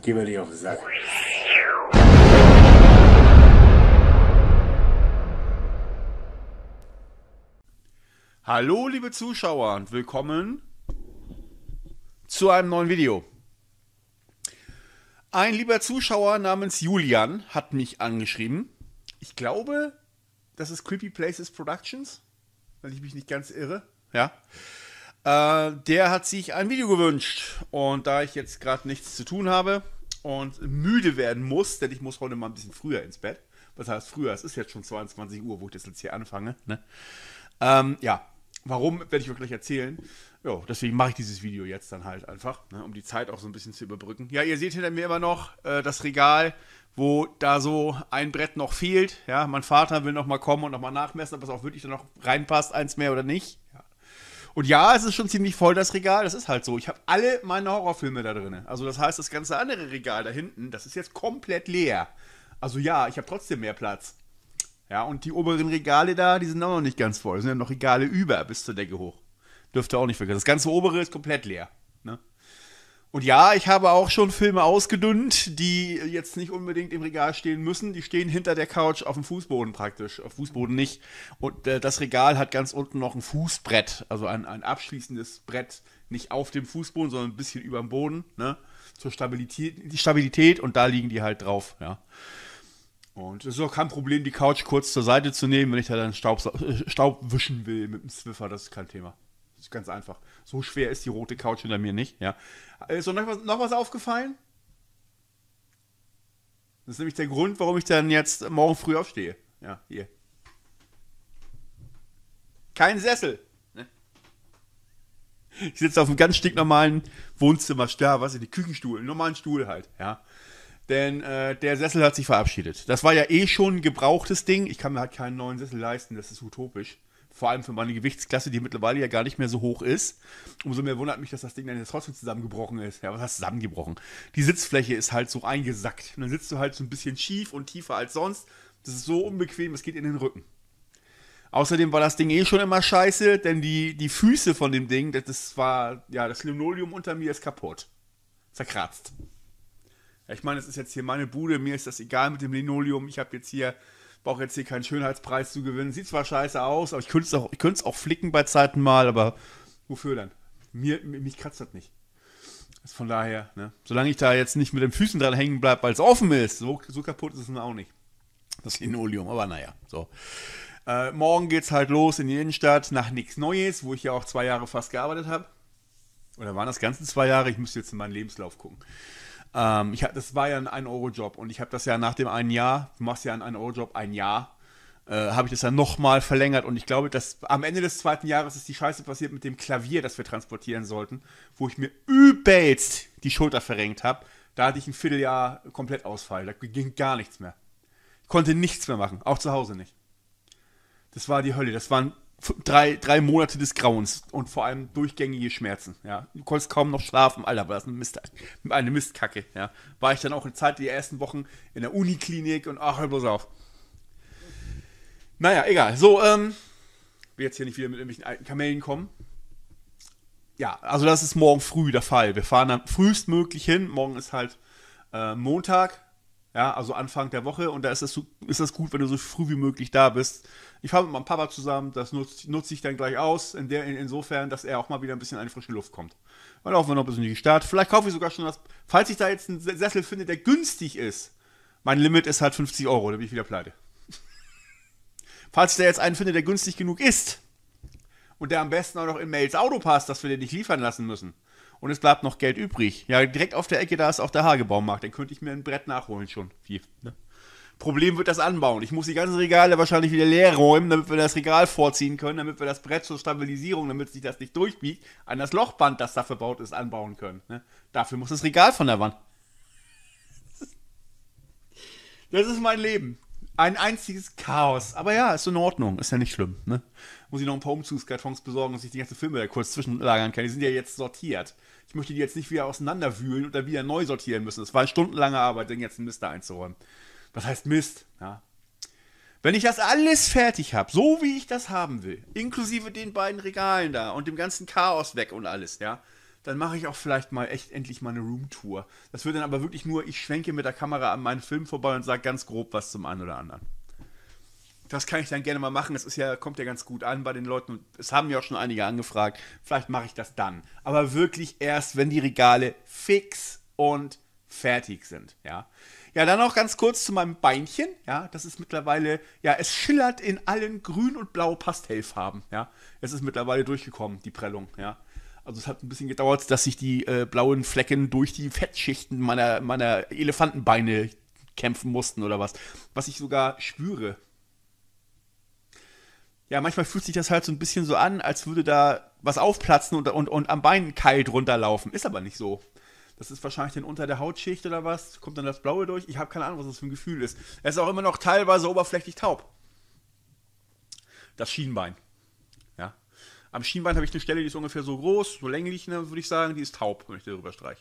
Geh mir nicht auf den Sack. Hallo liebe Zuschauer und willkommen zu einem neuen Video. Ein lieber Zuschauer namens Julian hat mich angeschrieben. Ich glaube, das ist Creepy Places Productions, wenn ich mich nicht ganz irre. Ja. Der hat sich ein Video gewünscht und da ich jetzt gerade nichts zu tun habe und müde werden muss, denn ich muss heute mal ein bisschen früher ins Bett. Was heißt früher? Es ist jetzt schon 22 Uhr, wo ich das jetzt hier anfange. Ne? Ja. Warum, werde ich euch gleich erzählen. Ja, deswegen mache ich dieses Video jetzt dann halt einfach, ne, um die Zeit auch so ein bisschen zu überbrücken. Ja, ihr seht hinter mir immer noch das Regal, wo da so ein Brett noch fehlt. Ja, mein Vater will noch mal kommen und noch mal nachmessen, ob es auch wirklich da noch reinpasst, eins mehr oder nicht. Ja. Und ja, es ist schon ziemlich voll, das Regal. Das ist halt so. Ich habe alle meine Horrorfilme da drin. Also das heißt, das ganze andere Regal da hinten, das ist jetzt komplett leer. Also ja, ich habe trotzdem mehr Platz. Ja, und die oberen Regale da, die sind auch noch nicht ganz voll. Es sind ja noch Regale über bis zur Decke hoch. Dürft ihr auch nicht vergessen. Das ganze obere ist komplett leer. Ne? Und ja, ich habe auch schon Filme ausgedünnt, die jetzt nicht unbedingt im Regal stehen müssen. Die stehen hinter der Couch auf dem Fußboden praktisch. Auf Fußboden nicht. Und das Regal hat ganz unten noch ein Fußbrett. Also ein abschließendes Brett. Nicht auf dem Fußboden, sondern ein bisschen über dem Boden. Ne? Zur Stabilität. Die Stabilität und da liegen die halt drauf. Ja. Und es ist auch kein Problem, die Couch kurz zur Seite zu nehmen, wenn ich da dann Staub wischen will mit dem Swiffer. Das ist kein Thema. Das ist ganz einfach. So schwer ist die rote Couch hinter mir nicht. Ja. Ist noch was aufgefallen? Das ist nämlich der Grund, warum ich dann jetzt morgen früh aufstehe. Ja, hier. Kein Sessel. Ne? Ich sitze auf einem ganz stinknormalen Wohnzimmer, was ist die Küchenstuhl, einen normalen Stuhl halt. Ja. Denn der Sessel hat sich verabschiedet. Das war ja eh schon ein gebrauchtes Ding. Ich kann mir halt keinen neuen Sessel leisten, das ist utopisch. Vor allem für meine Gewichtsklasse, die mittlerweile ja gar nicht mehr so hoch ist. Umso mehr wundert mich, dass das Ding dann jetzt trotzdem zusammengebrochen ist. Ja, was heißt zusammengebrochen? Die Sitzfläche ist halt so eingesackt. Und dann sitzt du halt so ein bisschen schief und tiefer als sonst. Das ist so unbequem, es geht in den Rücken. Außerdem war das Ding eh schon immer scheiße, denn die Füße von dem Ding, das Linoleum unter mir ist kaputt. Zerkratzt. Ja, ich meine, es ist jetzt hier meine Bude, mir ist das egal mit dem Linoleum. Ich brauche jetzt hier keinen Schönheitspreis zu gewinnen. Sieht zwar scheiße aus, aber ich könnte es auch flicken bei Zeiten mal, aber wofür dann? Mich kratzt das nicht. Also von daher, ne? Solange ich da jetzt nicht mit den Füßen dran hängen bleibe, weil es offen ist, so kaputt ist es nun auch nicht. Das Linoleum, aber naja, so. Morgen geht's halt los in die Innenstadt nach nichts Neues, wo ich ja auch 2 Jahre fast gearbeitet habe. Oder waren das ganze 2 Jahre? Ich müsste jetzt in meinen Lebenslauf gucken. Das war ja ein 1-Euro-Job und ich habe das ja nach dem einen Jahr, du machst ja einen 1-Euro-Job ein Jahr, habe ich das dann nochmal verlängert und ich glaube, dass am Ende des 2. Jahres ist die Scheiße passiert mit dem Klavier, das wir transportieren sollten, wo ich mir übelst die Schulter verrenkt habe. Da hatte ich ein Vierteljahr komplett Ausfall, da ging gar nichts mehr. Ich konnte nichts mehr machen, auch zu Hause nicht. Das war die Hölle, das waren 3 Monate des Grauens und vor allem durchgängige Schmerzen. Ja. Du konntest kaum noch schlafen, Alter, war das eine Mistkacke. Ja. War ich dann auch eine Zeit, die ersten Wochen in der Uniklinik und ach, hör bloß auf. Naja, egal. So, will jetzt hier nicht wieder mit irgendwelchen alten Kamellen kommen. Ja, also das ist morgen früh der Fall. Wir fahren dann frühestmöglich hin. Morgen ist halt Montag. Ja, also Anfang der Woche und da ist das gut, wenn du so früh wie möglich da bist. Ich fahre mit meinem Papa zusammen, das nutze ich dann gleich aus, insofern, dass er auch mal wieder ein bisschen in die frische Luft kommt. Dann laufen wir noch ein bisschen in die Stadt. Vielleicht kaufe ich sogar schon falls ich da jetzt einen Sessel finde, der günstig ist. Mein Limit ist halt 50 Euro, da bin ich wieder pleite. Falls ich da jetzt einen finde, der günstig genug ist und der am besten auch noch in Mails Auto passt, dass wir den nicht liefern lassen müssen. Und es bleibt noch Geld übrig. Ja, direkt auf der Ecke, da ist auch der Hagebaumarkt. Dann könnte ich mir ein Brett nachholen schon. Ne? Problem wird das Anbauen. Ich muss die ganzen Regale wahrscheinlich wieder leer räumen, damit wir das Regal vorziehen können, damit wir das Brett zur Stabilisierung, damit sich das nicht durchbiegt, an das Lochband, das da verbaut ist, anbauen können. Ne? Dafür muss das Regal von der Wand. Das ist mein Leben. Ein einziges Chaos. Aber ja, ist in Ordnung. Ist ja nicht schlimm. Ne? Muss ich noch ein paar Umzugskartons besorgen, dass ich die ganzen Filme da kurz zwischenlagern kann. Die sind ja jetzt sortiert. Ich möchte die jetzt nicht wieder auseinanderwühlen und dann wieder neu sortieren müssen. Das war eine stundenlange Arbeit, den ganzen Mist da einzuräumen. Was heißt Mist? Ja. Wenn ich das alles fertig habe, so wie ich das haben will, inklusive den beiden Regalen da und dem ganzen Chaos weg und alles, ja, dann mache ich auch vielleicht mal echt endlich mal eine Roomtour. Das wird dann aber wirklich nur, ich schwenke mit der Kamera an meinen Film vorbei und sage ganz grob was zum einen oder anderen. Das kann ich dann gerne mal machen. Das ist ja, kommt ja ganz gut an bei den Leuten. Und es haben ja auch schon einige angefragt. Vielleicht mache ich das dann. Aber wirklich erst, wenn die Regale fix und fertig sind. Ja, ja, dann noch ganz kurz zu meinem Beinchen. Ja, das ist mittlerweile, ja, es schillert in allen grün und blau Pastellfarben. Ja, es ist mittlerweile durchgekommen, die Prellung. Ja, also es hat ein bisschen gedauert, dass sich die blauen Flecken durch die Fettschichten meiner Elefantenbeine kämpfen mussten oder was. Was ich sogar spüre. Ja, manchmal fühlt sich das halt so ein bisschen so an, als würde da was aufplatzen und am Bein ein Keil drunter laufen. Ist aber nicht so. Das ist wahrscheinlich dann unter der Hautschicht oder was. Kommt dann das Blaue durch. Ich habe keine Ahnung, was das für ein Gefühl ist. Er ist auch immer noch teilweise oberflächlich taub. Das Schienbein. Ja. Am Schienbein habe ich eine Stelle, die ist ungefähr so groß, so länglich, ne, würde ich sagen. Die ist taub, wenn ich darüber streiche.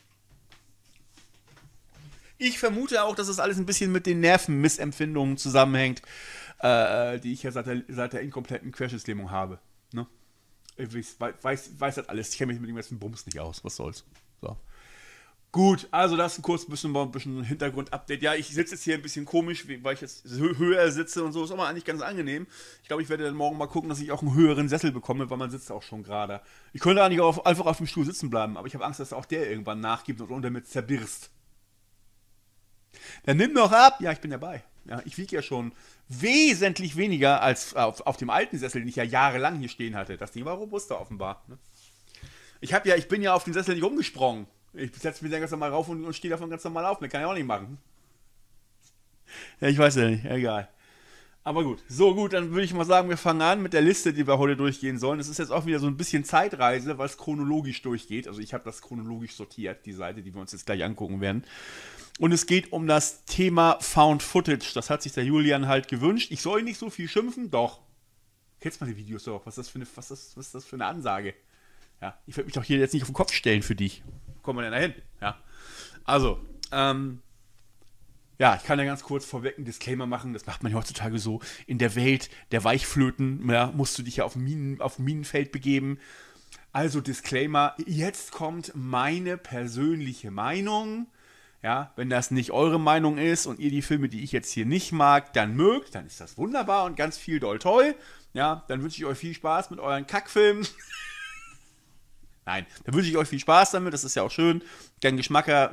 Ich vermute auch, dass das alles ein bisschen mit den Nervenmissempfindungen zusammenhängt, die ich ja seit der inkompletten Querschnittslähmung habe. Ne? Ich weiß das alles. Ich kenne mich mit dem ganzen Bums nicht aus. Was soll's. So. Gut, also das ist ein bisschen Hintergrund-Update. Ja, ich sitze jetzt hier ein bisschen komisch, weil ich jetzt höher sitze und so. Ist aber eigentlich ganz angenehm. Ich glaube, ich werde dann morgen mal gucken, dass ich auch einen höheren Sessel bekomme, weil man sitzt auch schon gerade. Ich könnte eigentlich auch einfach auf dem Stuhl sitzen bleiben, aber ich habe Angst, dass auch der irgendwann nachgibt und damit zerbirst. Dann nimm doch ab. Ja, ich bin dabei. Ja, ich wiege ja schon wesentlich weniger als auf dem alten Sessel, den ich ja jahrelang hier stehen hatte. Das Ding war robuster offenbar. Ne? Ich bin ja auf den Sessel nicht rumgesprungen. Ich setze mich dann ganz normal rauf und stehe davon ganz normal auf. Das kann ich auch nicht machen. Ja, ich weiß ja nicht. Egal. Aber gut. So gut, dann würde ich mal sagen, wir fangen an mit der Liste, die wir heute durchgehen sollen. Das ist jetzt auch wieder so ein bisschen Zeitreise, weil es chronologisch durchgeht. Also ich habe das chronologisch sortiert, die Seite, die wir uns jetzt gleich angucken werden. Und es geht um das Thema Found Footage. Das hat sich der Julian halt gewünscht. Ich soll nicht so viel schimpfen, doch. Kennst mal die Videos doch? Was ist das für eine Ansage? Ja, ich werde mich doch hier jetzt nicht auf den Kopf stellen für dich. Wo kommen wir denn da hin? Ja. Also, ja, ich kann ja ganz kurz vorweg einen Disclaimer machen. Das macht man ja heutzutage so. In der Welt der Weichflöten, ja, musst du dich ja auf ein Minenfeld begeben. Also Disclaimer, jetzt kommt meine persönliche Meinung. Ja, wenn das nicht eure Meinung ist und ihr die Filme, die ich jetzt hier nicht mag, dann mögt, dann ist das wunderbar und ganz viel doll toll. Ja, dann wünsche ich euch viel Spaß mit euren Kackfilmen. Nein, dann wünsche ich euch viel Spaß damit, das ist ja auch schön. Denn Geschmäcker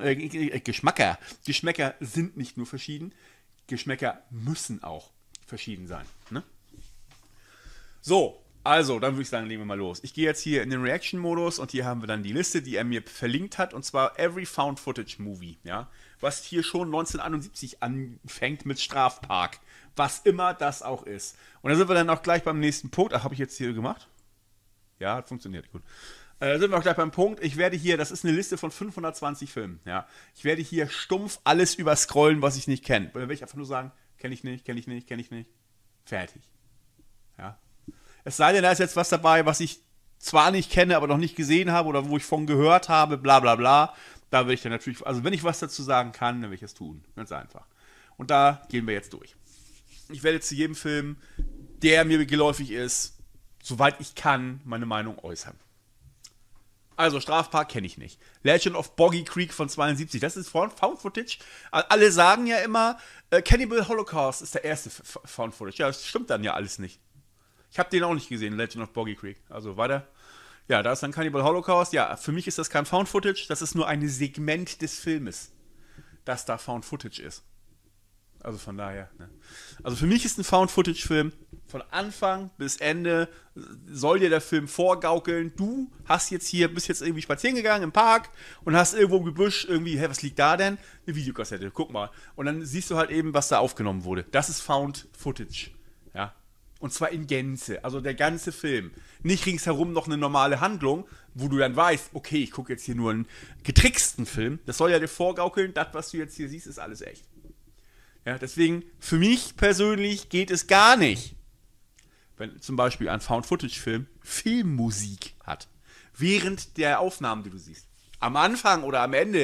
sind nicht nur verschieden, Geschmäcker müssen auch verschieden sein. Ne? So, also, dann würde ich sagen, legen wir mal los. Ich gehe jetzt hier in den Reaction-Modus und hier haben wir dann die Liste, die er mir verlinkt hat, und zwar Every Found Footage Movie, ja, was hier schon 1971 anfängt mit Strafpark, was immer das auch ist. Und da sind wir dann auch gleich beim nächsten Punkt. Ach, habe ich jetzt hier gemacht? Ja, hat funktioniert, gut. Sind wir auch gleich beim Punkt. Ich werde hier, das ist eine Liste von 520 Filmen, ja. Ich werde hier stumpf alles überscrollen, was ich nicht kenne. Dann werde ich einfach nur sagen, kenne ich nicht. Fertig. Ja. Es sei denn, da ist jetzt was dabei, was ich zwar nicht kenne, aber noch nicht gesehen habe oder wo ich von gehört habe, bla bla bla. Da will ich dann natürlich, also wenn ich was dazu sagen kann, dann will ich es tun. Ganz einfach. Und da gehen wir jetzt durch. Ich werde zu jedem Film, der mir geläufig ist, soweit ich kann, meine Meinung äußern. Also, Strafpark kenne ich nicht. Legend of Boggy Creek von 72, das ist Found Footage. Alle sagen ja immer, Cannibal Holocaust ist der erste Found Footage. Ja, das stimmt dann ja alles nicht. Ich habe den auch nicht gesehen, Legend of Boggy Creek. Also weiter. Ja, da ist dann Cannibal Holocaust. Ja, für mich ist das kein Found Footage, das ist nur ein Segment des Filmes, das da Found Footage ist. Also von daher. Ne? Also für mich ist ein Found Footage Film von Anfang bis Ende soll dir der Film vorgaukeln. Du bist jetzt irgendwie spazieren gegangen im Park und hast irgendwo im Gebüsch irgendwie, was liegt da denn? Eine Videokassette, guck mal. Und dann siehst du halt eben, was da aufgenommen wurde. Das ist Found Footage. Ja. Und zwar in Gänze, also der ganze Film. Nicht ringsherum noch eine normale Handlung, wo du dann weißt, okay, ich gucke jetzt hier nur einen getricksten Film. Das soll ja dir vorgaukeln, das, was du jetzt hier siehst, ist alles echt. Ja, deswegen, für mich persönlich geht es gar nicht, wenn zum Beispiel ein Found-Footage-Film Filmmusik hat. Während der Aufnahmen, die du siehst. Am Anfang oder am Ende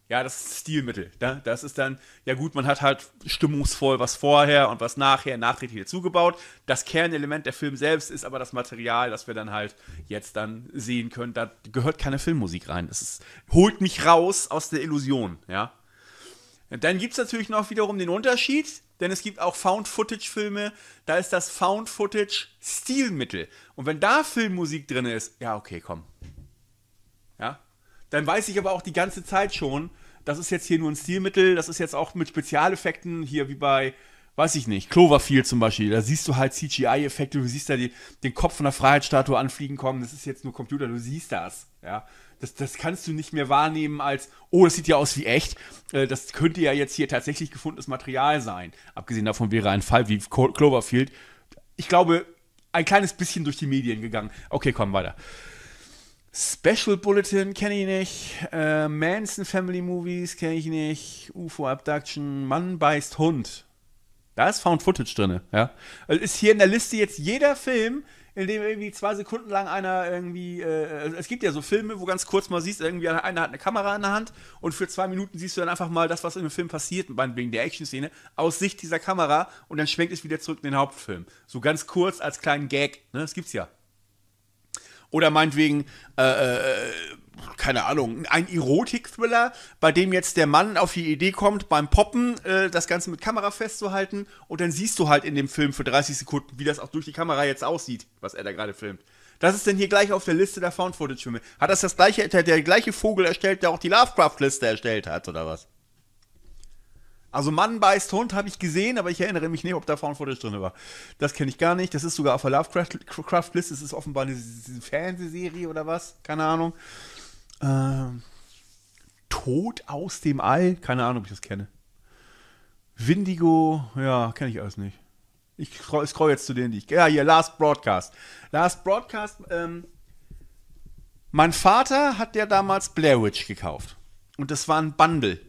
Ja, das ist Stilmittel. Ne? Das ist dann, ja gut, man hat halt stimmungsvoll was vorher und was nachher nachträglich dazugebaut. Das Kernelement der Film selbst ist aber das Material, das wir dann halt jetzt dann sehen können. Da gehört keine Filmmusik rein. Holt mich raus aus der Illusion, ja. Und dann gibt es natürlich noch wiederum den Unterschied, denn es gibt auch Found-Footage-Filme, da ist das Found-Footage Stilmittel. Und wenn da Filmmusik drin ist, ja, okay, komm. Ja, dann weiß ich aber auch die ganze Zeit schon, das ist jetzt hier nur ein Stilmittel, das ist jetzt auch mit Spezialeffekten, hier wie bei, weiß ich nicht, Cloverfield zum Beispiel, da siehst du halt CGI-Effekte, du siehst da den Kopf von der Freiheitsstatue anfliegen kommen, das ist jetzt nur Computer, du siehst das, ja. Das kannst du nicht mehr wahrnehmen als, oh, das sieht ja aus wie echt. Das könnte ja jetzt hier tatsächlich gefundenes Material sein. Abgesehen davon wäre ein Fall wie Cloverfield, ich glaube, ein kleines bisschen durch die Medien gegangen. Okay, komm, weiter. Special Bulletin kenne ich nicht. Manson Family Movies kenne ich nicht. UFO Abduction, Mann beißt Hund. Da ist Found Footage drin, ja. Also ist hier in der Liste jetzt jeder Film, in dem irgendwie 2 Sekunden lang einer irgendwie, es gibt ja so Filme, wo ganz kurz mal siehst, irgendwie einer hat eine Kamera in der Hand und für 2 Minuten siehst du dann einfach mal das, was in dem Film passiert, wegen der Action-Szene, aus Sicht dieser Kamera und dann schwenkt es wieder zurück in den Hauptfilm. So ganz kurz als kleinen Gag, ne, das gibt's ja. Oder meinetwegen, keine Ahnung, ein Erotik-Thriller, bei dem jetzt der Mann auf die Idee kommt, beim Poppen das Ganze mit Kamera festzuhalten und dann siehst du halt in dem Film für 30 Sekunden, wie das auch durch die Kamera jetzt aussieht, was er da gerade filmt. Das ist denn hier gleich auf der Liste der Found-Footage-Filme. Hat das gleiche, der gleiche Vogel erstellt, der auch die Lovecraft-Liste erstellt hat, oder was? Also Mann beißt Hund habe ich gesehen, aber ich erinnere mich nicht, ob da Found Footage drin war. Das kenne ich gar nicht. Das ist sogar auf der Lovecraft-Liste. Das ist offenbar eine Fernsehserie oder was. Keine Ahnung. Tod aus dem All. Keine Ahnung, ob ich das kenne. Windigo. Ja, kenne ich alles nicht. Ich scroll jetzt zu denen, die ich... Ja, hier, Last Broadcast. Last Broadcast. Mein Vater hat ja damals Blair Witch gekauft. Und das war ein Bundle.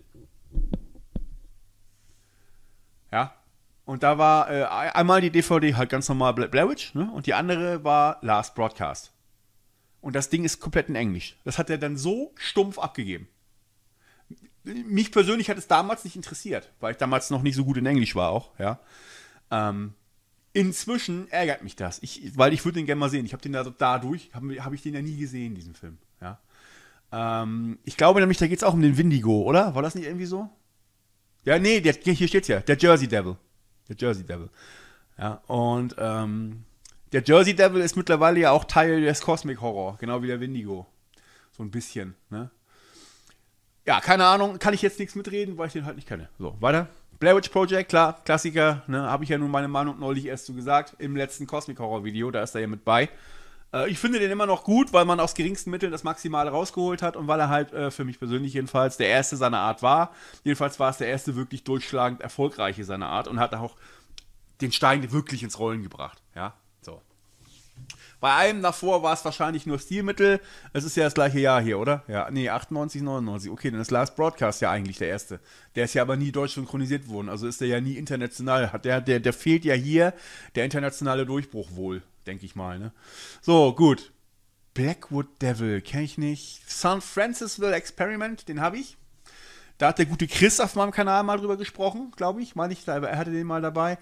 Ja. Und da war einmal die DVD halt ganz normal Blair Witch, ne? Und die andere war Last Broadcast. Und das Ding ist komplett in Englisch. Das hat er dann so stumpf abgegeben. Mich persönlich hat es damals nicht interessiert, weil ich damals noch nicht so gut in Englisch war auch, ja. Inzwischen ärgert mich das, weil ich würde den gerne mal sehen. Ich habe den dadurch, habe ich den ja nie gesehen, diesen Film, ja. Ich glaube nämlich, da geht es auch um den Windigo, oder? War das nicht irgendwie so? Ja, nee, hier steht's ja. Der Jersey Devil. Der Jersey Devil. Ja, und der Jersey Devil ist mittlerweile ja auch Teil des Cosmic Horror, genau wie der Windigo. So ein bisschen, ne? Ja, keine Ahnung, kann ich jetzt nichts mitreden, weil ich den halt nicht kenne. So, weiter. Blair Witch Project, klar, Klassiker, ne? Habe ich ja nun meine Meinung neulich erst so gesagt, im letzten Cosmic Horror Video, da ist er ja mit bei. Ich finde den immer noch gut, weil man aus geringsten Mitteln das Maximale rausgeholt hat und weil er halt für mich persönlich jedenfalls der erste seiner Art war. Jedenfalls war es der erste wirklich durchschlagend erfolgreiche seiner Art und hat auch den Stein wirklich ins Rollen gebracht. Ja, so. Bei einem davor war es wahrscheinlich nur Stilmittel. Es ist ja das gleiche Jahr hier, oder? Ja, nee, 98, 99. Okay, dann ist Last Broadcast ja eigentlich der erste. Der ist ja aber nie deutsch synchronisiert worden. Also ist der ja nie international. Der fehlt ja hier der internationale Durchbruch wohl, denke ich mal, ne? So, gut. Blackwood Devil, kenne ich nicht. San Francisville Experiment, den habe ich. Da hat der gute Chris auf meinem Kanal mal drüber gesprochen, glaube ich. Meine ich, er hatte den mal dabei.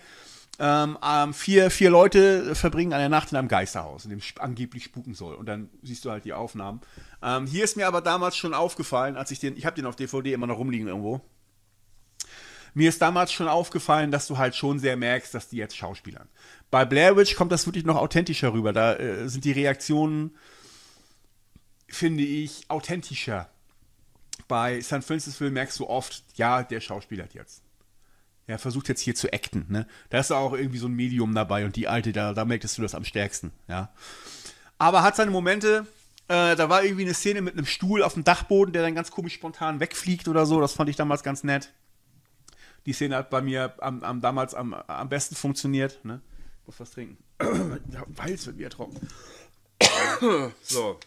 4 Leute verbringen eine Nacht in einem Geisterhaus, in dem angeblich spuken soll. Und dann siehst du halt die Aufnahmen. Hier ist mir aber damals schon aufgefallen, ich habe den auf DVD immer noch rumliegen irgendwo. Mir ist damals schon aufgefallen, dass du halt schon sehr merkst, dass die jetzt schauspielern. Bei Blair Witch kommt das wirklich noch authentischer rüber. Da sind die Reaktionen, finde ich, authentischer. Bei San Francisco merkst du oft, ja, der schauspielert jetzt. Er versucht jetzt hier zu acten, ne? Da ist auch irgendwie so ein Medium dabei und die alte, da merktest du das am stärksten, ja. Aber hat seine Momente, da war irgendwie eine Szene mit einem Stuhl auf dem Dachboden, der dann ganz komisch spontan wegfliegt oder so, das fand ich damals ganz nett. Die Szene hat bei mir damals am besten funktioniert, ne? Ich muss was trinken. Weil es wird wieder trocken. So.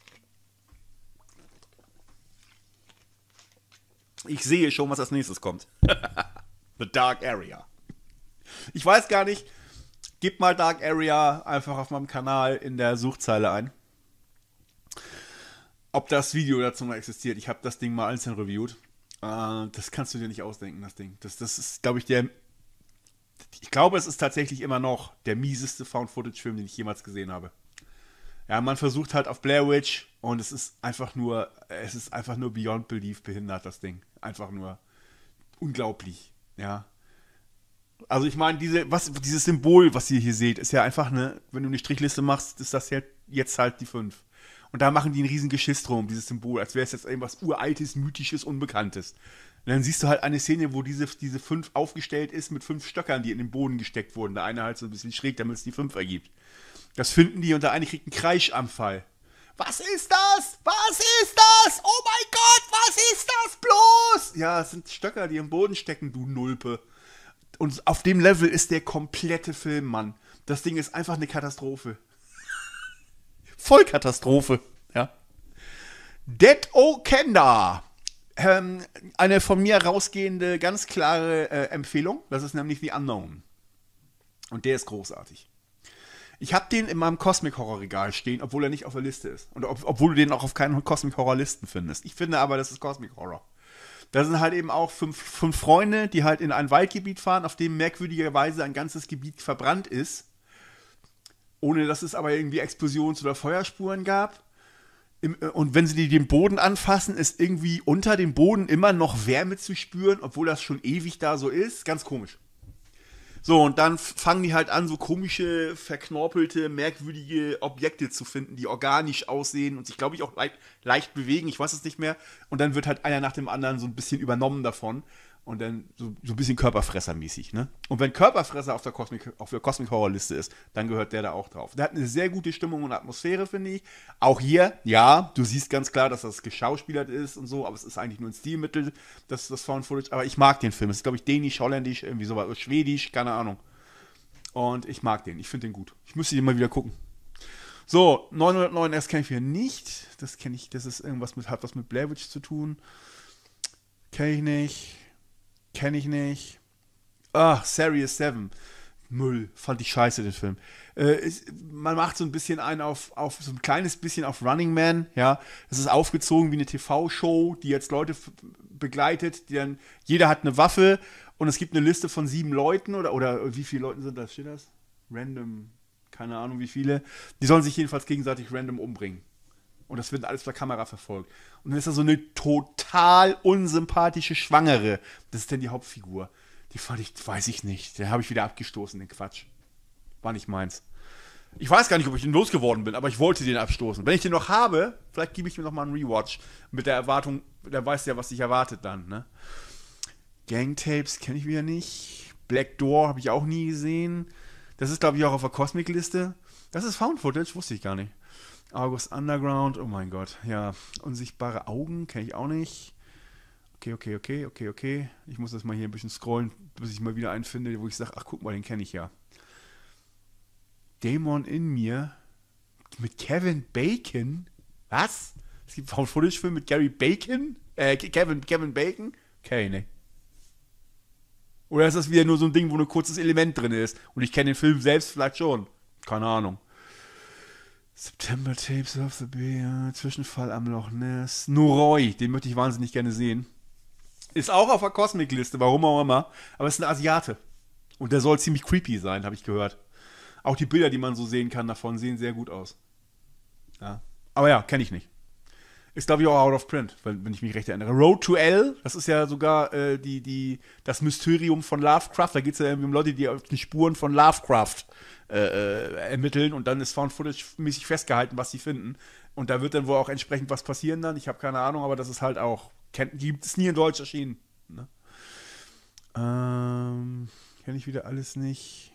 Ich sehe schon, was als nächstes kommt. The Dark Area. Ich weiß gar nicht, gib mal Dark Area einfach auf meinem Kanal in der Suchzeile ein. Ob das Video dazu mal existiert. Ich habe das Ding mal einzeln reviewt. Das kannst du dir nicht ausdenken, das Ding. Das ist, glaube ich, ich glaube, es ist tatsächlich immer noch der mieseste Found-Footage-Film, den ich jemals gesehen habe. Ja, man versucht halt auf Blair Witch und es ist einfach nur beyond belief behindert, das Ding. Einfach nur unglaublich, ja. Also ich meine, dieses Symbol, was ihr hier seht, ist ja einfach, ne, wenn du eine Strichliste machst, ist das ja jetzt halt die 5. Und da machen die einen riesen Geschiss drum, dieses Symbol, als wäre es jetzt irgendwas Uraltes, Mythisches, Unbekanntes. Und dann siehst du halt eine Szene, wo diese 5 aufgestellt ist mit 5 Stöckern, die in den Boden gesteckt wurden. Der eine halt so ein bisschen schräg, damit es die 5 ergibt. Das finden die und der eine kriegt einen Kreischanfall. Was ist das? Was ist das? Oh mein Gott, was ist das bloß? Ja, es sind Stöcker, die im Boden stecken, du Nulpe. Und auf dem Level ist der komplette Film, Mann. Das Ding ist einfach eine Katastrophe. Vollkatastrophe, ja. Dead O Kenda. Eine von mir rausgehende, ganz klare Empfehlung. Das ist nämlich The Unknown. Und der ist großartig. Ich habe den in meinem Cosmic Horror Regal stehen, obwohl er nicht auf der Liste ist. Und obwohl du den auch auf keinen Cosmic Horror Listen findest. Ich finde aber, das ist Cosmic Horror. Da sind halt eben auch fünf Freunde, die halt in ein Waldgebiet fahren, auf dem merkwürdigerweise ein ganzes Gebiet verbrannt ist. Ohne dass es aber irgendwie Explosions- oder Feuerspuren gab. Und wenn sie den Boden anfassen, ist irgendwie unter dem Boden immer noch Wärme zu spüren, obwohl das schon ewig da so ist. Ganz komisch. So, und dann fangen die halt an, so komische, verknorpelte, merkwürdige Objekte zu finden, die organisch aussehen und sich, glaube ich, auch leicht bewegen. Ich weiß es nicht mehr. Und dann wird halt einer nach dem anderen so ein bisschen übernommen davon. Und dann so ein bisschen Körperfressermäßig, ne? Und wenn Körperfresser auf der Cosmic Horror Liste ist, dann gehört der da auch drauf. Der hat eine sehr gute Stimmung und Atmosphäre, finde ich. Auch hier, ja, du siehst ganz klar, dass das geschauspielert ist und so, aber es ist eigentlich nur ein Stilmittel, das Found Footage. Aber ich mag den Film. Es ist, glaube ich, dänisch, holländisch, irgendwie sowas, oder schwedisch, keine Ahnung. Und ich mag den. Ich finde den gut. Ich müsste den mal wieder gucken. So, 909 S kenne ich wieder nicht. Das kenne ich, das ist irgendwas hat was mit Blair Witch zu tun. Kenne ich nicht. Kenne ich nicht. Ach, Serious 7. Müll. Fand ich scheiße, den Film. Man macht so ein bisschen so ein kleines bisschen auf Running Man, ja. Das ist aufgezogen wie eine TV-Show, die jetzt Leute begleitet, jeder hat eine Waffe und es gibt eine Liste von 7 Leuten oder wie viele Leuten sind das? Steht das? Random, keine Ahnung wie viele. Die sollen sich jedenfalls gegenseitig random umbringen. Und das wird alles per Kamera verfolgt. Und dann ist da so eine total unsympathische Schwangere. Das ist dann die Hauptfigur. Die fand ich, weiß ich nicht. Den habe ich wieder abgestoßen, den Quatsch. War nicht meins. Ich weiß gar nicht, ob ich den losgeworden bin, aber ich wollte den abstoßen. Wenn ich den noch habe, vielleicht gebe ich mir noch mal einen Rewatch. Mit der Erwartung, der weiß ja, was sich erwartet dann, ne? Gangtapes kenne ich wieder nicht. Black Door habe ich auch nie gesehen. Das ist, glaube ich, auch auf der Cosmic-Liste. Das ist Found Footage, wusste ich gar nicht. August Underground, oh mein Gott, ja. Unsichtbare Augen, kenne ich auch nicht. Okay. Ich muss das mal hier ein bisschen scrollen, bis ich mal wieder einen finde, wo ich sage, ach guck mal, den kenne ich ja. Dämon in mir mit Kevin Bacon? Was? Es gibt einen Found-Footage-Film mit Gary Bacon? Kevin Bacon? Okay, ne. Oder ist das wieder nur so ein Ding, wo ein kurzes Element drin ist? Und ich kenne den Film selbst vielleicht schon. Keine Ahnung. September Tapes of the Bear, Zwischenfall am Loch Ness. Noroi, den möchte ich wahnsinnig gerne sehen. Ist auch auf der Cosmic-Liste, warum auch immer. Aber es ist ein Asiate. Und der soll ziemlich creepy sein, habe ich gehört. Auch die Bilder, die man so sehen kann davon, sehen sehr gut aus. Ja. Aber ja, kenne ich nicht. Ist, glaube ich, auch out of print, wenn ich mich recht erinnere. Road to L, das ist ja sogar das Mysterium von Lovecraft. Da geht es ja irgendwie um Leute, die auf die Spuren von Lovecraft ermitteln und dann ist Found Footage-mäßig festgehalten, was sie finden. Und da wird dann wohl auch entsprechend was passieren dann. Ich habe keine Ahnung, aber das ist halt auch, gibt es nie in Deutsch erschienen. Ne? Kenne ich wieder alles nicht.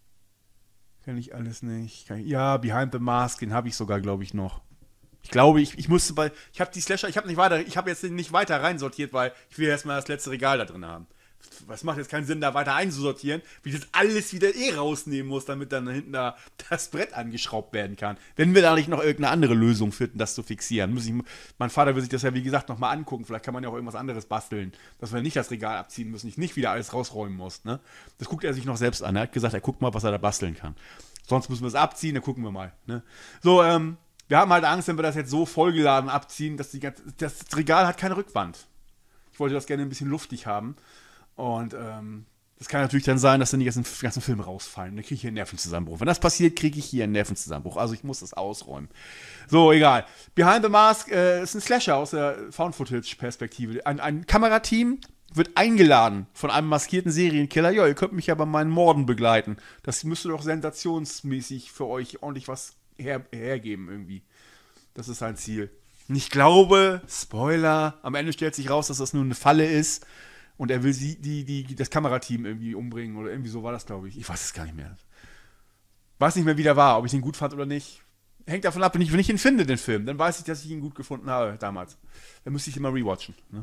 Ja, Behind the Mask, den habe ich sogar, glaube ich, noch. Ich glaube, ich musste ich habe die Slasher, ich habe jetzt nicht weiter reinsortiert, weil ich will erstmal das letzte Regal da drin haben. Was macht jetzt keinen Sinn, da weiter einzusortieren, wie ich das alles wieder rausnehmen muss, damit dann hinten da das Brett angeschraubt werden kann. Wenn wir da nicht noch irgendeine andere Lösung finden, das zu fixieren. Mein Vater will sich das ja, wie gesagt, nochmal angucken. Vielleicht kann man ja auch irgendwas anderes basteln, dass wir nicht das Regal abziehen müssen, ich nicht wieder alles rausräumen muss. Ne? Das guckt er sich noch selbst an. Er hat gesagt, er guckt mal, was er da basteln kann. Sonst müssen wir es abziehen, dann gucken wir mal. Ne? So, wir haben halt Angst, wenn wir das jetzt so vollgeladen abziehen, dass das Regal hat keine Rückwand. Ich wollte das gerne ein bisschen luftig haben. Und das kann natürlich dann sein, dass dann die ganzen Filme rausfallen. Dann kriege ich hier einen Nervenzusammenbruch. Wenn das passiert, kriege ich hier einen Nervenzusammenbruch. Also ich muss das ausräumen. So, egal. Behind the Mask ist ein Slasher aus der Found-Footage-Perspektive. Ein Kamerateam wird eingeladen von einem maskierten Serienkiller. Ja, ihr könnt mich ja bei meinen Morden begleiten. Das müsste doch sensationsmäßig für euch ordentlich was hergeben irgendwie. Das ist sein Ziel. Und ich glaube, Spoiler, am Ende stellt sich raus, dass das nur eine Falle ist. Und er will das Kamerateam irgendwie umbringen. Oder irgendwie so war das, glaube ich. Ich weiß es gar nicht mehr. Weiß nicht mehr, wie der war. Ob ich ihn gut fand oder nicht. Hängt davon ab, wenn ich ihn finde, den Film. Dann weiß ich, dass ich ihn gut gefunden habe damals. Dann müsste ich ihn mal rewatchen. Ne?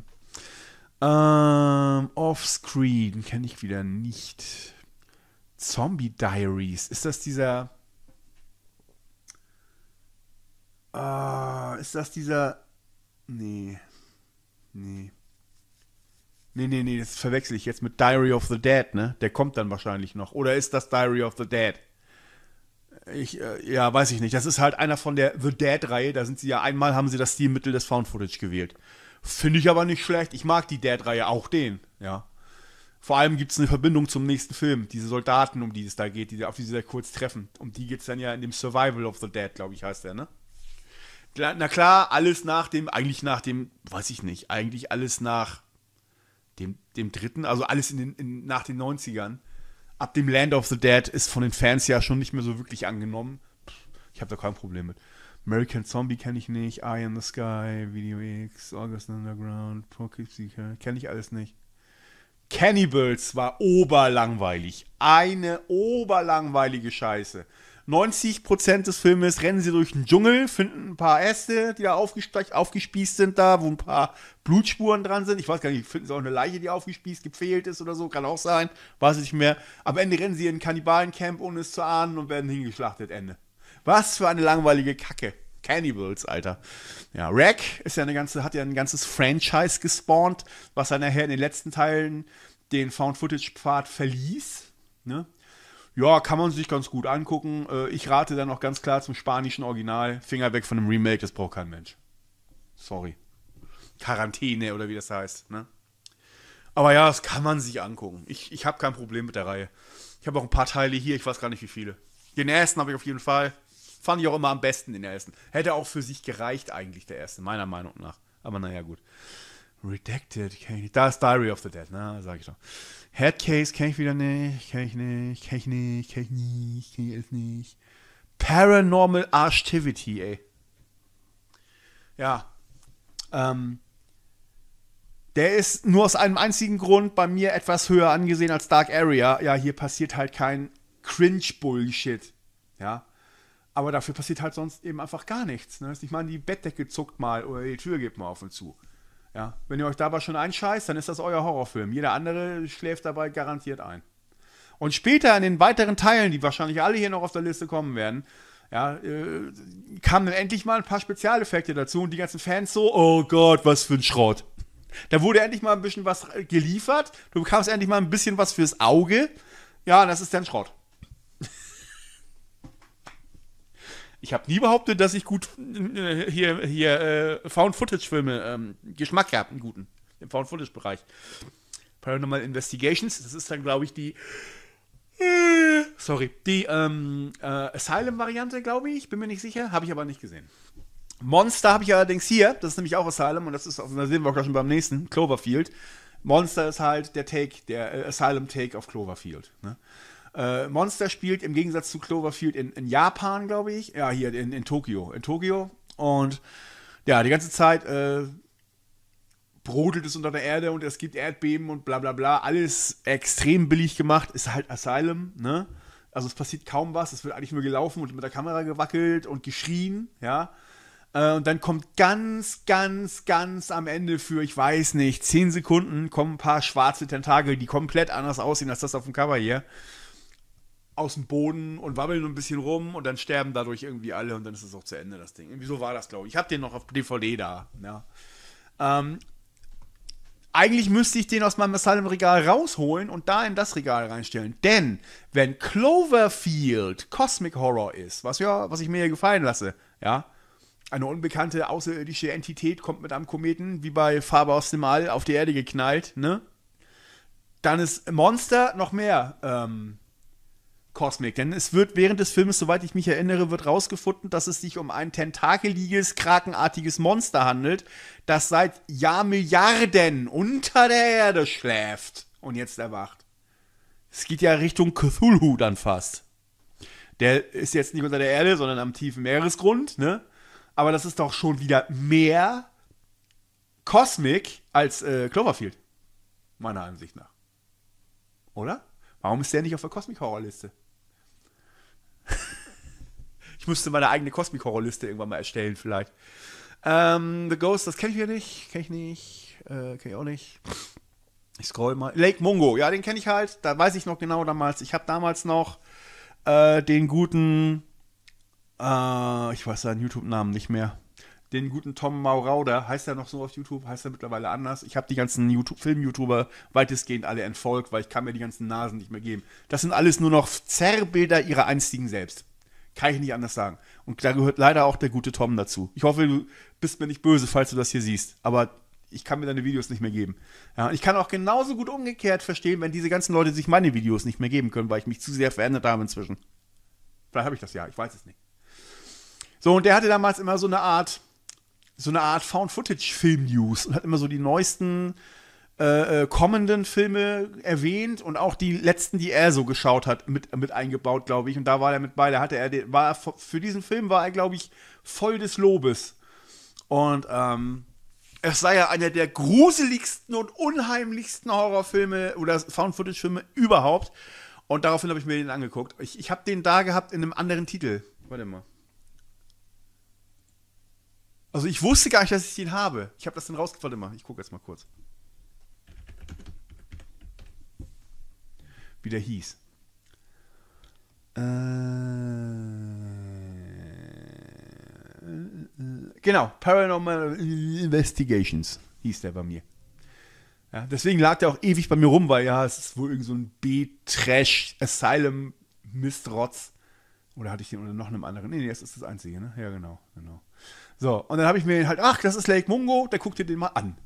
Offscreen kenne ich wieder nicht. Zombie Diaries. Ist das dieser... ist das dieser... Nee, das verwechsel ich jetzt mit Diary of the Dead, ne? Der kommt dann wahrscheinlich noch. Oder ist das Diary of the Dead? Ja, weiß ich nicht. Das ist halt einer von der The Dead-Reihe. Da sind sie ja, einmal haben sie das Stilmittel des Found-Footage gewählt. Finde ich aber nicht schlecht. Ich mag die Dead-Reihe, auch den, ja. Vor allem gibt es eine Verbindung zum nächsten Film. Diese Soldaten, um die es da geht, auf die sie da kurz treffen. Um die geht es dann ja in dem Survival of the Dead, glaube ich, heißt der, ne? Na klar, alles nach dem, weiß ich nicht, eigentlich alles nach dem dritten, also alles nach den 90ern. Ab dem Land of the Dead ist von den Fans ja schon nicht mehr so wirklich angenommen. Ich habe da kein Problem mit. American Zombie kenne ich nicht, Eye in the Sky, Video X, August Underground, Poughkeepsie, kenne ich alles nicht. Cannibals war oberlangweilig. Eine oberlangweilige Scheiße. 90% des Filmes rennen sie durch den Dschungel, finden ein paar Äste, die da aufgespießt sind da, wo ein paar Blutspuren dran sind. Ich weiß gar nicht, finden sie auch eine Leiche, die aufgespießt, gefehlt ist oder so, kann auch sein. Weiß ich nicht mehr. Am Ende rennen sie in ein Kannibaленcamp, ohne es zu ahnen, und werden hingeschlachtet, Ende. Was für eine langweilige Kacke. Cannibals, Alter. Ja, Wreck hat ja ein ganzes Franchise gespawnt, was dann nachher in den letzten Teilen den Found-Footage-Pfad verließ. Ne? Ja, kann man sich ganz gut angucken. Ich rate dann auch ganz klar zum spanischen Original. Finger weg von einem Remake, das braucht kein Mensch. Sorry. Quarantäne oder wie das heißt. Ne? Aber ja, das kann man sich angucken. Ich habe kein Problem mit der Reihe. Ich habe auch ein paar Teile hier, ich weiß gar nicht wie viele. Den ersten habe ich auf jeden Fall. Fand ich auch immer am besten, den ersten. Hätte auch für sich gereicht eigentlich, der erste, meiner Meinung nach. Aber naja, gut. Redacted, da ist Diary of the Dead, ne, sag ich doch. Headcase kenn ich wieder nicht, kenn ich nicht. Paranormal Activity, ey. Ja. Der ist nur aus einem einzigen Grund bei mir etwas höher angesehen als Dark Area. Ja, hier passiert halt kein Cringe-Bullshit. Ja. Aber dafür passiert halt sonst eben einfach gar nichts. Ne? Ich meine, die Bettdecke zuckt mal oder die Tür geht mal auf und zu. Ja, wenn ihr euch dabei schon einscheißt, dann ist das euer Horrorfilm. Jeder andere schläft dabei garantiert ein. Und später in den weiteren Teilen, die wahrscheinlich alle hier noch auf der Liste kommen werden, ja, kamen dann endlich mal ein paar Spezialeffekte dazu und die ganzen Fans so, oh Gott, was für ein Schrott. Da wurde endlich mal ein bisschen was geliefert, du bekamst endlich mal ein bisschen was fürs Auge. Ja, das ist dann Schrott. Ich habe nie behauptet, dass ich gut hier Found-Footage-Filme Geschmack habe, einen guten, im Found-Footage-Bereich. Paranormal Investigations, das ist dann, glaube ich, die Asylum-Variante, glaube ich, bin mir nicht sicher, habe ich aber nicht gesehen. Monster habe ich allerdings hier, das ist nämlich auch Asylum und da sehen wir auch schon beim nächsten, Cloverfield. Monster ist halt der Asylum-Take auf Cloverfield, ne? Monster spielt im Gegensatz zu Cloverfield in Japan, glaube ich. Ja, hier in Tokio. Und ja, die ganze Zeit brodelt es unter der Erde und es gibt Erdbeben und bla bla bla. Alles extrem billig gemacht. Ist halt Asylum, ne? Also es passiert kaum was. Es wird eigentlich nur gelaufen und mit der Kamera gewackelt und geschrien, ja. Und dann kommt ganz am Ende für, ich weiß nicht, 10 Sekunden kommen ein paar schwarze Tentakel, die komplett anders aussehen als das auf dem Cover hier. Aus dem Boden und wabbeln ein bisschen rum und dann sterben dadurch irgendwie alle und dann ist es auch zu Ende, das Ding. Irgendwie so war das, glaube ich. Ich habe den noch auf DVD da. Ja. Eigentlich müsste ich den aus meinem Asylum-Regal rausholen und da in das Regal reinstellen. Denn wenn Cloverfield Cosmic Horror ist, was ich mir hier gefallen lasse, ja, Eine unbekannte außerirdische Entität kommt mit einem Kometen, wie bei Farbe aus dem All, auf die Erde geknallt, ne? Dann ist Monster noch mehr Cosmic, denn es wird während des Films, soweit ich mich erinnere, wird rausgefunden, dass es sich um ein tentakeliges, krakenartiges Monster handelt, das seit Jahrmilliarden unter der Erde schläft und jetzt erwacht. Es geht ja Richtung Cthulhu dann fast. Der ist jetzt nicht unter der Erde, sondern am tiefen Meeresgrund, ne? Aber das ist doch schon wieder mehr Cosmic als Cloverfield. Meiner Ansicht nach. Oder? Warum ist der nicht auf der Cosmic-Horror-Liste? Ich müsste meine eigene Cosmic-Horror-Liste irgendwann mal erstellen, vielleicht. The Ghost, das kenne ich ja nicht. Kenne ich nicht. Kenne ich auch nicht. Ich scroll mal. Lake Mungo, ja, den kenne ich halt. Da weiß ich noch genau damals. Ich habe damals noch den guten, ich weiß seinen YouTube-Namen nicht mehr. Den guten Tom Maurauder, heißt er noch so auf YouTube, heißt er mittlerweile anders. Ich habe die ganzen Film-YouTuber weitestgehend alle entfolgt, weil ich kann mir die ganzen Nasen nicht mehr geben. Das sind alles nur noch Zerrbilder ihrer einstigen selbst. Kann ich nicht anders sagen. Und da gehört leider auch der gute Tom dazu. Ich hoffe, du bist mir nicht böse, falls du das hier siehst. Aber ich kann mir deine Videos nicht mehr geben. Ja, ich kann auch genauso gut umgekehrt verstehen, wenn diese ganzen Leute sich meine Videos nicht mehr geben können, weil ich mich zu sehr verändert habe inzwischen. Vielleicht habe ich das ja, ich weiß es nicht. So, und der hatte damals immer so eine Art Found-Footage-Film-News und hat immer so die neuesten kommenden Filme erwähnt und auch die letzten, die er so geschaut hat, mit eingebaut, glaube ich. Und da war er mit bei, für diesen Film war er, glaube ich, voll des Lobes. Und es sei ja einer der gruseligsten und unheimlichsten Horrorfilme oder Found-Footage-Filme überhaupt. Und daraufhin habe ich mir den angeguckt. Ich habe den da gehabt in einem anderen Titel. Warte mal. Also ich wusste gar nicht, dass ich den habe. Ich habe das dann rausgefunden. Warte mal, ich gucke jetzt mal kurz. Wie der hieß. Genau, Paranormal Investigations hieß der bei mir. Ja, deswegen lag der auch ewig bei mir rum, weil ja, es ist wohl irgend so ein B-Trash-Asylum-Mistrotz. Oder hatte ich den unter noch einem anderen? Nee, das ist das einzige, ne? Ja, genau. So, und dann habe ich mir halt, ach, das ist Lake Mungo, da guck dir den mal an.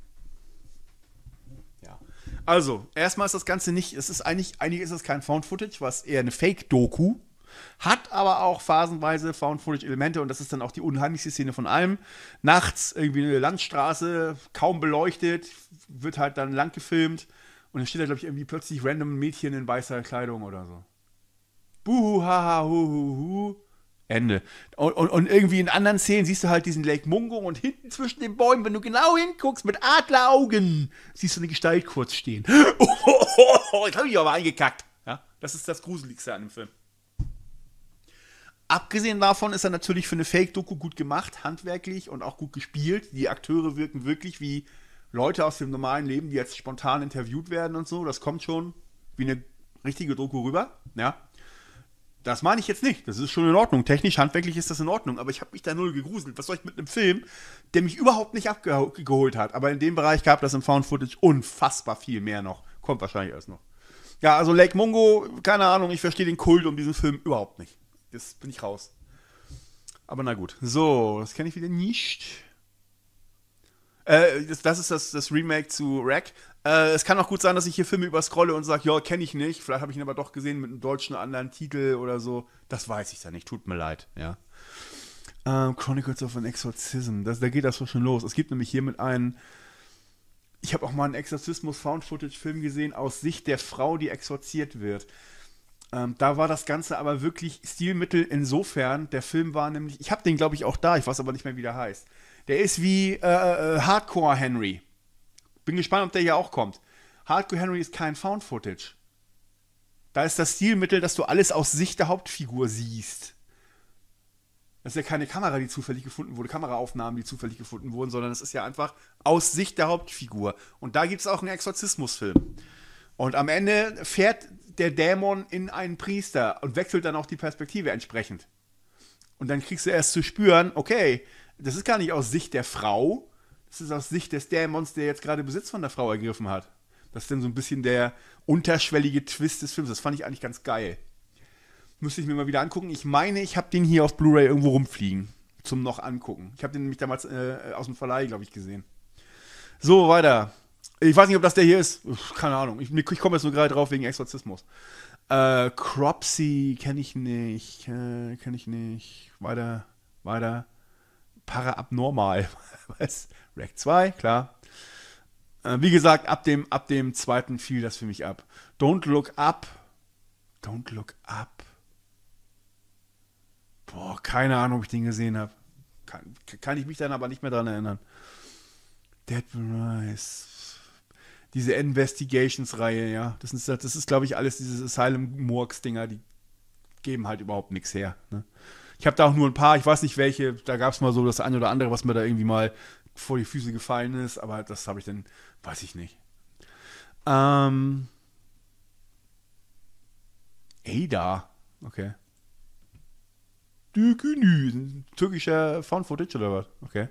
Ja. Also, erstmal ist das Ganze nicht, eigentlich ist es kein Found-Footage, was eher eine Fake-Doku. Hat aber auch phasenweise Found-Footage-Elemente und das ist dann auch die unheimlichste Szene von allem. Nachts irgendwie eine Landstraße, kaum beleuchtet, wird halt dann lang gefilmt und dann steht da, glaube ich, irgendwie plötzlich random Mädchen in weißer Kleidung oder so. Buhu, haha, hu, hu, hu. Ende. Und irgendwie in anderen Szenen siehst du halt diesen Lake Mungo und hinten zwischen den Bäumen, wenn du genau hinguckst, mit Adleraugen, siehst du eine Gestalt kurz stehen. Jetzt habe ich aber eingekackt. Ja, das ist das Gruseligste an dem Film. Abgesehen davon ist er natürlich für eine Fake-Doku gut gemacht, handwerklich und auch gut gespielt. Die Akteure wirken wirklich wie Leute aus dem normalen Leben, die jetzt spontan interviewt werden und so. Das kommt schon wie eine richtige Doku rüber. Ja. Das meine ich jetzt nicht. Das ist schon in Ordnung. Technisch, handwerklich ist das in Ordnung. Aber ich habe mich da null gegruselt. Was soll ich mit einem Film, der mich überhaupt nicht abgeholt hat? Aber in dem Bereich gab das im Found-Footage unfassbar viel mehr noch. Kommt wahrscheinlich erst noch. Ja, also Lake Mungo, keine Ahnung. Ich verstehe den Kult um diesen Film überhaupt nicht. Das bin ich raus. Aber na gut. So, das kenne ich wieder nicht. Das ist das Remake zu Wreck. Es kann auch gut sein, dass ich hier Filme überscrolle und sage, ja, kenne ich nicht. Vielleicht habe ich ihn aber doch gesehen mit einem deutschen anderen Titel oder so. Das weiß ich dann nicht. Tut mir leid, ja. Chronicles of an Exorcism. Da geht das so schon los. Es gibt nämlich hiermit einen. Ich habe auch mal einen Exorzismus-Found-Footage-Film gesehen aus Sicht der Frau, die exorziert wird. Da war das Ganze aber wirklich Stilmittel insofern. Der Film war nämlich. Ich habe den, glaube ich, auch da. Ich weiß aber nicht mehr, wie der heißt. Der ist wie Hardcore Henry. Bin gespannt, ob der hier auch kommt. Hardcore Henry ist kein Found-Footage. Da ist das Stilmittel, dass du alles aus Sicht der Hauptfigur siehst. Das ist ja keine Kamera, die zufällig gefunden wurde, Kameraaufnahmen, die zufällig gefunden wurden, sondern es ist ja einfach aus Sicht der Hauptfigur. Und da gibt es auch einen Exorzismusfilm. Und am Ende fährt der Dämon in einen Priester und wechselt dann auch die Perspektive entsprechend. Und dann kriegst du erst zu spüren, okay, das ist gar nicht aus Sicht der Frau, das ist aus Sicht des Dämons, der jetzt gerade Besitz von der Frau ergriffen hat. Das ist dann so ein bisschen der unterschwellige Twist des Films. Das fand ich eigentlich ganz geil. Müsste ich mir mal wieder angucken. Ich meine, ich habe den hier auf Blu-ray irgendwo rumfliegen. zum noch angucken. Ich habe den nämlich damals aus dem Verleih, glaube ich, gesehen. So, weiter. Ich weiß nicht, ob das der hier ist. Keine Ahnung. Ich komme jetzt nur gerade drauf wegen Exorzismus. Cropsy kenne ich nicht. Kenne ich nicht. Weiter. Paraabnormal. Was? Rack 2, klar. Wie gesagt, ab dem zweiten fiel das für mich ab. Don't Look Up. Don't Look Up. Boah, keine Ahnung, ob ich den gesehen habe. Kann ich mich dann aber nicht mehr dran erinnern. Dead Will Rise. Diese Investigations-Reihe, ja. Das ist glaube ich, alles diese Asylum-Murks-Dinger, die geben halt überhaupt nichts her. Ne? Ich habe da auch nur ein paar, ich weiß nicht welche, da gab es mal so das eine oder andere, was mir da irgendwie mal vor die Füße gefallen ist, aber das habe ich dann, weiß ich nicht. Ada, okay. Dükünü, türkischer Found Footage oder was? Okay.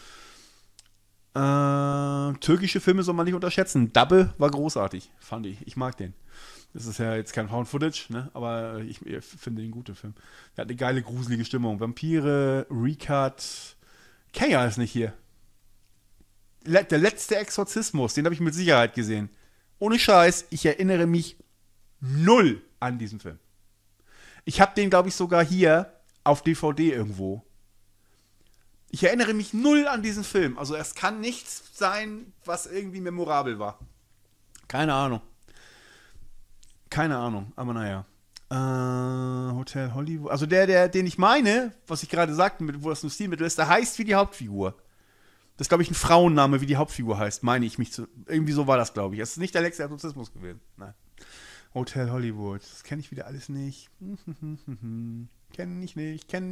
Türkische Filme soll man nicht unterschätzen. Dabbe war großartig, fand ich. Ich mag den. Das ist ja jetzt kein Found Footage, ne? Aber ich finde den guten Film. Der hat eine geile, gruselige Stimmung. Vampire, Recut. Kaya ist nicht hier. Der letzte Exorzismus, den habe ich mit Sicherheit gesehen. Ohne Scheiß, ich erinnere mich null an diesen Film. Ich habe den, glaube ich, sogar hier auf DVD irgendwo. Ich erinnere mich null an diesen Film. Also es kann nichts sein, was irgendwie memorabel war. Keine Ahnung. Keine Ahnung, aber naja. Hotel Hollywood. Also den ich meine, was ich gerade sagte, wo das ein Stilmittel ist, der heißt wie die Hauptfigur. Das ist, glaube ich, ein Frauenname, wie die Hauptfigur heißt, meine ich mich zu. Irgendwie so war das, glaube ich. Es ist nicht der letzte Exorzismus gewesen. Nein. Hotel Hollywood. Das kenne ich wieder alles nicht. Kenne ich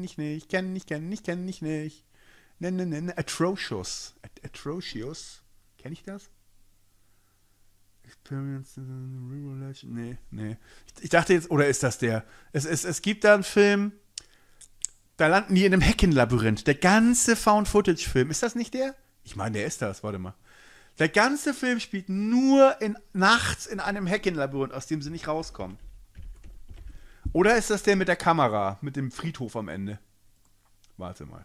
nicht. Atrocious. Atrocious. Kenne ich das? Experience in Rural Legend. Nee. Ich dachte jetzt, oder ist das der? Es gibt da einen Film, da landen die in einem Heckenlabyrinth. Der ganze Found-Footage-Film. Ist das nicht der? Ich meine, der ist das. Warte mal. Der ganze Film spielt nur nachts in einem Heckenlabyrinth, aus dem sie nicht rauskommen. Oder ist das der mit der Kamera, mit dem Friedhof am Ende? Warte mal.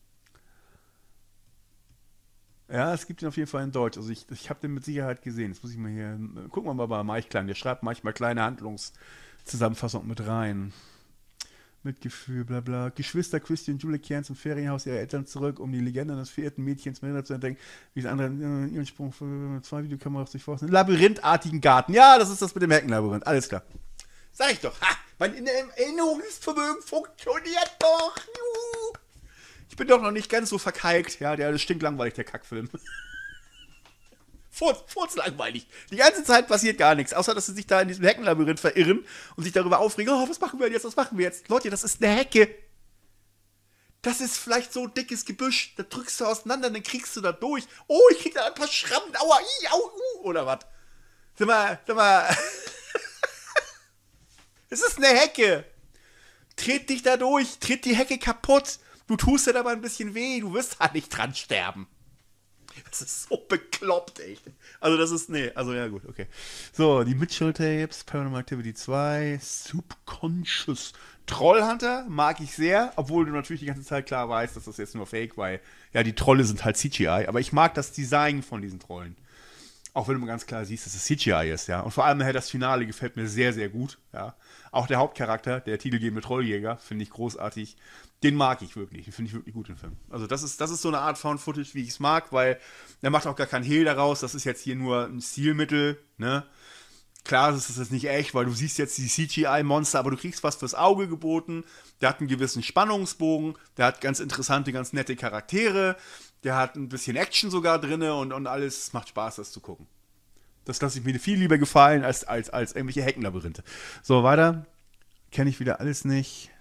Ja, es gibt ihn auf jeden Fall in Deutsch. Also ich habe den mit Sicherheit gesehen. Jetzt muss ich mal hier. Gucken wir mal bei Maichklang. Der schreibt manchmal kleine Handlungszusammenfassungen mit rein. Mitgefühl, bla bla. Geschwister Christian und Julie kehren zum Ferienhaus ihrer Eltern zurück, um die Legende eines verirrten Mädchens mehr zu entdecken, wie das andere ihren Sprung für 2 Videokameras durchforsten. Labyrinthartigen Garten. Ja, das ist das mit dem Heckenlabyrinth. Alles klar. Sag ich doch. Ha! Mein Erinnerungsvermögen funktioniert doch. Juhu. Ich bin doch noch nicht ganz so verkalkt. Ja, der stinkt langweilig, der Kackfilm. Furzlangweilig. Die ganze Zeit passiert gar nichts, außer dass sie sich da in diesem Heckenlabyrinth verirren und sich darüber aufregen, oh, was machen wir jetzt? Leute, das ist eine Hecke. Das ist vielleicht so dickes Gebüsch, da drückst du auseinander, dann kriegst du da durch. Oh, ich krieg da ein paar Schrammen, aua, au, oder was? Sag mal. Es ist eine Hecke. Tret dich da durch, tritt die Hecke kaputt. Du tust dir dabei ein bisschen weh, du wirst da nicht dran sterben. Das ist so bekloppt, echt. Also das ist, ja gut, okay. So, die Mitchell-Tapes, Paranormal Activity 2, Subconscious. Trollhunter mag ich sehr, obwohl du natürlich die ganze Zeit klar weißt, dass das jetzt nur Fake, weil, ja, die Trolle sind halt CGI. Aber ich mag das Design von diesen Trollen. Auch wenn du ganz klar siehst, dass es CGI ist, ja. Und vor allem das Finale gefällt mir sehr, sehr gut, ja. Auch der Hauptcharakter, der titelgebende Trolljäger, finde ich großartig. Den mag ich wirklich. Den finde ich wirklich gut, den Film. Also das ist so eine Art Found-Footage, wie ich es mag, weil er macht auch gar keinen Hehl daraus. Das ist jetzt hier nur ein Stilmittel, ne. Klar, das ist jetzt nicht echt, weil du siehst jetzt die CGI-Monster, aber du kriegst was fürs Auge geboten. Der hat einen gewissen Spannungsbogen, der hat ganz interessante, ganz nette Charaktere, der hat ein bisschen Action sogar drin und alles. Es macht Spaß, das zu gucken. Das lasse ich mir viel lieber gefallen als irgendwelche Heckenlabyrinthe. So, weiter. Kenne ich wieder alles nicht.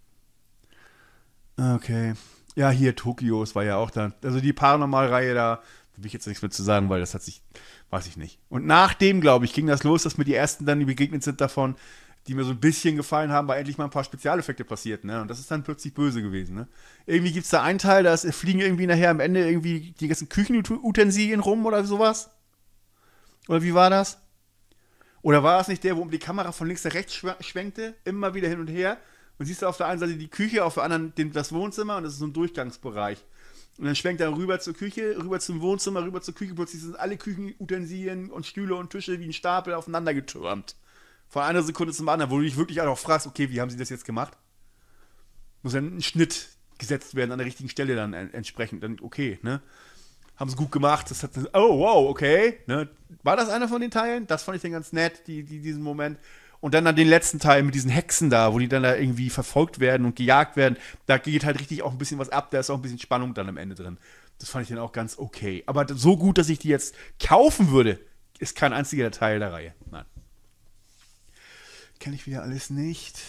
Okay. Ja, hier Tokio, es war ja auch da. Also die Paranormal-Reihe, da will ich jetzt nichts mehr zu sagen, weil das hat sich, weiß ich nicht. Und nachdem, glaube ich, ging das los, dass mir die ersten dann, die begegnet sind davon, die mir so ein bisschen gefallen haben, weil endlich mal ein paar Spezialeffekte passiert, ne? Und das ist dann plötzlich böse gewesen, ne? Irgendwie gibt es da einen Teil, da fliegen irgendwie nachher am Ende irgendwie die ganzen Küchenutensilien rum oder sowas. Oder wie war das? Oder war das nicht der, wo die Kamera von links nach rechts schwenkte, immer wieder hin und her? Und siehst du auf der einen Seite die Küche, auf der anderen das Wohnzimmer und das ist so ein Durchgangsbereich. Und dann schwenkt er rüber zur Küche, rüber zum Wohnzimmer, rüber zur Küche. Plötzlich sind alle Küchenutensilien und Stühle und Tische wie ein Stapel aufeinander getürmt. Von einer Sekunde zum anderen, wo du dich wirklich auch fragst, okay, wie haben sie das jetzt gemacht? Muss dann ein Schnitt gesetzt werden an der richtigen Stelle dann entsprechend. Dann okay, ne? Haben sie gut gemacht. Das hat, oh, wow, okay. Ne? War das einer von den Teilen? Das fand ich dann ganz nett, diesen Moment. Und dann den letzten Teil mit diesen Hexen da, wo die dann da irgendwie verfolgt werden und gejagt werden. Da geht halt richtig auch ein bisschen was ab. Da ist auch ein bisschen Spannung dann am Ende drin. Das fand ich dann auch ganz okay. Aber so gut, dass ich die jetzt kaufen würde, ist kein einziger Teil der Reihe. Nein. Kenne ich wieder alles nicht.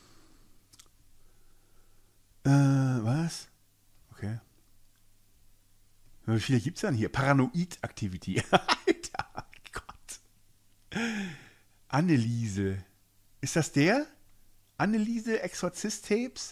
Was? Okay. Wie viele gibt's denn hier? Paranoid Activity. Alter Gott. Anneliese. Ist das der? Anneliese Exorzist Tapes?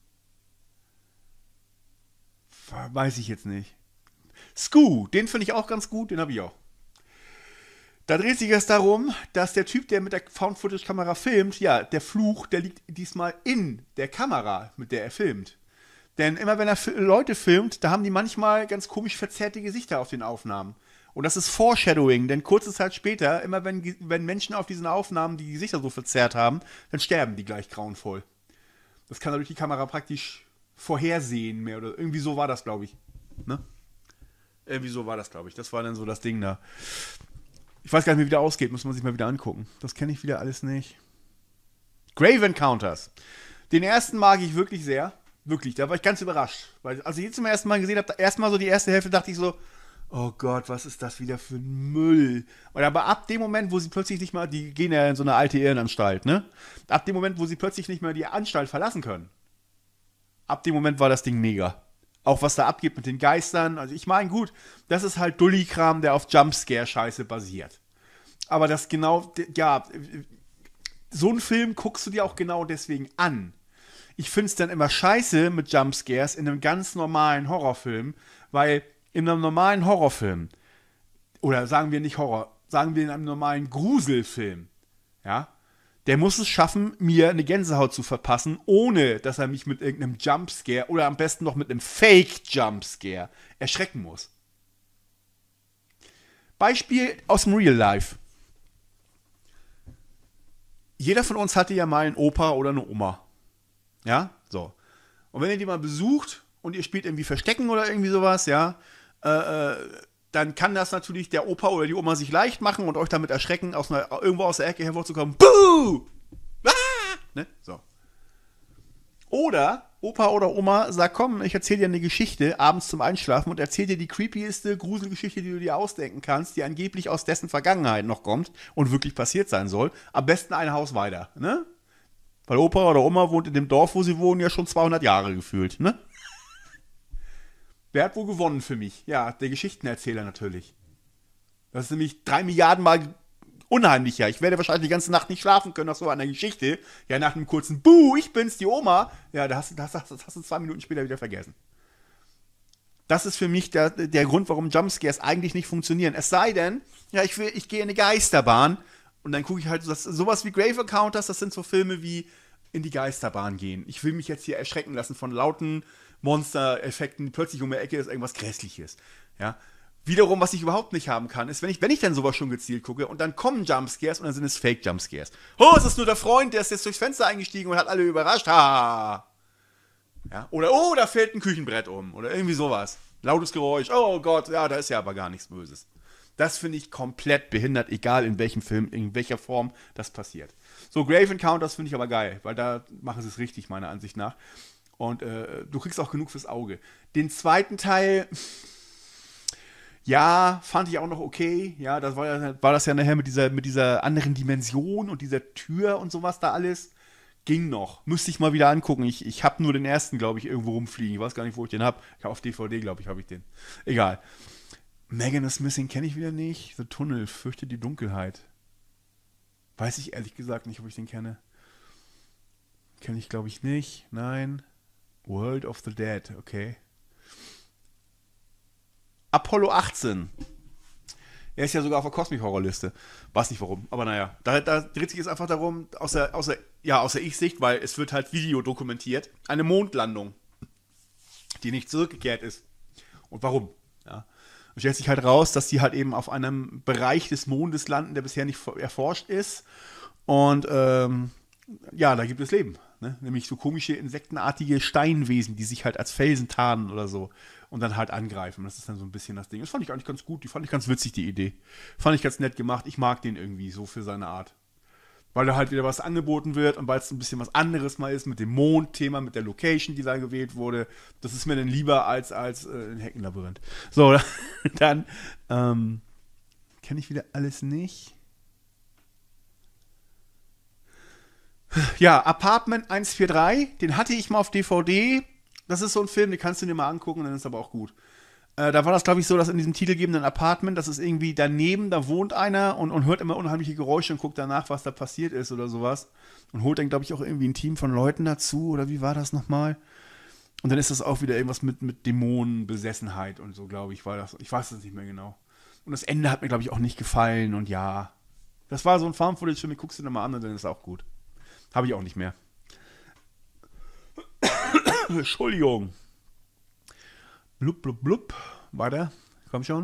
Weiß ich jetzt nicht. Scoo, den finde ich auch ganz gut, den habe ich auch. Da dreht sich es darum, dass der Typ, der mit der Found-Footage-Kamera filmt, ja, der Fluch, der liegt diesmal in der Kamera, mit der er filmt. Denn immer wenn er Leute filmt, da haben die manchmal ganz komisch verzerrte Gesichter auf den Aufnahmen. Und das ist Foreshadowing, denn kurze Zeit später, immer wenn Menschen auf diesen Aufnahmen die Gesichter so verzerrt haben, dann sterben die gleich grauenvoll. Das kann er durch die Kamera praktisch vorhersehen, mehr oder irgendwie so war das, glaube ich. Ne? Irgendwie so war das, glaube ich. Das war dann so das Ding da. Ich weiß gar nicht mehr, wie der ausgeht, muss man sich mal wieder angucken. Das kenne ich wieder alles nicht. Grave Encounters. Den ersten mag ich wirklich sehr. Wirklich, da war ich ganz überrascht. Weil, als ich ihn zum ersten Mal gesehen habe, erstmal so die erste Hälfte, dachte ich so, oh Gott, was ist das wieder für ein Müll? Und aber ab dem Moment, wo sie plötzlich nicht mal, die gehen ja in so eine alte Irrenanstalt, ne? Ab dem Moment, wo sie plötzlich nicht mehr die Anstalt verlassen können, ab dem Moment war das Ding mega. Auch was da abgeht mit den Geistern. Also ich meine, gut, das ist halt Dulli-Kram, der auf Jumpscare-Scheiße basiert. Aber das genau, ja, so einen Film guckst du dir auch genau deswegen an. Ich finde es dann immer scheiße mit Jumpscares in einem ganz normalen Horrorfilm, weil in einem normalen Horrorfilm, oder sagen wir nicht Horror, sagen wir in einem normalen Gruselfilm, ja, der muss es schaffen, mir eine Gänsehaut zu verpassen, ohne dass er mich mit irgendeinem Jumpscare oder am besten noch mit einem Fake-Jumpscare erschrecken muss. Beispiel aus dem Real Life. Jeder von uns hatte ja mal einen Opa oder eine Oma. Ja, so. Und wenn ihr die mal besucht und ihr spielt irgendwie Verstecken oder irgendwie sowas, ja, dann kann das natürlich der Opa oder die Oma sich leicht machen und euch damit erschrecken, irgendwo aus der Ecke hervorzukommen. Buh! Ah! Ne? So. Oder Opa oder Oma sagt, komm, ich erzähle dir eine Geschichte abends zum Einschlafen und erzähl dir die creepieste Gruselgeschichte, die du dir ausdenken kannst, die angeblich aus dessen Vergangenheit noch kommt und wirklich passiert sein soll. Am besten ein Haus weiter, ne? Weil Opa oder Oma wohnt in dem Dorf, wo sie wohnen, ja schon 200 Jahre gefühlt, ne? Wer hat wohl gewonnen für mich? Ja, der Geschichtenerzähler natürlich. Das ist nämlich 3 Milliarden Mal unheimlicher. Ich werde wahrscheinlich die ganze Nacht nicht schlafen können nach so einer Geschichte. Ja, nach einem kurzen Buh, ich bin's, die Oma. Ja, das hast du 2 Minuten später wieder vergessen. Das ist für mich der Grund, warum Jumpscares eigentlich nicht funktionieren. Es sei denn, ja, ich gehe in eine Geisterbahn und dann gucke ich halt sowas wie Grave Encounters, das sind so Filme wie in die Geisterbahn gehen. Ich will mich jetzt hier erschrecken lassen von lauten Monster-Effekten, plötzlich um die Ecke ist irgendwas Grässliches. Ja. Wiederum, was ich überhaupt nicht haben kann, ist, wenn ich dann sowas schon gezielt gucke und dann kommen Jumpscares und dann sind es Fake-Jumpscares. Oh, es ist nur der Freund, der ist jetzt durchs Fenster eingestiegen und hat alle überrascht. Ha! Ja. Oder, oh, da fällt ein Küchenbrett um. Oder irgendwie sowas. Lautes Geräusch. Oh Gott, ja, da ist ja aber gar nichts Böses. Das finde ich komplett behindert, egal in welchem Film, in welcher Form das passiert. So, Grave Encounters finde ich aber geil, weil da machen sie es richtig, meiner Ansicht nach. Und du kriegst auch genug fürs Auge. Den zweiten Teil, ja, fand ich auch noch okay. Ja, das war das ja nachher mit dieser anderen Dimension und dieser Tür und sowas da alles. Ging noch. Müsste ich mal wieder angucken. Ich habe nur den ersten, glaube ich, irgendwo rumfliegen. Ich weiß gar nicht, wo ich den habe. Ich habe auf DVD, glaube ich, habe ich den. Egal. Megan is Missing kenne ich wieder nicht. The Tunnel, fürchte die Dunkelheit. Weiß ich ehrlich gesagt nicht, ob ich den kenne. Kenne ich, glaube ich, nicht. Nein. World of the Dead, okay. Apollo 18. Er ist ja sogar auf der Cosmic-Horror-Liste. Weiß nicht warum, aber naja. Da dreht sich es einfach darum, aus der Ich-Sicht, weil es wird halt Video dokumentiert, eine Mondlandung, die nicht zurückgekehrt ist. Und warum? Ja. Und stellt sich halt raus, dass die halt eben auf einem Bereich des Mondes landen, der bisher nicht erforscht ist. Und ja, da gibt es Leben. Ne? Nämlich so komische insektenartige Steinwesen, die sich halt als Felsen tarnen oder so und dann halt angreifen. Das ist dann so ein bisschen das Ding. Das fand ich eigentlich ganz gut. Die fand ich ganz witzig, die Idee. Fand ich ganz nett gemacht. Ich mag den irgendwie so für seine Art. Weil da halt wieder was angeboten wird und weil es ein bisschen was anderes mal ist mit dem Mondthema, mit der Location, die da gewählt wurde. Das ist mir dann lieber als ein Heckenlabyrinth. So, dann kenne ich wieder alles nicht. Ja, Apartment 143, den hatte ich mal auf DVD. Das ist so ein Film, den kannst du dir mal angucken, dann ist aber auch gut. Da war das, glaube ich, so, dass in diesem titelgebenden Apartment, das ist irgendwie daneben, da wohnt einer und hört immer unheimliche Geräusche und guckt danach, was da passiert ist oder sowas. Und holt dann, glaube ich, auch irgendwie ein Team von Leuten dazu, oder wie war das nochmal? Und dann ist das auch wieder irgendwas mit Dämonenbesessenheit und so, glaube ich, war das. Ich weiß es nicht mehr genau. Und das Ende hat mir, glaube ich, auch nicht gefallen und ja. Das war so ein Farm-Footage-Film, guckst du dir mal an und dann ist auch gut. Habe ich auch nicht mehr. Entschuldigung. Blub, blub, blub. Weiter. Komm schon.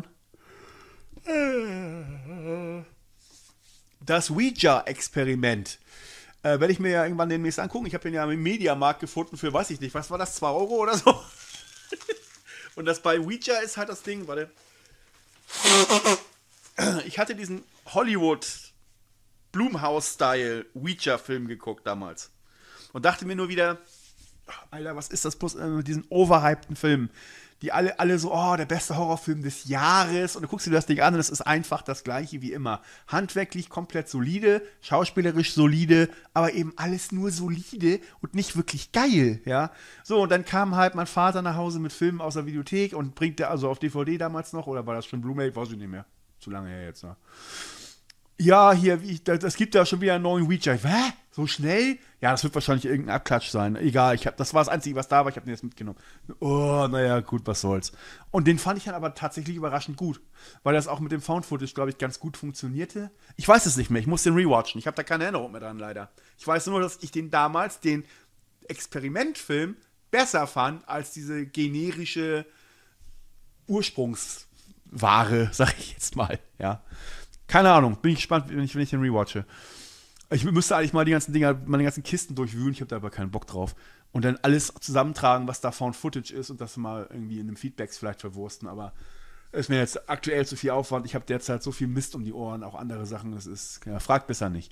Das Ouija-Experiment. Werde ich mir ja irgendwann demnächst angucken. Ich habe den ja im Mediamarkt gefunden für, weiß ich nicht, was war das, 2 Euro oder so? Und das bei Ouija ist halt das Ding, warte. Ich hatte diesen Hollywood Blumhouse-Style Ouija-Film geguckt damals. Und dachte mir nur wieder, Alter, was ist das bloß mit diesen overhypten Filmen? Die alle so, oh, der beste Horrorfilm des Jahres. Und du guckst dir das Ding an und es ist einfach das gleiche wie immer. Handwerklich komplett solide, schauspielerisch solide, aber eben alles nur solide und nicht wirklich geil, ja. So, und dann kam halt mein Vater nach Hause mit Filmen aus der Videothek und bringt der also auf DVD damals noch, oder war das schon Blu-ray? Weiß ich nicht mehr. Zu lange her jetzt, ne? Ja, hier, das gibt ja schon wieder einen neuen Ouija. Hä? So schnell? Ja, das wird wahrscheinlich irgendein Abklatsch sein. Egal, das war das Einzige, was da war. Ich habe den jetzt mitgenommen. Oh, naja, gut, was soll's. Und den fand ich dann aber tatsächlich überraschend gut. Weil das auch mit dem Found-Footage, glaube ich, ganz gut funktionierte. Ich weiß es nicht mehr. Ich muss den rewatchen. Ich habe da keine Erinnerung mehr dran, leider. Ich weiß nur, dass ich den damals, den Experimentfilm, besser fand als diese generische Ursprungsware, sag ich jetzt mal. Ja. Keine Ahnung, bin ich gespannt, wenn ich den rewatche. Ich müsste eigentlich mal die ganzen Dinger, meine ganzen Kisten durchwühlen, ich habe da aber keinen Bock drauf. Und dann alles zusammentragen, was da Found Footage ist und das mal irgendwie in einem Feedbacks vielleicht verwursten, aber ist mir jetzt aktuell zu viel Aufwand. Ich habe derzeit so viel Mist um die Ohren, auch andere Sachen, das ist, ja, fragt besser nicht.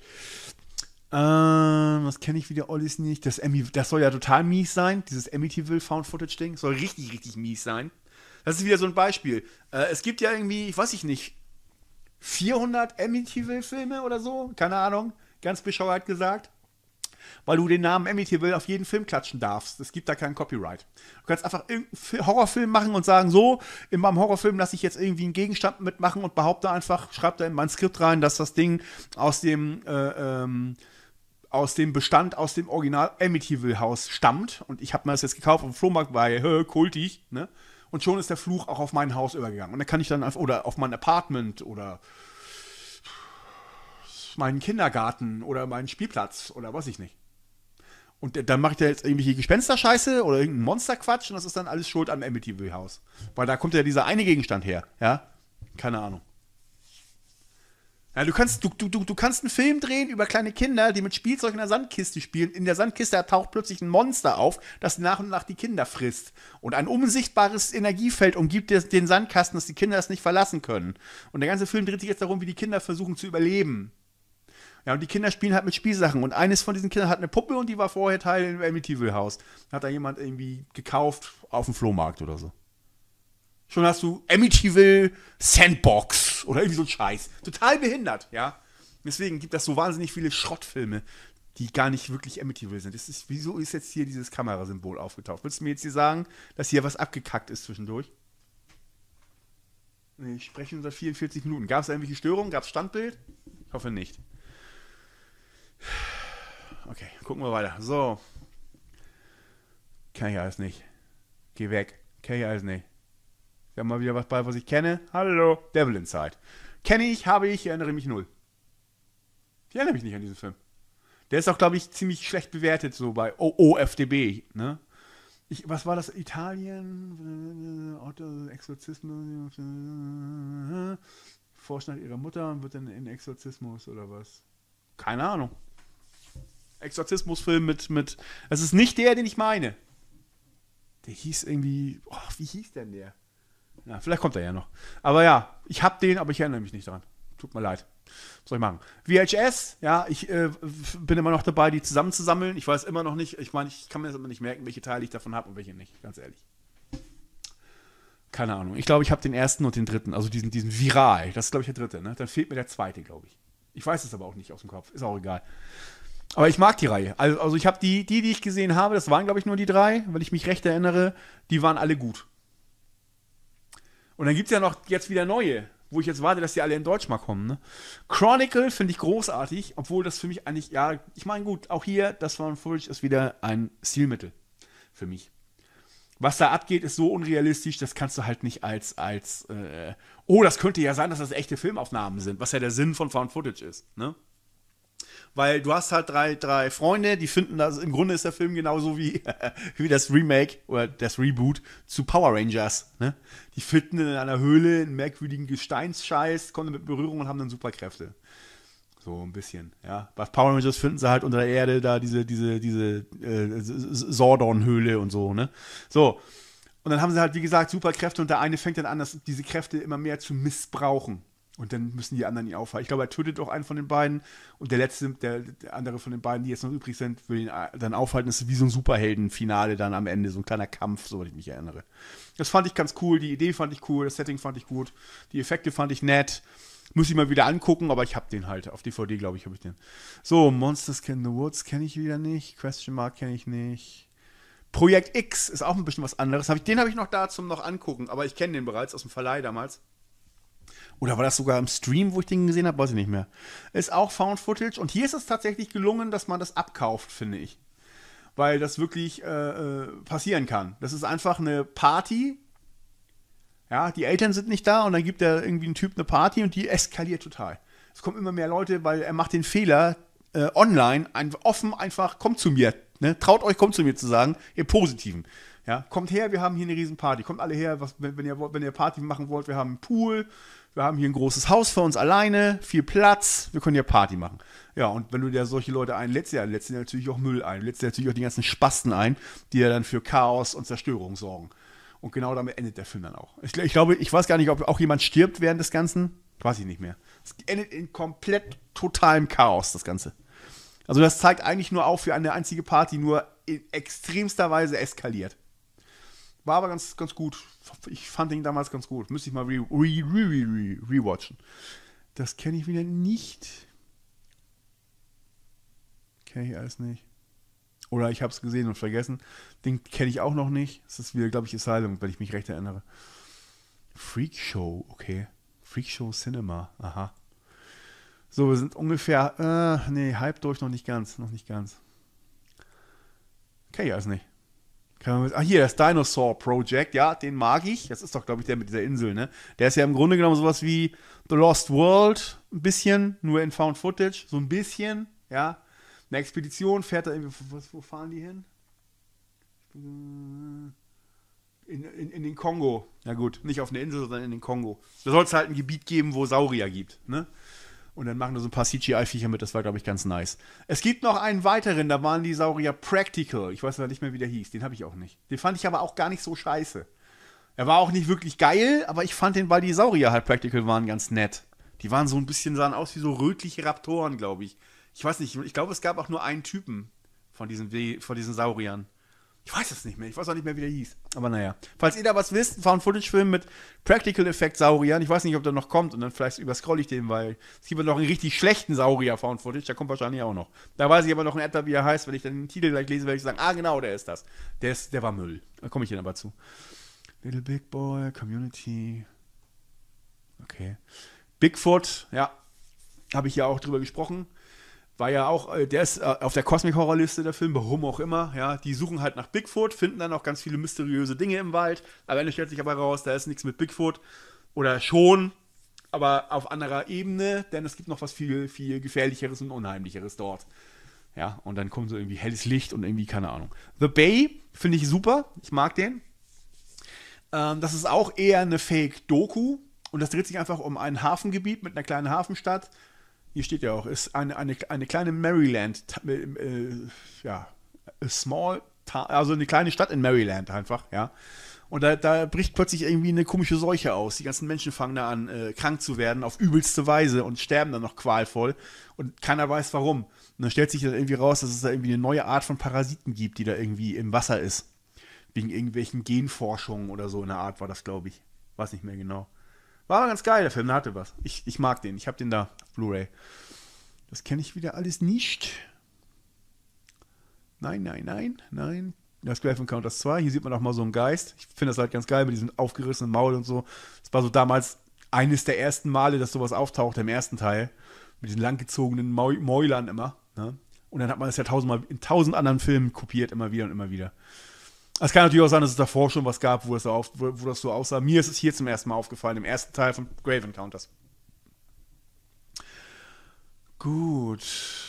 Was kenne ich wieder alles nicht? Das soll ja total mies sein, dieses Amityville Found Footage Ding, soll richtig, richtig mies sein. Das ist wieder so ein Beispiel. Es gibt ja irgendwie, ich weiß ich nicht, 400 Amityville-Filme oder so, keine Ahnung, ganz bescheuert gesagt, weil du den Namen Amityville auf jeden Film klatschen darfst. Es gibt da kein Copyright. Du kannst einfach irgendeinen Horrorfilm machen und sagen, so, in meinem Horrorfilm lasse ich jetzt irgendwie einen Gegenstand mitmachen und behaupte einfach, schreib da in mein Skript rein, dass das Ding aus dem Bestand, aus dem Original Amityville-Haus stammt. Und ich habe mir das jetzt gekauft auf dem Flohmarkt, weil, kultig, ne? Und schon ist der Fluch auch auf mein Haus übergegangen. Und dann kann ich dann einfach, oder auf mein Apartment oder meinen Kindergarten oder meinen Spielplatz oder weiß ich nicht. Und dann mache ich da jetzt irgendwelche Gespensterscheiße oder irgendeinen Monsterquatsch und das ist dann alles schuld am Amityville-Haus. Weil da kommt ja dieser eine Gegenstand her, ja? Keine Ahnung. Ja, du kannst einen Film drehen über kleine Kinder, die mit Spielzeug in der Sandkiste spielen. In der Sandkiste taucht plötzlich ein Monster auf, das nach und nach die Kinder frisst. Und ein unsichtbares Energiefeld umgibt den Sandkasten, dass die Kinder es nicht verlassen können. Und der ganze Film dreht sich jetzt darum, wie die Kinder versuchen zu überleben. Ja, und die Kinder spielen halt mit Spielsachen. Und eines von diesen Kindern hat eine Puppe und die war vorher Teil im Amityville-Haus. Hat da jemand irgendwie gekauft auf dem Flohmarkt oder so. Schon hast du Amityville Sandbox oder irgendwie so ein Scheiß. Total behindert, ja. Deswegen gibt es so wahnsinnig viele Schrottfilme, die gar nicht wirklich Amityville sind. Wieso ist jetzt hier dieses Kamerasymbol aufgetaucht? Willst du mir jetzt hier sagen, dass hier was abgekackt ist zwischendurch? Nee, ich spreche seit 44 Minuten. Gab es irgendwelche Störungen? Gab es Standbild? Ich hoffe nicht. Okay, gucken wir weiter. So. Kann ich alles nicht. Geh weg. Kann ich alles nicht. Wir haben mal wieder was bei, was ich kenne. Hallo. Devil Inside. Kenne ich, habe ich, erinnere mich null. Ich erinnere mich nicht an diesen Film. Der ist auch, glaube ich, ziemlich schlecht bewertet, so bei OFDB, ne? Was war das? Italien? Exorzismus? Vorschlag ihrer Mutter und wird dann in Exorzismus oder was? Keine Ahnung. Exorzismusfilm mit. Das ist nicht der, den ich meine. Der hieß irgendwie. Oh, wie hieß denn der? Na, vielleicht kommt er ja noch. Aber ja, ich hab den, aber ich erinnere mich nicht dran. Tut mir leid. Was soll ich machen? VHS, ja, ich bin immer noch dabei, die zusammenzusammeln. Ich weiß immer noch nicht, ich meine, ich kann mir das immer nicht merken, welche Teile ich davon habe und welche nicht, ganz ehrlich. Keine Ahnung. Ich glaube, ich habe den ersten und den dritten, also diesen Viral. Das ist, glaube ich, der dritte, ne? Dann fehlt mir der zweite, glaube ich. Ich weiß es aber auch nicht aus dem Kopf. Ist auch egal. Aber ich mag die Reihe. Also ich habe die ich gesehen habe, das waren, glaube ich, nur die 3, weil ich mich recht erinnere, die waren alle gut. Und dann gibt es ja noch jetzt wieder neue, wo ich jetzt warte, dass die alle in Deutsch mal kommen. Ne? Chronicle finde ich großartig, obwohl das für mich eigentlich, ja, ich meine gut, auch hier, das Found Footage ist wieder ein Stilmittel für mich. Was da abgeht, ist so unrealistisch, das kannst du halt nicht oh, das könnte ja sein, dass das echte Filmaufnahmen sind, was ja der Sinn von Found Footage ist, ne? Weil du hast halt drei Freunde, die finden, dass im Grunde ist der Film genauso wie, wie das Remake oder das Reboot zu Power Rangers. Ne? Die finden in einer Höhle einen merkwürdigen Gesteinsscheiß, kommen mit Berührung und haben dann Superkräfte. So ein bisschen, ja. Bei Power Rangers finden sie halt unter der Erde da diese Zordon-Höhle und so, ne? So. Und dann haben sie halt, wie gesagt, Superkräfte und der eine fängt dann an, diese Kräfte immer mehr zu missbrauchen. Und dann müssen die anderen ihn aufhalten. Ich glaube, er tötet auch einen von den beiden. Und der letzte, der andere von den beiden, die jetzt noch übrig sind, will ihn dann aufhalten. Das ist wie so ein Superhelden-Finale dann am Ende. So ein kleiner Kampf, soweit ich mich erinnere. Das fand ich ganz cool. Die Idee fand ich cool. Das Setting fand ich gut. Die Effekte fand ich nett. Muss ich mal wieder angucken, aber ich habe den halt. Auf DVD, glaube ich, habe ich den. So, Monsters in the Woods kenne ich wieder nicht. Question Mark kenne ich nicht. Projekt X ist auch ein bisschen was anderes. Den habe ich noch da zum noch angucken. Aber ich kenne den bereits aus dem Verleih damals. Oder war das sogar im Stream, wo ich den gesehen habe? Weiß ich nicht mehr. Ist auch Found Footage. Und hier ist es tatsächlich gelungen, dass man das abkauft, finde ich. Weil das wirklich passieren kann. Das ist einfach eine Party. Ja, die Eltern sind nicht da und dann gibt da irgendwie ein Typ eine Party und die eskaliert total. Es kommen immer mehr Leute, weil er macht den Fehler, online, offen einfach, kommt zu mir. Ne? Traut euch, kommt zu mir zu sagen, ihr Positiven. Ja, kommt her, wir haben hier eine riesen Party. Kommt alle her, wenn ihr Party machen wollt, wir haben einen Pool, wir haben hier ein großes Haus für uns alleine, viel Platz, wir können hier Party machen. Ja, und wenn du dir solche Leute einlädst, lädst du dir natürlich auch Müll ein, lädst dir natürlich auch die ganzen Spasten ein, die ja dann für Chaos und Zerstörung sorgen. Und genau damit endet der Film dann auch. Ich glaube, ich weiß gar nicht, ob auch jemand stirbt während des Ganzen. Weiß ich nicht mehr. Es endet in komplett totalem Chaos, das Ganze. Also das zeigt eigentlich nur auf, wie eine einzige Party nur in extremster Weise eskaliert. War aber ganz, ganz gut. Ich fand ihn damals ganz gut. Müsste ich mal rewatchen. Das kenne ich wieder nicht. Kenne ich alles nicht. Oder ich habe es gesehen und vergessen. Den kenne ich auch noch nicht. Das ist wieder, glaube ich, Asylum, wenn ich mich recht erinnere. Freak Show, okay. Freak Show Cinema, aha. So, wir sind ungefähr, halb durch, noch nicht ganz. Okay, ja, ist nicht. Hier, das Dinosaur Project, ja, den mag ich. Das ist doch, glaube ich, der mit dieser Insel, ne? Der ist ja im Grunde genommen sowas wie The Lost World, ein bisschen, nur in Found Footage, so ein bisschen, ja. Eine Expedition fährt da irgendwie, wo fahren die hin? In den Kongo. Na gut, nicht auf eine Insel, sondern in den Kongo. Da soll es halt ein Gebiet geben, wo Saurier gibt, ne? Und dann machen da so ein paar CGI-Viecher mit, das war, glaube ich, ganz nice. Es gibt noch einen weiteren, da waren die Saurier Practical. Ich weiß aber nicht mehr, wie der hieß. Den habe ich auch nicht. Den fand ich aber auch gar nicht so scheiße. Er war auch nicht wirklich geil, aber ich fand den, weil die Saurier halt Practical waren, ganz nett. Die waren so ein bisschen, sahen aus wie so rötliche Raptoren, glaube ich. Ich weiß nicht, ich glaube, es gab auch nur einen Typen von diesen Sauriern. Ich weiß es nicht mehr, ich weiß auch nicht mehr, wie der hieß. Aber naja. Falls ihr da was wisst, Found-Footage-Film mit Practical-Effekt-Sauriern, ich weiß nicht, ob der noch kommt und dann vielleicht überscroll ich den, weil es gibt ja noch einen richtig schlechten Saurier-Found-Footage, der kommt wahrscheinlich auch noch. Da weiß ich aber noch in etwa, wie er heißt. Wenn ich dann den Titel gleich lese, werde ich sagen, genau, der ist das. Der war Müll. Da komme ich dann aber zu. Little Big Boy, Community. Okay. Bigfoot, ja. Habe ich ja auch drüber gesprochen. War ja auch, der ist auf der Cosmic-Horror-Liste, der Film, warum auch immer, ja, die suchen halt nach Bigfoot, finden dann auch ganz viele mysteriöse Dinge im Wald, am Ende stellt sich aber raus, da ist nichts mit Bigfoot, oder schon, aber auf anderer Ebene, denn es gibt noch was viel, viel gefährlicheres und unheimlicheres dort. Ja, und dann kommt so irgendwie helles Licht und irgendwie, keine Ahnung. The Bay finde ich super, ich mag den. Das ist auch eher eine Fake-Doku und das dreht sich einfach um ein Hafengebiet mit einer kleinen Hafenstadt. Hier steht ja auch, ist eine kleine Maryland, ja, a small town, also eine kleine Stadt in Maryland einfach, ja. Und da bricht plötzlich irgendwie eine komische Seuche aus. Die ganzen Menschen fangen da an, krank zu werden, auf übelste Weise und sterben dann noch qualvoll. Und keiner weiß warum. Und dann stellt sich dann irgendwie raus, dass es da irgendwie eine neue Art von Parasiten gibt, die da irgendwie im Wasser ist. Wegen irgendwelchen Genforschungen oder so in der Art war das, glaube ich. Weiß nicht mehr genau. War aber ganz geil, der Film, der hatte was. Ich mag den, ich habe den da auf Blu-ray. Das kenne ich wieder alles nicht. Nein. Das Grave Encounters 2, hier sieht man auch mal so einen Geist. Ich finde das halt ganz geil mit diesem aufgerissenen Maul und so. Das war so damals eines der ersten Male, dass sowas auftauchte im ersten Teil. Mit diesen langgezogenen Mäulern immer. Ne? Und dann hat man das ja tausendmal in 1000 anderen Filmen kopiert, immer wieder und immer wieder. Es kann natürlich auch sein, dass es davor schon was gab, wo das so aussah. Mir ist es hier zum ersten Mal aufgefallen, im ersten Teil von Grave Encounters. Gut.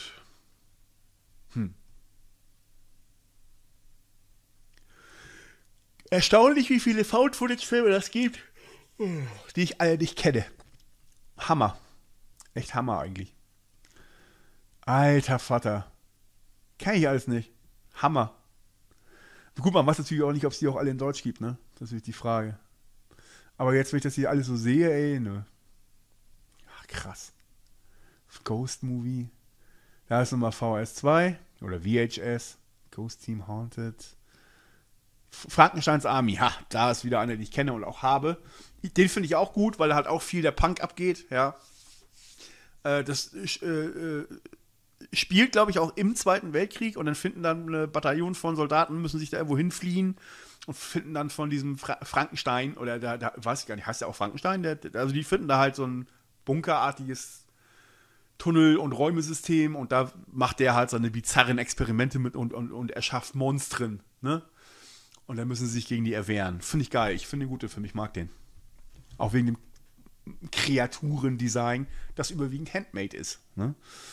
Erstaunlich, wie viele Found-Footage-Filme das gibt, die ich alle nicht kenne. Hammer. Echt Hammer eigentlich. Alter Vater. Kenn ich alles nicht. Hammer. Gut, man weiß natürlich auch nicht, ob es die auch alle in Deutsch gibt, ne? Das ist natürlich die Frage. Aber jetzt, wenn ich das hier alles so sehe, ey, ne. Ach, krass. Ghost Movie. Da ist nochmal VS2 oder VHS. Ghost Team Haunted. Frankensteins Army, ha, da ist wieder einer, den ich kenne und auch habe. Den finde ich auch gut, weil da halt auch viel der Punk abgeht, ja. Das spielt, glaube ich, auch im Zweiten Weltkrieg und dann finden dann eine Bataillon von Soldaten, müssen sich da irgendwo hinfliehen und finden dann von diesem Frankenstein, oder da weiß ich gar nicht, heißt der auch Frankenstein? Also die finden da halt so ein bunkerartiges Tunnel- und Räumesystem und da macht der halt seine bizarren Experimente mit und erschafft Monstren, ne? Und dann müssen sie sich gegen die erwehren. Finde ich geil. Ich finde den gut, für mich mag den. Auch wegen dem Kreaturendesign, das überwiegend handmade ist. Ne?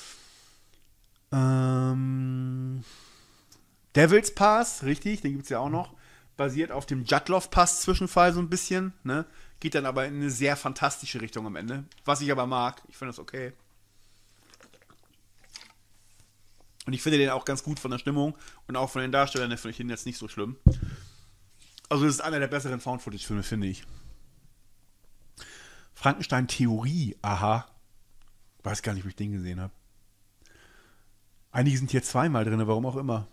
Devil's Pass, richtig, den gibt es ja auch noch. Basiert auf dem Judloff Pass Zwischenfall so ein bisschen. Ne? Geht dann aber in eine sehr fantastische Richtung am Ende. Was ich aber mag. Ich finde das okay. Und ich finde den auch ganz gut von der Stimmung und auch von den Darstellern, finde ich den jetzt nicht so schlimm. Also das ist einer der besseren Found-Footage-Filme, finde ich. Frankenstein-Theorie, aha. Weiß gar nicht, wo ich den gesehen habe. Einige sind hier zweimal drin, warum auch immer.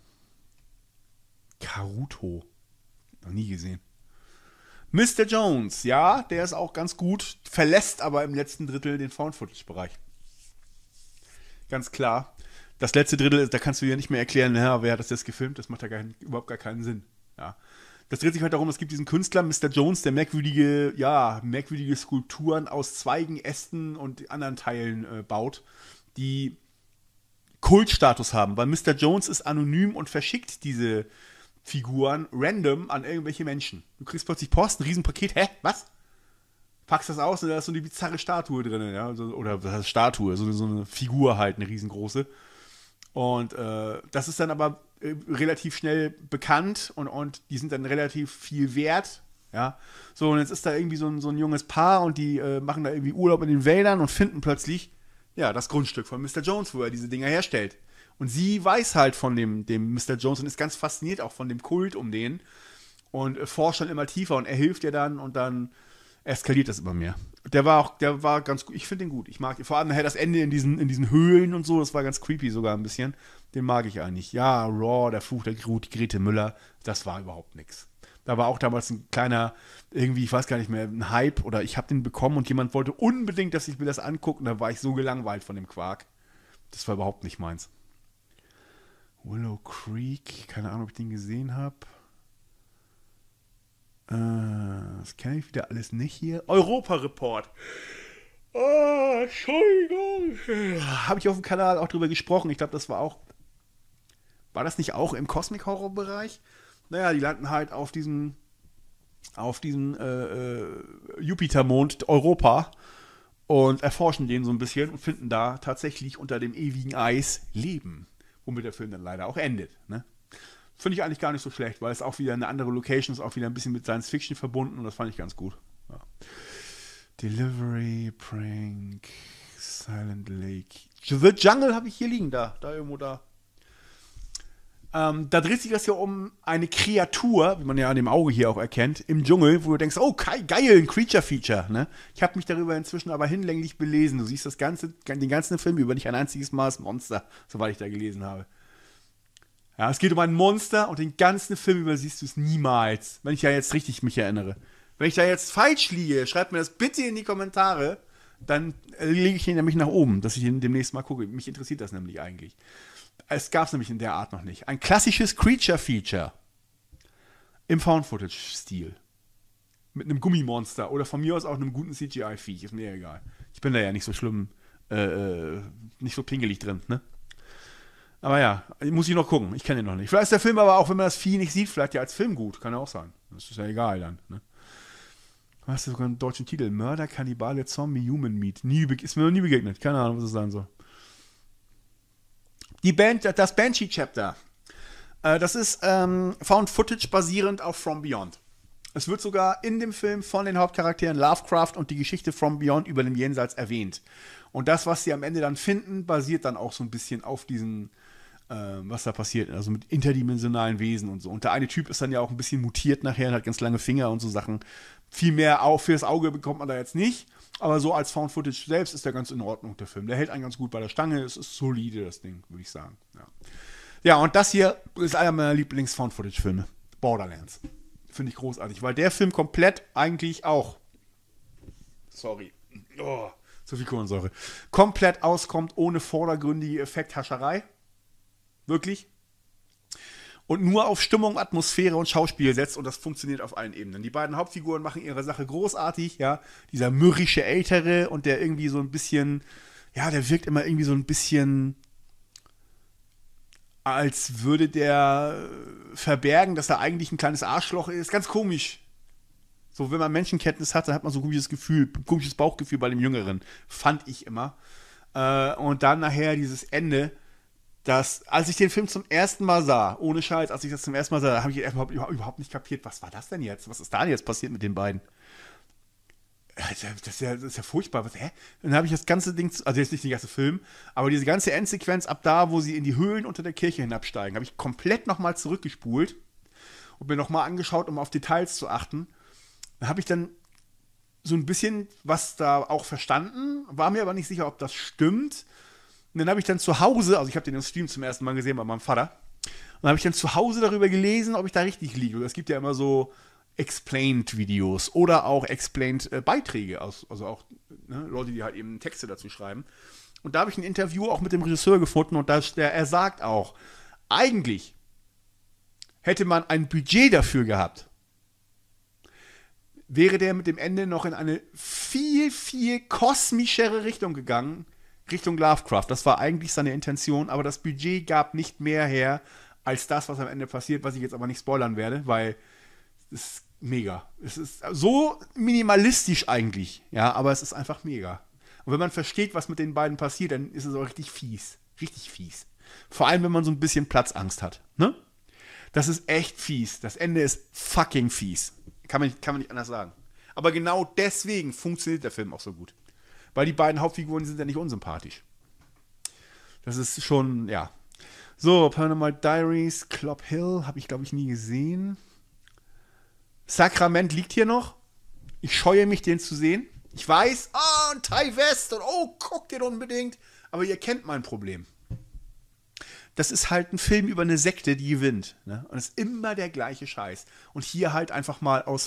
Karuto. Noch nie gesehen. Mr. Jones, ja, der ist auch ganz gut, verlässt aber im letzten Drittel den Found-Footage-Bereich. Ganz klar. Das letzte Drittel, da kannst du ja nicht mehr erklären, ja, wer hat das jetzt gefilmt, das macht ja überhaupt gar keinen Sinn. Ja. Das dreht sich halt darum, es gibt diesen Künstler, Mr. Jones, der merkwürdige Skulpturen aus Zweigen, Ästen und anderen Teilen baut, die Kultstatus haben, weil Mr. Jones ist anonym und verschickt diese Figuren random an irgendwelche Menschen. Du kriegst plötzlich Post, ein Riesenpaket, hä, was? Packst das aus und da ist so eine bizarre Statue drin, ja, oder was heißt Statue, so eine Figur halt, eine riesengroße. Und das ist dann aber relativ schnell bekannt und die sind dann relativ viel wert. Ja, so, und jetzt ist da irgendwie so ein junges Paar und die machen da irgendwie Urlaub in den Wäldern und finden plötzlich, ja, das Grundstück von Mr. Jones, wo er diese Dinger herstellt. Und sie weiß halt von dem Mr. Jones und ist ganz fasziniert auch von dem Kult um den und forscht dann immer tiefer und er hilft ihr dann und dann eskaliert das immer mehr. Der war ganz gut. Ich finde den gut. Ich mag vor allem nachher das Ende in diesen Höhlen und so. Das war ganz creepy sogar ein bisschen. Den mag ich eigentlich. Ja, Raw, der Fluch der Grete Müller. Das war überhaupt nichts. Da war auch damals ein kleiner, irgendwie, ich weiß gar nicht mehr, ein Hype oder ich habe den bekommen und jemand wollte unbedingt, dass ich mir das angucke. Und da war ich so gelangweilt von dem Quark. Das war überhaupt nicht meins. Willow Creek. Keine Ahnung, ob ich den gesehen habe. Das kenne ich wieder alles nicht hier. Europa-Report. Oh, Entschuldigung. Habe ich auf dem Kanal auch drüber gesprochen. Ich glaube, das war auch. War das nicht auch im Cosmic-Horror-Bereich? Naja, die landen halt auf diesem Jupitermond Europa und erforschen den so ein bisschen und finden da tatsächlich unter dem ewigen Eis Leben. Womit der Film dann leider auch endet. Ne? Finde ich eigentlich gar nicht so schlecht, weil es auch wieder eine andere Location ist, auch wieder ein bisschen mit Science Fiction verbunden und das fand ich ganz gut. Ja. Delivery, Prank, Silent Lake. The Jungle habe ich hier liegen, da irgendwo da. Da dreht sich das ja um eine Kreatur, wie man ja an dem Auge hier auch erkennt, im Dschungel, wo du denkst, oh geil, ein Creature-Feature. Ne? Ich habe mich darüber inzwischen aber hinlänglich belesen. Du siehst den ganzen Film über nicht ein einziges Mal das Monster, soweit ich da gelesen habe. Ja, es geht um ein Monster und den ganzen Film über siehst du es niemals, wenn ich ja jetzt richtig mich erinnere. Wenn ich da jetzt falsch liege, schreibt mir das bitte in die Kommentare, dann lege ich ihn nämlich nach oben, dass ich ihn demnächst mal gucke. Mich interessiert das nämlich eigentlich. Es gab es nämlich in der Art noch nicht. Ein klassisches Creature-Feature im Found-Footage-Stil. Mit einem Gummimonster oder von mir aus auch einem guten CGI-Viech, ist mir egal. Ich bin da ja nicht so schlimm, nicht so pingelig drin, ne? Aber ja, muss ich noch gucken. Ich kenne ihn noch nicht. Vielleicht ist der Film aber auch, wenn man das Vieh nicht sieht, vielleicht ja als Film gut. Kann ja auch sein. Das ist ja egal dann. Ne? Du hast ja sogar einen deutschen Titel. Mörder, Kannibale, Zombie, Human Meat. Ist mir noch nie begegnet. Keine Ahnung, was es sein soll. Das Banshee-Chapter. Das ist Found Footage basierend auf From Beyond. Es wird sogar in dem Film von den Hauptcharakteren Lovecraft und die Geschichte From Beyond über dem Jenseits erwähnt. Und das, was sie am Ende dann finden, basiert dann auch so ein bisschen auf diesen, was da passiert, also mit interdimensionalen Wesen und so. Und der eine Typ ist dann ja auch ein bisschen mutiert nachher und hat ganz lange Finger und so Sachen. Viel mehr auch fürs Auge bekommt man da jetzt nicht. Aber so als Found Footage selbst ist der ganz in Ordnung, der Film. Der hält einen ganz gut bei der Stange. Es ist solide, das Ding, würde ich sagen. Ja, und das hier ist einer meiner Lieblings-Found Footage-Filme. Borderlands. Finde ich großartig, weil der Film komplett eigentlich auch, sorry, so viel Kohlensäure, komplett auskommt ohne vordergründige Effekthascherei. Wirklich. Und nur auf Stimmung, Atmosphäre und Schauspiel setzt und das funktioniert auf allen Ebenen. Die beiden Hauptfiguren machen ihre Sache großartig, ja. Dieser mürrische Ältere und der irgendwie so ein bisschen, ja, der wirkt immer irgendwie so ein bisschen, als würde der verbergen, dass er eigentlich ein kleines Arschloch ist. Ganz komisch. So, wenn man Menschenkenntnis hat, dann hat man so ein komisches Bauchgefühl bei dem Jüngeren. Fand ich immer. Und dann nachher dieses Ende, dass, als ich den Film zum ersten Mal sah, ohne Scheiß, als ich das zum ersten Mal sah, habe ich überhaupt nicht kapiert, was war das denn jetzt? Was ist da denn jetzt passiert mit den beiden? Das ist ja furchtbar. Dann habe ich das ganze Ding, also jetzt nicht den ganzen Film, aber diese ganze Endsequenz ab da, wo sie in die Höhlen unter der Kirche hinabsteigen, habe ich komplett nochmal zurückgespult und mir nochmal angeschaut, um auf Details zu achten. Da habe ich dann so ein bisschen was da auch verstanden, war mir aber nicht sicher, ob das stimmt. Und dann habe ich dann zu Hause, also ich habe den im Stream zum ersten Mal gesehen bei meinem Vater, und dann habe ich dann zu Hause darüber gelesen, ob ich da richtig liege. Und es gibt ja immer so Explained-Videos oder auch Explained-Beiträge, also auch Leute, die halt eben Texte dazu schreiben. Und da habe ich ein Interview auch mit dem Regisseur gefunden und er sagt auch, eigentlich hätte man ein Budget dafür gehabt, wäre der mit dem Ende noch in eine viel, viel kosmischere Richtung gegangen, Richtung Lovecraft. Das war eigentlich seine Intention, aber das Budget gab nicht mehr her, als das, was am Ende passiert, was ich jetzt aber nicht spoilern werde, weil es ist mega. Es ist so minimalistisch eigentlich, ja, aber es ist einfach mega. Und wenn man versteht, was mit den beiden passiert, dann ist es auch richtig fies. Richtig fies. Vor allem, wenn man so ein bisschen Platzangst hat, ne? Das ist echt fies. Das Ende ist fucking fies. Kann man nicht anders sagen. Aber genau deswegen funktioniert der Film auch so gut. Weil die beiden Hauptfiguren sind ja nicht unsympathisch. Das ist schon, ja. So, Paranormal Diaries, Clop Hill, habe ich, glaube ich, nie gesehen. Sakrament liegt hier noch. Ich scheue mich, den zu sehen. Ich weiß, ein Ty West und guckt den unbedingt. Aber ihr kennt mein Problem. Das ist halt ein Film über eine Sekte, die gewinnt. Ne? Und es ist immer der gleiche Scheiß. Und hier halt einfach mal aus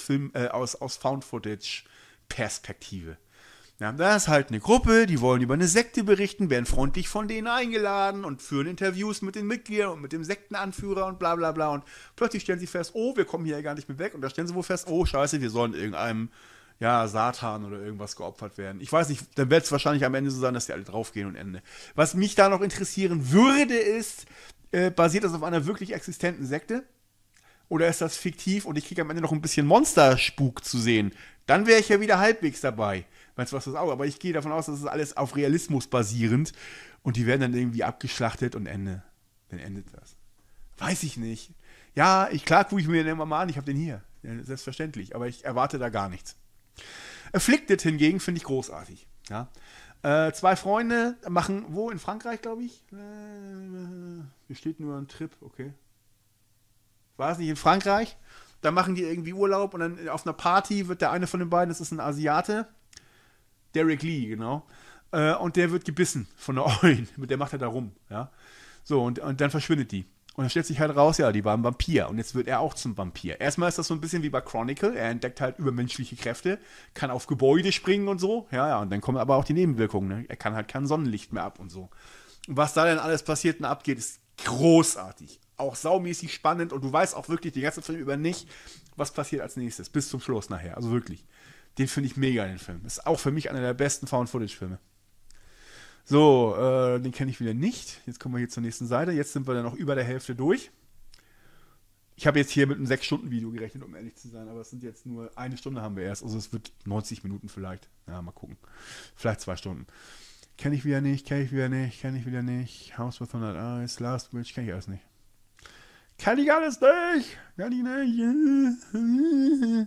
Found-Footage-Perspektive. Ja, da ist halt eine Gruppe, die wollen über eine Sekte berichten, werden freundlich von denen eingeladen und führen Interviews mit den Mitgliedern und mit dem Sektenanführer und bla bla bla. Und plötzlich stellen sie fest, wir kommen hier ja gar nicht mehr weg. Und da stellen sie wohl fest, scheiße, wir sollen irgendeinem Satan oder irgendwas geopfert werden. Ich weiß nicht, dann wird es wahrscheinlich am Ende so sein, dass die alle draufgehen und Ende. Was mich da noch interessieren würde, ist, basiert das auf einer wirklich existenten Sekte? Oder ist das fiktiv und ich kriege am Ende noch ein bisschen Monsterspuk zu sehen? Dann wäre ich ja wieder halbwegs dabei. Meinst du was das auch? Aber ich gehe davon aus, dass es alles auf Realismus basierend und die werden dann irgendwie abgeschlachtet und Ende. Dann endet das. Weiß ich nicht. Ja, klar gucke ich mir den immer mal an, ich habe den hier. Ja, selbstverständlich, aber ich erwarte da gar nichts. Afflicted hingegen finde ich großartig. Ja. 2 Freunde machen, wo? In Frankreich, glaube ich? Hier steht nur ein Trip, okay. War es nicht in Frankreich? Da machen die irgendwie Urlaub und dann auf einer Party wird der eine von den beiden, das ist ein Asiate, Derek Lee, genau. Und der wird gebissen von einer Eulen. Mit der macht er da rum, ja. So, und dann verschwindet die. Und dann stellt sich halt raus, ja, die war ein Vampir. Und jetzt wird er auch zum Vampir. Erstmal ist das so ein bisschen wie bei Chronicle. Er entdeckt halt übermenschliche Kräfte, kann auf Gebäude springen und so. Ja, und dann kommen aber auch die Nebenwirkungen. Ne? Er kann halt kein Sonnenlicht mehr ab und so. Und was da dann alles passiert und abgeht, ist großartig. Auch saumäßig spannend. Und du weißt auch wirklich den ganzen Film über nicht, was passiert als nächstes. Bis zum Schluss nachher. Also wirklich. Den finde ich mega, den Film. Ist auch für mich einer der besten Found-Footage-Filme. So, den kenne ich wieder nicht. Jetzt kommen wir hier zur nächsten Seite. Jetzt sind wir dann noch über der Hälfte durch. Ich habe jetzt hier mit einem 6-Stunden-Video gerechnet, um ehrlich zu sein, aber es sind jetzt nur 1 Stunde haben wir erst. Also es wird 90 Minuten vielleicht. Ja, mal gucken. Vielleicht 2 Stunden. Kenne ich wieder nicht, kenne ich wieder nicht, kenne ich wieder nicht. House with 100 Eyes, Last Bridge, kenne ich alles nicht. Kann ich alles nicht! Kann ich nicht!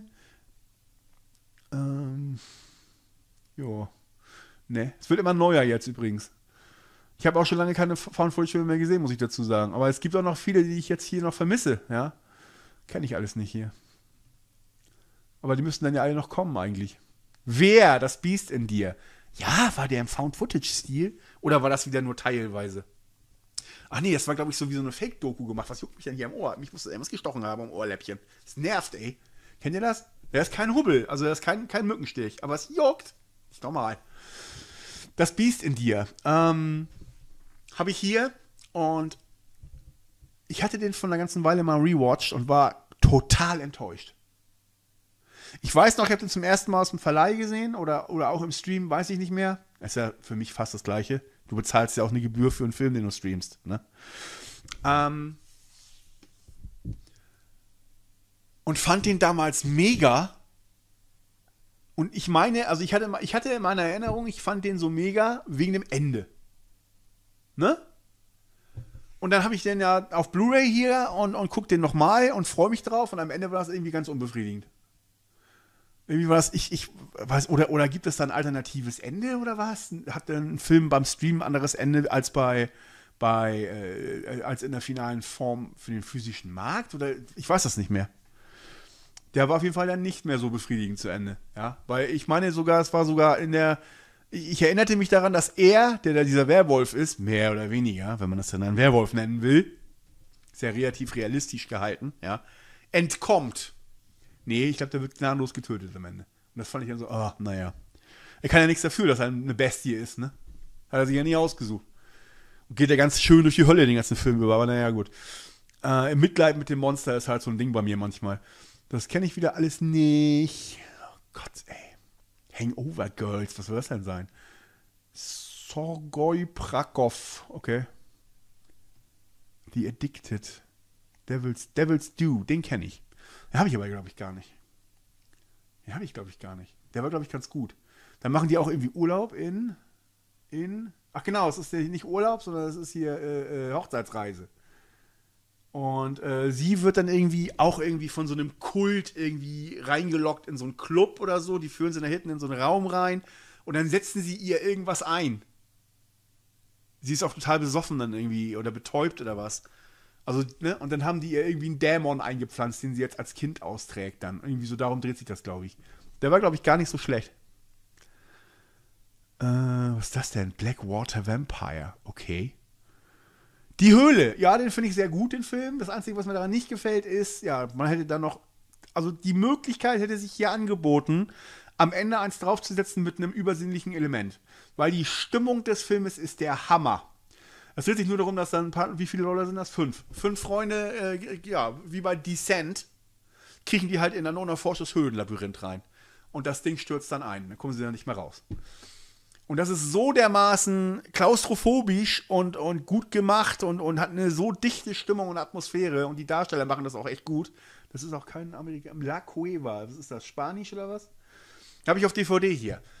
Jo. Ne, es wird immer neuer jetzt übrigens. Ich habe auch schon lange keine Found-Footage-Filme mehr gesehen, muss ich dazu sagen. Aber es gibt auch noch viele, die ich jetzt hier noch vermisse, ja. Kenne ich alles nicht hier. Aber die müssten dann ja alle noch kommen eigentlich. Wer? Das Biest in dir. Ja, war der im Found-Footage-Stil? Oder war das wieder nur teilweise? Ach nee, das war, glaube ich, so wie so eine Fake-Doku gemacht. Was juckt mich denn hier am Ohr? Mich muss irgendwas gestochen haben am Ohrläppchen. Das nervt, ey. Kennt ihr das? Der ist kein Hubbel, also der ist kein Mückenstich. Aber es juckt. Ist normal. Das Biest in dir. Habe ich hier und ich hatte den von einer ganzen Weile mal rewatcht und war total enttäuscht. Ich weiß noch, ich habe den zum ersten Mal aus dem Verleih gesehen oder auch im Stream, weiß ich nicht mehr. Ist ja für mich fast das Gleiche. Du bezahlst ja auch eine Gebühr für einen Film, den du streamst. Ne? Und fand den damals mega. Und ich meine, also ich hatte in meiner Erinnerung, ich fand den so mega wegen dem Ende. Ne? Und dann habe ich den ja auf Blu-ray hier und guck den nochmal und freue mich drauf und am Ende war das irgendwie ganz unbefriedigend. Irgendwie war das, ich weiß, oder gibt es da ein alternatives Ende oder was? Hat denn ein Film beim Stream ein anderes Ende als als in der finalen Form für den physischen Markt? Oder ich weiß das nicht mehr. Der war auf jeden Fall dann nicht mehr so befriedigend zu Ende. Ja? Weil ich meine sogar, es war sogar ich erinnerte mich daran, dass er, der da dieser Werwolf ist, mehr oder weniger, wenn man das dann einen Werwolf nennen will, ist ja relativ realistisch gehalten, ja, entkommt. Nee, ich glaube, der wird gnadenlos getötet am Ende. Und das fand ich dann so, naja. Er kann ja nichts dafür, dass er eine Bestie ist, ne? Hat er sich ja nie ausgesucht. Und geht ja ganz schön durch die Hölle den ganzen Film über, aber naja, gut. Im Mitleid mit dem Monster ist halt so ein Ding bei mir manchmal. Das kenne ich wieder alles nicht. Oh Gott, ey. Hangover Girls, was soll das denn sein? Sorgoi Prakov, okay. The Addicted. Devil's Due, den kenne ich. Den habe ich aber, glaube ich, gar nicht. Der war, glaube ich, ganz gut. Dann machen die auch irgendwie Urlaub ach genau, es ist ja nicht Urlaub, sondern es ist hier Hochzeitsreise. Und sie wird dann irgendwie von so einem Kult irgendwie reingelockt in so einen Club oder so. Die führen sie da hinten in so einen Raum rein und dann setzen sie ihr irgendwas ein. Sie ist auch total besoffen dann irgendwie oder betäubt oder was. Also, ne? Und dann haben die ihr irgendwie einen Dämon eingepflanzt, den sie jetzt als Kind austrägt dann. Irgendwie so darum dreht sich das, glaube ich. Der war, glaube ich, gar nicht so schlecht. Was ist das denn? Blackwater Vampire. Okay. Die Höhle. Ja, den finde ich sehr gut, den Film. Das Einzige, was mir daran nicht gefällt, ist, ja, man hätte dann noch, also die Möglichkeit hätte sich hier angeboten, am Ende eins draufzusetzen mit einem übersinnlichen Element. Weil die Stimmung des Filmes ist der Hammer. Es dreht sich nur darum, dass dann wie viele Leute sind das? 5. 5 Freunde, ja, wie bei Descent, kriechen die halt in ein unerforschtes Höhlenlabyrinth rein. Und das Ding stürzt dann ein. Dann kommen sie dann nicht mehr raus. Und das ist so dermaßen klaustrophobisch und gut gemacht und hat eine so dichte Stimmung und Atmosphäre. Und die Darsteller machen das auch echt gut. Das ist auch kein Amerikaner. La Cueva. Was ist das? Spanisch oder was? Habe ich auf DVD hier.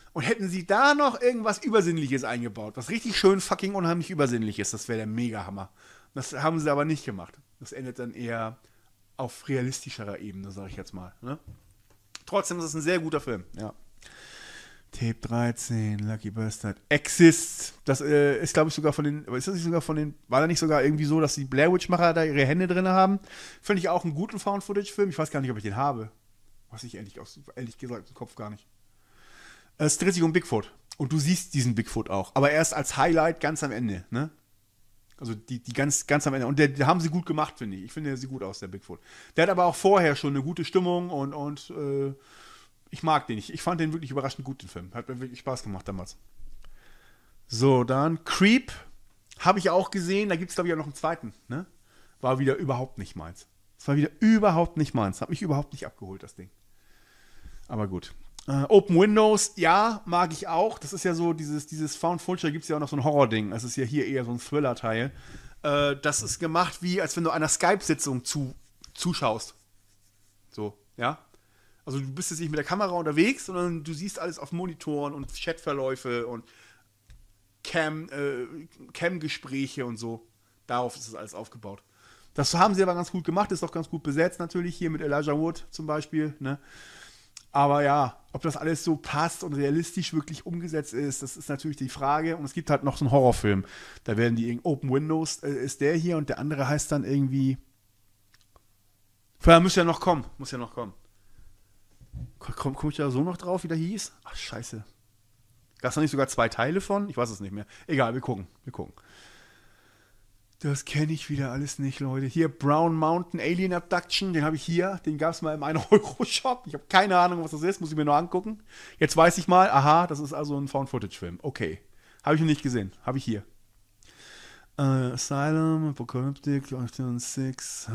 Und hätten sie da noch irgendwas Übersinnliches eingebaut, was richtig schön fucking unheimlich übersinnlich ist, das wäre der Mega-Hammer. Das haben sie aber nicht gemacht. Das endet dann eher auf realistischerer Ebene, sage ich jetzt mal. Ne? Trotzdem ist es ein sehr guter Film, ja. Tape 13, Lucky Bastard, Exist, das ist glaube ich sogar von den, ist das nicht sogar von den, war da nicht sogar irgendwie so, dass die Blair Witch-Macher da ihre Hände drin haben? Finde ich auch einen guten Found-Footage-Film, ich weiß gar nicht, ob ich den habe. Was ich ehrlich gesagt im Kopf gar nicht. Es dreht sich um Bigfoot und du siehst diesen Bigfoot auch, aber erst als Highlight ganz am Ende, ne? Also die ganz am Ende. Und der haben sie gut gemacht, finde ich. Ich finde, der sieht gut aus, der Bigfoot. Der hat aber auch vorher schon eine gute Stimmung und ich mag den. Ich fand den wirklich überraschend gut, den Film. Hat mir wirklich Spaß gemacht damals. So, dann Creep. Habe ich auch gesehen. Da gibt es, glaube ich, auch noch einen zweiten. Ne? War wieder überhaupt nicht meins. Es war wieder überhaupt nicht meins. Hat mich überhaupt nicht abgeholt, das Ding. Aber gut. Open Windows, ja, mag ich auch. Das ist ja so, dieses Found Footage, da gibt es ja auch noch so ein Horror-Ding. Das ist ja hier eher so ein Thriller-Teil. Das ist gemacht wie, als wenn du einer Skype-Sitzung zuschaust. So, ja. Also du bist jetzt nicht mit der Kamera unterwegs, sondern du siehst alles auf Monitoren und Chatverläufe und Cam-Gespräche und so. Darauf ist das alles aufgebaut. Das haben sie aber ganz gut gemacht, ist auch ganz gut besetzt natürlich, hier mit Elijah Wood zum Beispiel, ne? Aber ja, ob das alles so passt und realistisch wirklich umgesetzt ist, das ist natürlich die Frage. Und es gibt halt noch so einen Horrorfilm. Da werden die Open Windows ist der hier und der andere heißt dann irgendwie. Vorher muss ja noch kommen. Komm ich da so noch drauf, wie der hieß? Ach, scheiße. Gab es da nicht sogar 2 Teile von? Ich weiß es nicht mehr. Egal, wir gucken. Das kenne ich wieder alles nicht, Leute. Hier, Brown Mountain Alien Abduction, den habe ich hier. Den gab es mal im 1-Euro-Shop. Ich habe keine Ahnung, was das ist. Muss ich mir nur angucken. Jetzt weiß ich mal, aha, das ist also ein Found-Footage-Film. Okay. Habe ich noch nicht gesehen. Habe ich hier. Asylum, Apocalyptic, 6,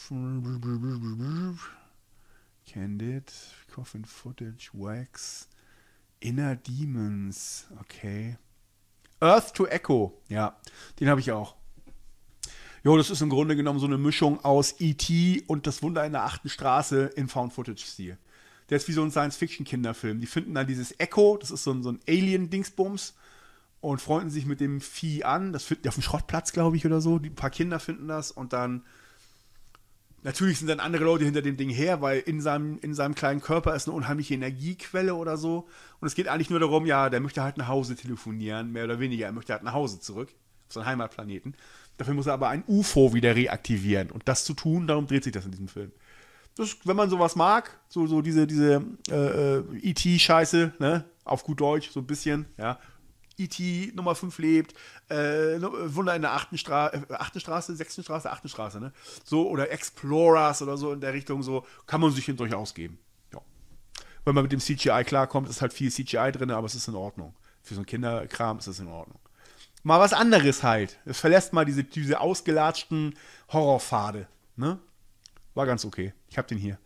Candid, Coffin Footage, Wax, Inner Demons. Okay. Earth to Echo. Ja, den habe ich auch. Jo, das ist im Grunde genommen so eine Mischung aus E.T. und das Wunder in der 8. Straße in Found-Footage-Stil. Der ist wie so ein Science-Fiction-Kinderfilm. Die finden dann dieses Echo, das ist so ein Alien-Dingsbums, und freunden sich mit dem Vieh an. Das finden die auf dem Schrottplatz, glaube ich, oder so. Ein paar Kinder finden das und dann natürlich sind dann andere Leute hinter dem Ding her, weil in seinem kleinen Körper ist eine unheimliche Energiequelle oder so. Und es geht eigentlich nur darum, ja, der möchte halt nach Hause telefonieren, mehr oder weniger. Er möchte halt nach Hause zurück, auf seinen Heimatplaneten. Dafür muss er aber ein UFO wieder reaktivieren. Und das zu tun, darum dreht sich das in diesem Film. Das, wenn man sowas mag, so diese E.T.-Scheiße, ne, auf gut Deutsch, so ein bisschen, ja. E.T. Nummer 5 lebt, Wunder in der 8. Straße, 6. Straße, 8. Straße, ne? So, oder Explorers oder so in der Richtung, so, kann man sich durchaus geben. Ja. Wenn man mit dem CGI klarkommt, ist halt viel CGI drin, aber es ist in Ordnung. Für so einen Kinderkram ist es in Ordnung. Mal was anderes halt. Es verlässt mal diese ausgelatschten Horrorpfade, ne? War ganz okay. Ich hab den hier.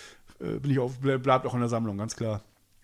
Bleibt auch in der Sammlung, ganz klar.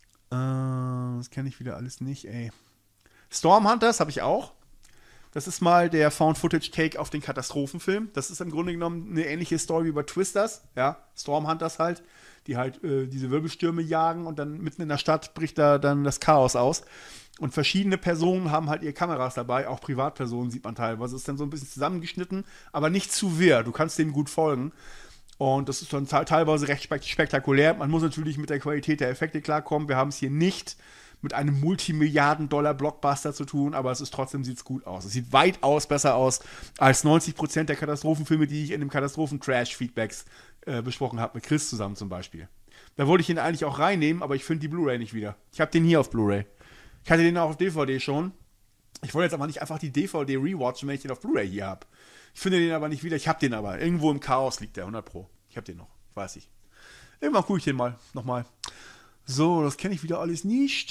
Das kenne ich wieder alles nicht, ey. Storm Hunters habe ich auch. Das ist mal der Found-Footage-Take auf den Katastrophenfilm. Das ist im Grunde genommen eine ähnliche Story wie bei Twisters. Ja, Storm Hunters halt, die halt diese Wirbelstürme jagen und dann mitten in der Stadt bricht da dann das Chaos aus. Und verschiedene Personen haben halt ihre Kameras dabei, auch Privatpersonen sieht man teilweise. Das ist dann so ein bisschen zusammengeschnitten, aber nicht zu wirr. Du kannst dem gut folgen. Und das ist dann teilweise recht spektakulär. Man muss natürlich mit der Qualität der Effekte klarkommen. Wir haben es hier nicht mit einem Multimilliarden-Dollar-Blockbuster zu tun, aber es ist trotzdem, sieht es gut aus. Es sieht weitaus besser aus als 90% der Katastrophenfilme, die ich in dem Katastrophen-Trash-Feedbacks besprochen habe, mit Chris zusammen zum Beispiel. Da wollte ich ihn eigentlich auch reinnehmen, aber ich finde die Blu-ray nicht wieder. Ich habe den hier auf Blu-ray. Ich hatte den auch auf DVD schon. Ich wollte jetzt aber nicht einfach die DVD rewatchen, wenn ich den auf Blu-ray hier habe. Ich finde den aber nicht wieder. Ich habe den aber. Irgendwo im Chaos liegt der, 100 Pro. Ich habe den noch, weiß ich. Irgendwann gucke ich den mal, nochmal. So, das kenne ich wieder alles nicht.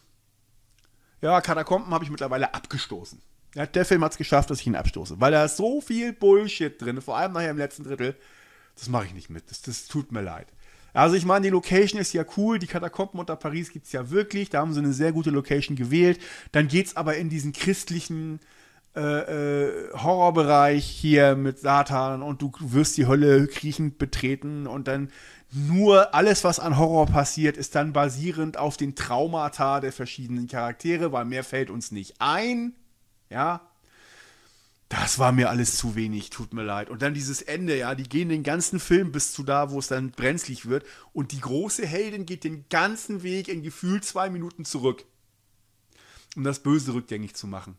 Ja, Katakomben habe ich mittlerweile abgestoßen. Ja, der Film hat es geschafft, dass ich ihn abstoße. Weil da ist so viel Bullshit drin, vor allem nachher im letzten Drittel. Das mache ich nicht mit. Das tut mir leid. Also ich meine, die Location ist ja cool. Die Katakomben unter Paris gibt es ja wirklich. Da haben sie eine sehr gute Location gewählt. Dann geht es aber in diesen christlichen Horrorbereich hier mit Satan und du wirst die Hölle kriechend betreten und dann nur alles, was an Horror passiert, ist dann basierend auf den Traumata der verschiedenen Charaktere, weil mehr fällt uns nicht ein. Ja, das war mir alles zu wenig, tut mir leid. Und dann dieses Ende, ja, die gehen den ganzen Film bis zu da, wo es dann brenzlig wird. Und die große Heldin geht den ganzen Weg in gefühlt 2 Minuten zurück, um das Böse rückgängig zu machen.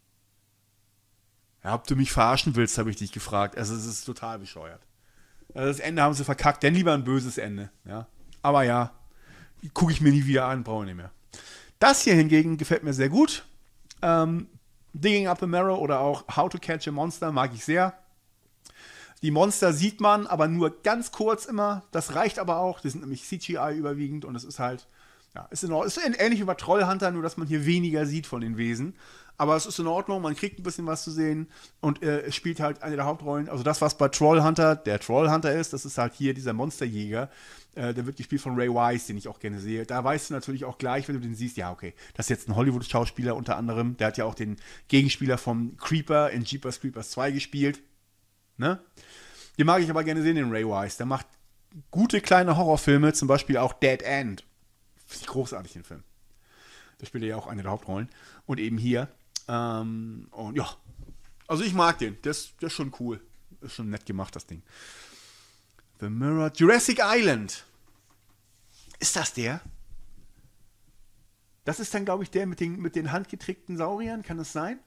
Ja, ob du mich verarschen willst, habe ich dich gefragt. Also es ist total bescheuert. Also das Ende haben sie verkackt, denn lieber ein böses Ende. Ja. Aber ja, gucke ich mir nie wieder an, brauche ich nicht mehr. Das hier hingegen gefällt mir sehr gut. Digging Up the Marrow oder auch How to Catch a Monster mag ich sehr. Die Monster sieht man, aber nur ganz kurz immer. Das reicht aber auch. Die sind nämlich CGI überwiegend und es ist halt, ja, ist in Ordnung. Ist ähnlich wie bei Trollhunter, nur dass man hier weniger sieht von den Wesen. Aber es ist in Ordnung, man kriegt ein bisschen was zu sehen und es spielt halt eine der Hauptrollen. Also das, was bei Trollhunter der Trollhunter ist, das ist halt hier dieser Monsterjäger. Der wird gespielt von Ray Wise, den ich auch gerne sehe. Da weißt du natürlich auch gleich, wenn du den siehst, ja, okay, das ist jetzt ein Hollywood-Schauspieler unter anderem. Der hat ja auch den Gegenspieler vom Creeper in Jeepers Creepers 2 gespielt. Ne? Den mag ich aber gerne sehen, den Ray Wise. Der macht gute kleine Horrorfilme, zum Beispiel auch Dead End. Finde ich großartig, den Film. Da spielt er ja auch eine der Hauptrollen. Und eben hier. Und ja, also ich mag den. Der ist schon cool. Ist schon nett gemacht, das Ding. The Mirror. Jurassic Island. Ist das der? Das ist dann, glaube ich, der mit den handgetrickten Sauriern. Kann das sein?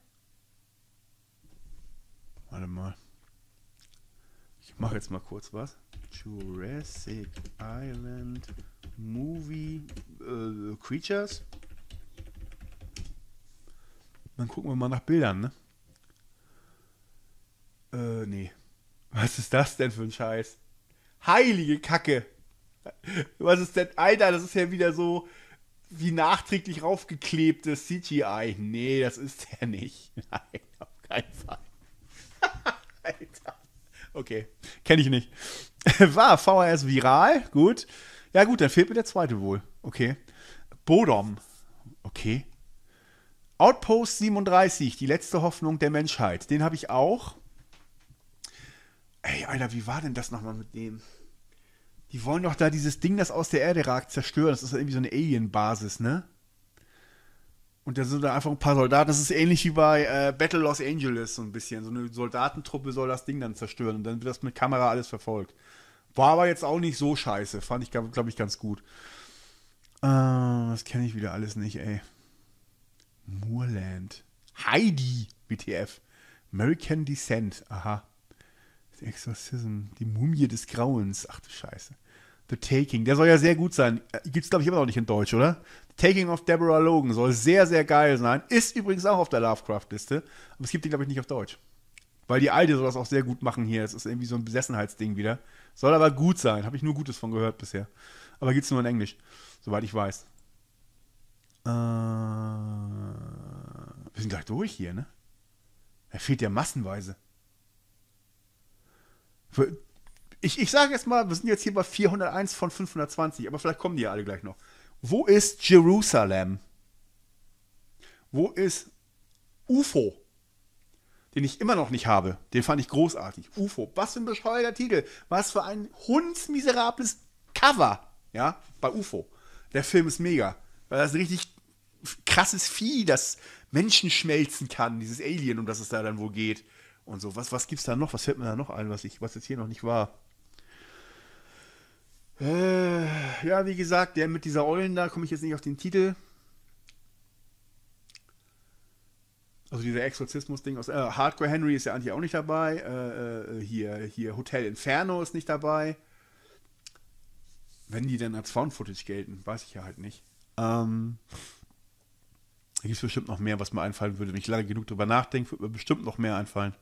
Warte mal. Ich mache jetzt mal kurz was. Jurassic Island Movie Creatures. Dann gucken wir mal nach Bildern, ne? Nee. Was ist das denn für ein Scheiß? Heilige Kacke! Was ist denn? Alter, das ist ja wieder so wie nachträglich raufgeklebtes CGI. Nee, das ist der nicht. Nein, auf keinen Fall. Alter. Okay, kenne ich nicht. War VHS viral? Gut. Ja gut, dann fehlt mir der zweite wohl. Okay. Bodom. Okay. Outpost 37, die letzte Hoffnung der Menschheit. Den habe ich auch. Ey, Alter, wie war denn das nochmal mit dem? Die wollen doch da dieses Ding, das aus der Erde ragt, zerstören. Das ist irgendwie so eine Alien-Basis, ne? Und da sind da einfach ein paar Soldaten. Das ist ähnlich wie bei Battle Los Angeles, so ein bisschen. So eine Soldatentruppe soll das Ding dann zerstören. Und dann wird das mit Kamera alles verfolgt. War aber jetzt auch nicht so scheiße. Fand ich, glaube ich, ganz gut. Das kenne ich wieder alles nicht, ey. Moorland. Heidi, WTF. American Descent. Aha. The Exorcism. Die Mumie des Grauens. Ach du Scheiße. The Taking. Der soll ja sehr gut sein. Gibt's, glaube ich, immer noch nicht in Deutsch, oder? The Taking of Deborah Logan soll sehr, sehr geil sein. Ist übrigens auch auf der Lovecraft-Liste. Aber es gibt die, glaube ich, nicht auf Deutsch. Weil die Alte soll das auch sehr gut machen hier. Es ist irgendwie so ein Besessenheitsding wieder. Soll aber gut sein. Habe ich nur Gutes von gehört bisher. Aber gibt's nur in Englisch. Soweit ich weiß. Wir sind gleich durch hier, ne? Er fehlt ja massenweise. Ich sage jetzt mal, wir sind jetzt hier bei 401 von 520, aber vielleicht kommen die ja alle gleich noch. Wo ist Jerusalem? Wo ist UFO? Den ich immer noch nicht habe. Den fand ich großartig. UFO. Was für ein bescheuerter Titel. Was für ein hundsmiserables Cover. Ja, bei UFO. Der Film ist mega. Weil das ist ein richtig krasses Vieh, das Menschen schmelzen kann. Dieses Alien, um das es da dann wohl geht. Und so. Was gibt's da noch? Was fällt mir da noch ein, was jetzt hier noch nicht war? Ja, wie gesagt, der mit dieser Eulen da, komme ich jetzt nicht auf den Titel. Also dieser Exorzismus-Ding aus Hardcore Henry ist ja eigentlich auch nicht dabei. Hier Hotel Inferno ist nicht dabei. Wenn die denn als Found-Footage gelten, weiß ich ja halt nicht. Da gibt es bestimmt noch mehr, was mir einfallen würde. Wenn ich lange genug drüber nachdenke, würde mir bestimmt noch mehr einfallen.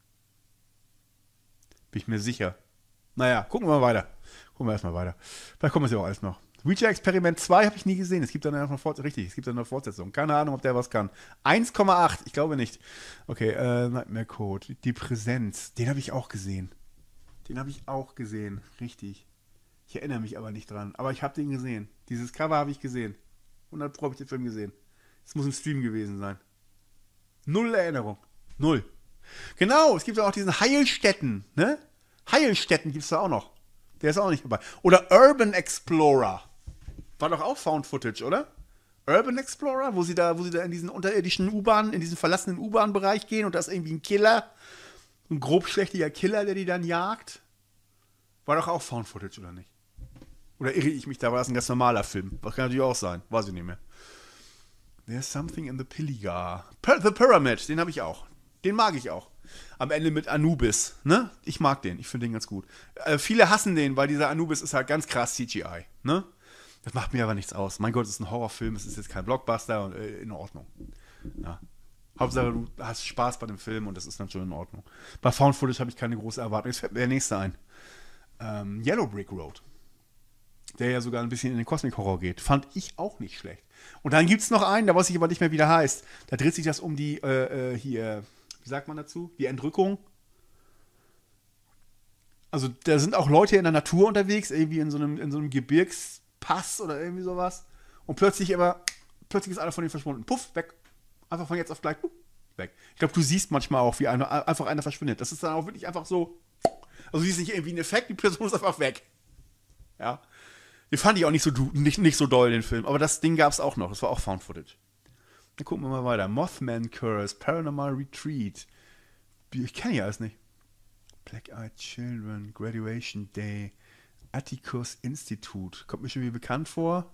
Bin ich mir sicher. Naja, gucken wir mal weiter. Gucken wir erstmal weiter. Vielleicht kommt es ja auch alles noch. Ouija Experiment 2 habe ich nie gesehen. Es gibt dann eine Fortsetzung. Richtig, es gibt dann eine Fortsetzung. Keine Ahnung, ob der was kann. 1,8. Ich glaube nicht. Okay, Nightmare Code. Die Präsenz. Den habe ich auch gesehen. Richtig. Ich erinnere mich aber nicht dran. Aber ich habe den gesehen. Dieses Cover habe ich gesehen. 100 Pro habe ich den Film gesehen. Es muss im Stream gewesen sein. Null Erinnerung. Null. Genau, es gibt ja auch diesen Heilstätten, ne? Heilstätten gibt es da auch noch. Der ist auch nicht dabei. Oder Urban Explorer. War doch auch Found Footage, oder? Urban Explorer, wo sie da in diesen unterirdischen U-Bahnen, in diesen verlassenen U-Bahn-Bereich gehen und da ist irgendwie ein Killer, ein grobschlächtiger Killer, der die dann jagt. War doch auch Found Footage, oder nicht? Oder irre ich mich da? War das ein ganz normaler Film? Das kann natürlich auch sein. Weiß ich nicht mehr. There's something in the Pilligar. The Pyramid, den habe ich auch. Den mag ich auch. Am Ende mit Anubis, ne? Ich mag den, ich finde den ganz gut. Viele hassen den, weil dieser Anubis ist halt ganz krass CGI, ne? Das macht mir aber nichts aus. Mein Gott, es ist ein Horrorfilm, es ist jetzt kein Blockbuster und in Ordnung. Ja. Hauptsache, du hast Spaß bei dem Film und das ist dann schon in Ordnung. Bei Found Footage habe ich keine große Erwartung. Jetzt fällt mir der nächste ein. Yellow Brick Road. Der ja sogar ein bisschen in den Cosmic Horror geht. Fand ich auch nicht schlecht. Und dann gibt es noch einen, da weiß ich aber nicht mehr, wie der heißt. Da dreht sich das um die, hier, wie sagt man dazu? Die Entrückung. Also da sind auch Leute in der Natur unterwegs, irgendwie in so einem Gebirgspass oder irgendwie sowas. Und plötzlich ist einer von denen verschwunden. Puff, weg. Einfach von jetzt auf gleich, puff, weg. Ich glaube, du siehst manchmal auch, wie einfach einer verschwindet. Das ist dann auch wirklich einfach so. Also du siehst nicht irgendwie einen Effekt, die Person ist einfach weg. Ja. Den fand ich auch nicht so doll, den Film. Aber das Ding gab es auch noch. Das war auch Found Footage. Dann gucken wir mal weiter. Mothman Curse, Paranormal Retreat. Ich kenne ja alles nicht. Black Eyed Children, Graduation Day, Atticus Institute. Kommt mir schon wieder bekannt vor.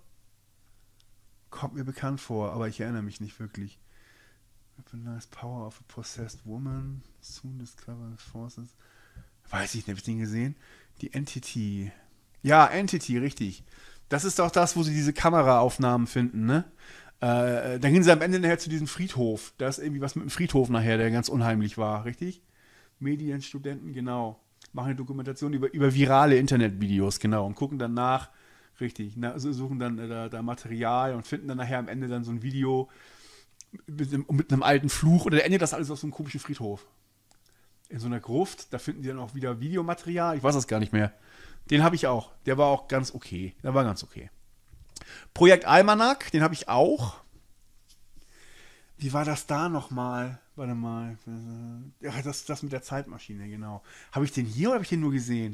Aber ich erinnere mich nicht wirklich. Weaponized Power of a Possessed Woman. Soon Discover Forces. Weiß ich nicht, habe ich den gesehen? Die Entity. Ja, Entity, richtig. Das ist doch das, wo sie diese Kameraaufnahmen finden, ne? Dann gehen sie am Ende nachher zu diesem Friedhof. Da ist irgendwie was mit dem Friedhof nachher, der ganz unheimlich war, richtig? Medienstudenten, genau. Machen eine Dokumentation über virale Internetvideos, genau. Und gucken dann nach, richtig. Suchen dann da Material und finden dann nachher am Ende dann so ein Video mit einem alten Fluch. Oder endet das alles auf so einem komischen Friedhof. In so einer Gruft, da finden die dann auch wieder Videomaterial. Ich weiß das gar nicht mehr. Den habe ich auch. Der war auch ganz okay. Der war ganz okay. Projekt Almanac, den habe ich auch. Wie war das da nochmal? Warte mal. Ja, das mit der Zeitmaschine, genau. Habe ich den hier oder habe ich den nur gesehen?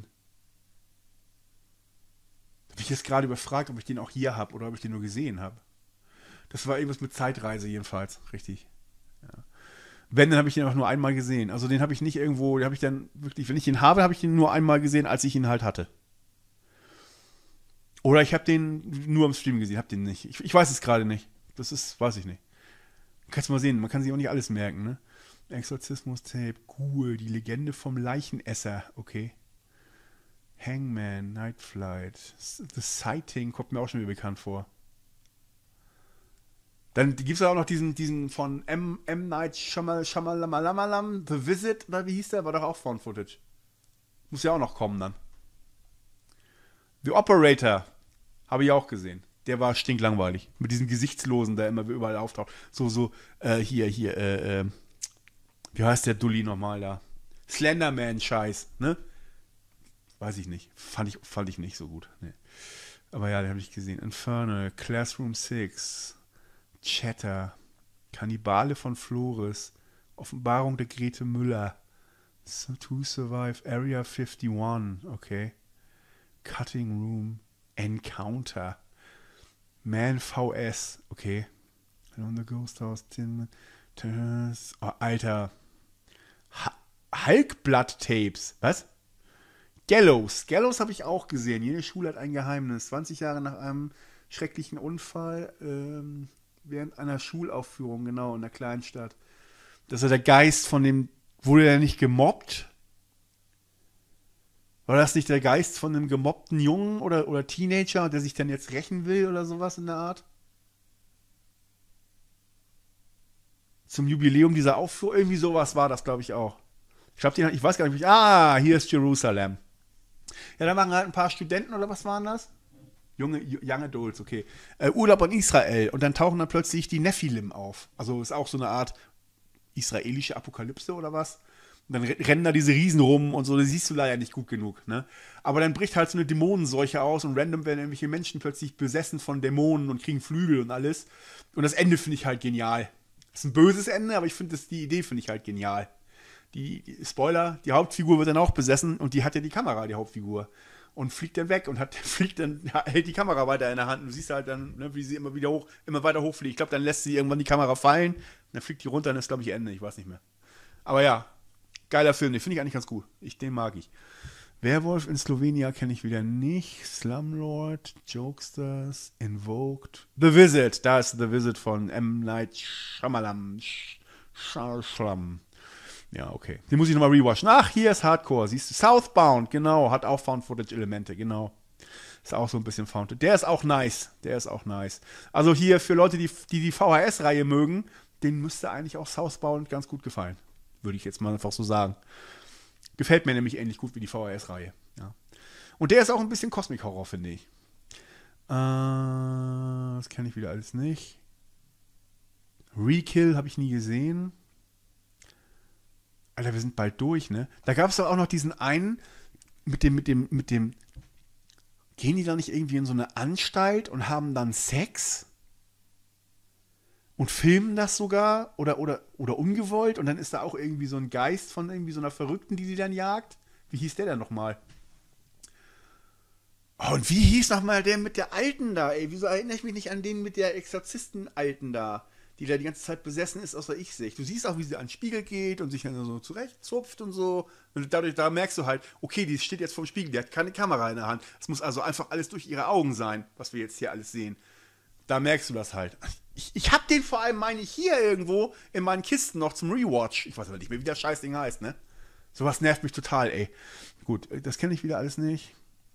Habe ich jetzt gerade überfragt, ob ich den auch hier habe oder ob ich den nur gesehen habe. Das war irgendwas mit Zeitreise jedenfalls, richtig. Ja. Wenn, dann habe ich den einfach nur einmal gesehen. Also den habe ich nicht irgendwo, den habe ich dann wirklich, wenn ich ihn habe ich den nur einmal gesehen, als ich ihn halt hatte. Oder ich habe den nur im Stream gesehen, habe den nicht. Ich weiß es gerade nicht. Weiß ich nicht. Kannst du mal sehen, man kann sich auch nicht alles merken, ne? Exorzismus-Tape, Ghoul, die Legende vom Leichenesser, okay. Hangman, Night Flight, The Sighting, kommt mir auch schon wieder bekannt vor. Dann gibt es ja auch noch diesen von M. Night Shyamalan, The Visit, oder wie hieß der? War doch auch Found Footage. Muss ja auch noch kommen dann. The Operator, habe ich auch gesehen. Der war stinklangweilig. Mit diesem Gesichtslosen, der immer überall auftaucht. Wie heißt der Dulli nochmal da? Slenderman-Scheiß, ne? Weiß ich nicht. Fand ich nicht so gut. Nee. Aber ja, den habe ich gesehen. Infernal, Classroom 6, Chatter, Kannibale von Flores, Offenbarung der Grete Müller, To Survive, Area 51, okay. Cutting Room, Encounter, Man VS, okay. On the Ghost House, oh, Alter. Hulkblatt-Tapes, was? Gallows habe ich auch gesehen. Jede Schule hat ein Geheimnis. 20 Jahre nach einem schrecklichen Unfall während einer Schulaufführung, genau, in der Kleinstadt. Das ist der Geist von dem, wurde er nicht gemobbt? War das nicht der Geist von einem gemobbten Jungen oder Teenager, der sich dann jetzt rächen will oder sowas in der Art? Zum Jubiläum dieser Aufführung, irgendwie sowas war das, glaube ich, auch. Ich glaube, ich weiß gar nicht, hier ist Jerusalem. Ja, da waren halt ein paar Studenten oder was waren das? Young Adults, okay. Urlaub in Israel und dann tauchen dann plötzlich die Nephilim auf. Also ist auch so eine Art israelische Apokalypse oder was? Und dann rennen da diese Riesen rum und so, das siehst du leider nicht gut genug, ne? Aber dann bricht halt so eine Dämonenseuche aus und random werden irgendwelche Menschen plötzlich besessen von Dämonen und kriegen Flügel und alles. Und das Ende finde ich halt genial. Das ist ein böses Ende, aber ich finde die Idee finde ich halt genial. Spoiler, die Hauptfigur wird dann auch besessen und die hat ja die Kamera, die Hauptfigur. Und fliegt dann weg und hält die Kamera weiter in der Hand. Und du siehst halt dann, ne, wie sie immer weiter hochfliegt. Ich glaube, dann lässt sie irgendwann die Kamera fallen, dann fliegt die runter und ist, glaube ich, Ende. Ich weiß nicht mehr. Aber ja, geiler Film, den finde ich eigentlich ganz gut. Den mag ich. Werwolf in Slowenia kenne ich wieder nicht. Slumlord, Jokesters, Invoked. The Visit, da ist The Visit von M. Night Shyamalan. Shyamalan. Ja, okay. Den muss ich nochmal rewatchen. Ach, hier ist Hardcore. Siehst du, Southbound, genau. Hat auch Found-Footage-Elemente, genau. Ist auch so ein bisschen Found. Der ist auch nice. Also hier für Leute, die VHS-Reihe mögen, denen müsste eigentlich auch Southbound ganz gut gefallen. Würde ich jetzt mal einfach so sagen. Gefällt mir nämlich ähnlich gut wie die VHS-Reihe. Ja. Und der ist auch ein bisschen Cosmic-Horror, finde ich. Das kenne ich wieder alles nicht. Rekill habe ich nie gesehen. Alter, wir sind bald durch, ne? Da gab es doch auch noch diesen einen mit dem. Gehen die da nicht irgendwie in so eine Anstalt und haben dann Sex? Und filmen das sogar? Oder ungewollt? Und dann ist da auch irgendwie so ein Geist von irgendwie so einer Verrückten, die sie dann jagt? Wie hieß der denn nochmal? Oh, und wie hieß nochmal der mit der Alten da, ey? Wieso erinnere ich mich nicht an den mit der Exorzisten-Alten da? Die da die ganze Zeit besessen ist aus der Ich-Sicht. Du siehst auch, wie sie an den Spiegel geht und sich dann so zurechtzupft und so. Und da merkst du halt, okay, die steht jetzt vorm Spiegel, die hat keine Kamera in der Hand. Es muss also einfach alles durch ihre Augen sein, was wir jetzt hier alles sehen. Da merkst du das halt. Ich hab den vor allem, meine ich, hier irgendwo in meinen Kisten noch zum Rewatch. Ich weiß aber nicht mehr, wie das Scheißding heißt, ne? Sowas nervt mich total, ey. Gut, das kenne ich wieder alles nicht.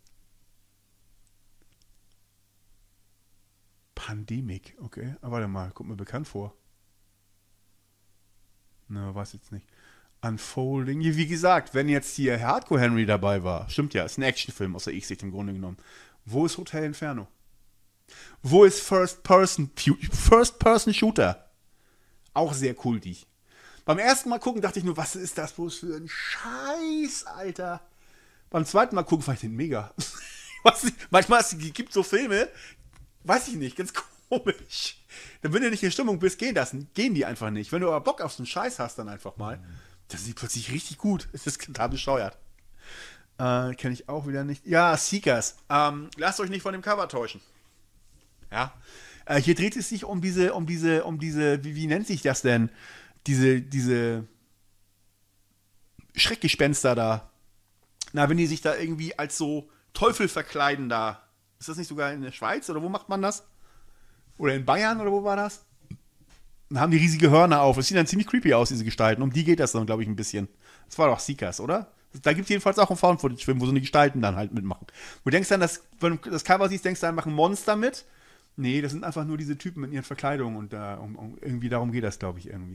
Pandemic, okay. Aber warte mal, kommt mir bekannt vor. Na, weiß jetzt nicht. Unfolding. Wie gesagt, wenn jetzt hier Hardcore Henry dabei war, stimmt ja, ist ein Actionfilm aus der Ich-Sicht im Grunde genommen. Wo ist Hotel Inferno? Wo ist First-Person-Shooter? Auch sehr kultig. Beim ersten Mal gucken dachte ich nur, was ist das bloß für ein Scheiß, Alter? Beim zweiten Mal gucken fand ich den mega. Manchmal gibt es so Filme, weiß ich nicht, ganz komisch. Dann, wenn du nicht in Stimmung bist, gehen die einfach nicht. Wenn du aber Bock auf so einen Scheiß hast, dann einfach mal. Das ist plötzlich richtig gut. Es ist total bescheuert. Kenne ich auch wieder nicht. Ja, Seekers. Lasst euch nicht von dem Cover täuschen. Ja. Hier dreht es sich um diese, wie nennt sich das denn? Diese Schreckgespenster da. Na, wenn die sich da irgendwie als so Teufel verkleiden da. Ist das nicht sogar in der Schweiz oder wo macht man das? Oder in Bayern oder wo war das? Dann haben die riesige Hörner auf. Es sieht dann ziemlich creepy aus, diese Gestalten. Um die geht das dann, glaube ich, ein bisschen. Das war doch Seekers, oder? Da gibt es jedenfalls auch einen Found-Footage-Film, wo so eine Gestalten dann halt mitmachen. Du denkst dann, wenn du das Cover siehst, denkst du dann, machen Monster mit. Nee, das sind einfach nur diese Typen mit ihren Verkleidungen und irgendwie darum geht das, glaube ich, irgendwie.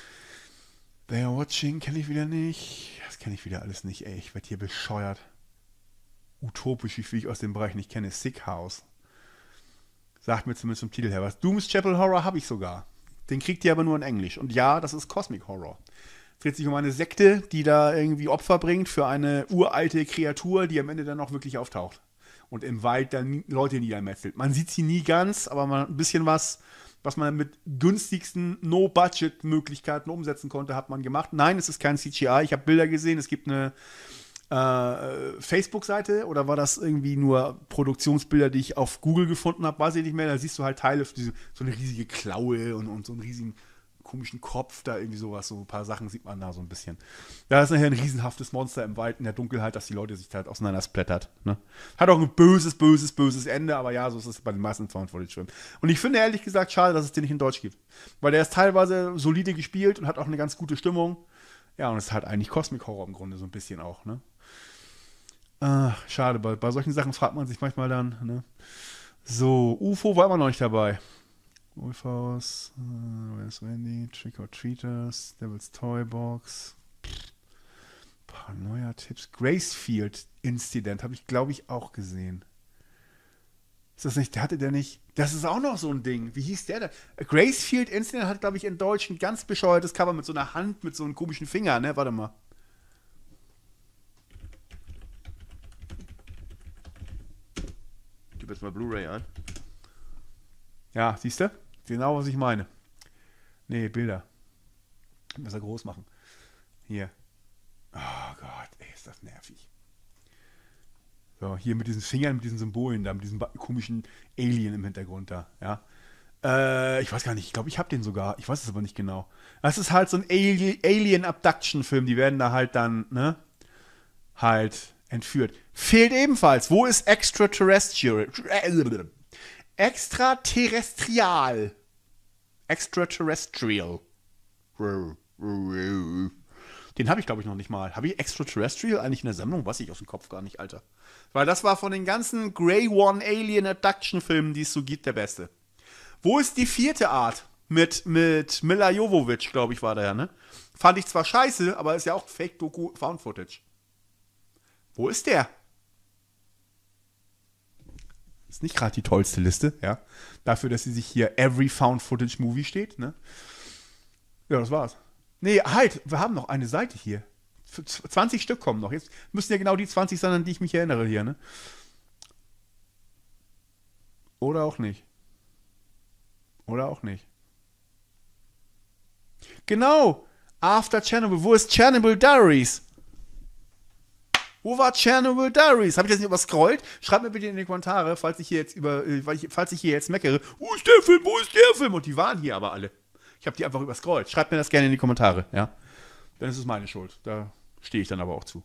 They Are Watching kenne ich wieder nicht. Das kenne ich wieder alles nicht, ey. Ich werde hier bescheuert. Utopisch, wie viel ich aus dem Bereich nicht kenne. Sick House. Sagt mir zumindest zum Titel her was. Doom's Chapel Horror habe ich sogar. Den kriegt ihr aber nur in Englisch. Und ja, das ist Cosmic Horror. Es dreht sich um eine Sekte, die da irgendwie Opfer bringt für eine uralte Kreatur, die am Ende dann auch wirklich auftaucht. Und im Wald dann Leute niedermetzelt. Man sieht sie nie ganz, aber ein bisschen was man mit günstigsten No-Budget-Möglichkeiten umsetzen konnte, hat man gemacht. Nein, es ist kein CGI. Ich habe Bilder gesehen. Es gibt eine Facebook-Seite oder war das irgendwie nur Produktionsbilder, die ich auf Google gefunden habe, weiß ich nicht mehr. Da siehst du halt Teile, so eine riesige Klaue und so einen riesigen komischen Kopf, da irgendwie sowas, so ein paar Sachen sieht man da so ein bisschen. Da ist nachher ein riesenhaftes Monster im Wald in der Dunkelheit, dass die Leute sich halt auseinandersplattert. Ne? Hat auch ein böses Ende, aber ja, so ist es bei den meisten Found-Footage-Filmen. Und ich finde ehrlich gesagt schade, dass es den nicht in Deutsch gibt. Weil der ist teilweise solide gespielt und hat auch eine ganz gute Stimmung. Ja, und es ist halt eigentlich Cosmic Horror im Grunde so ein bisschen auch, ne? Schade, bei solchen Sachen fragt man sich manchmal dann, ne? So, UFO war immer noch nicht dabei. Wolfhaus, Where's Wendy, Trick or Treaters, Devil's Toy Box. Paar neuer Tipps. Gracefield Incident habe ich, glaube ich, auch gesehen. Ist das nicht, hatte der nicht? Das ist auch noch so ein Ding. Wie hieß der denn? Gracefield Incident hat, glaube ich, in Deutsch ein ganz bescheuertes Cover mit so einer Hand, mit so einem komischen Finger, ne? Warte mal. Ich gebe jetzt mal Blu-ray an. Ja, siehst du? Genau, was ich meine. Nee, Bilder. Besser groß machen. Hier. Oh Gott, ey, ist das nervig. So, hier mit diesen Fingern, mit diesen Symbolen da, mit diesem komischen Alien im Hintergrund da, ja. Ich weiß gar nicht, ich glaube, ich habe den sogar, ich weiß es aber nicht genau. Das ist halt so ein Alien-Abduction-Film, die werden da halt dann, ne, halt entführt. Fehlt ebenfalls, wo ist Extraterrestrial? Extraterrestrial. Extraterrestrial. Den habe ich, glaube ich, noch nicht mal. Habe ich Extraterrestrial eigentlich in der Sammlung? Weiß ich aus dem Kopf gar nicht, Alter. Weil das war von den ganzen Grey One Alien Abduction Filmen, die es so gibt, der beste. Wo ist die vierte Art? Mit Mila Jovovich, glaube ich, war der ja, ne? Fand ich zwar scheiße, aber ist ja auch Fake-Doku Found Footage. Wo ist der? Ist nicht gerade die tollste Liste, ja. Dafür, dass sie sich hier Every Found Footage Movie steht, ne? Ja, das war's. Nee, halt, wir haben noch eine Seite hier. 20 Stück kommen noch. Jetzt müssen ja genau die 20 sein, an die ich mich erinnere hier, ne? Oder auch nicht. Oder auch nicht. Genau! After Chernobyl. Wo ist Chernobyl Diaries? Wo war Chernobyl Diaries? Habe ich das nicht überscrollt? Schreibt mir bitte in die Kommentare, falls ich hier jetzt meckere. Wo ist der Film? Wo ist der Film? Und die waren hier aber alle. Ich habe die einfach überscrollt. Schreibt mir das gerne in die Kommentare, ja? Dann ist es meine Schuld. Da stehe ich dann aber auch zu.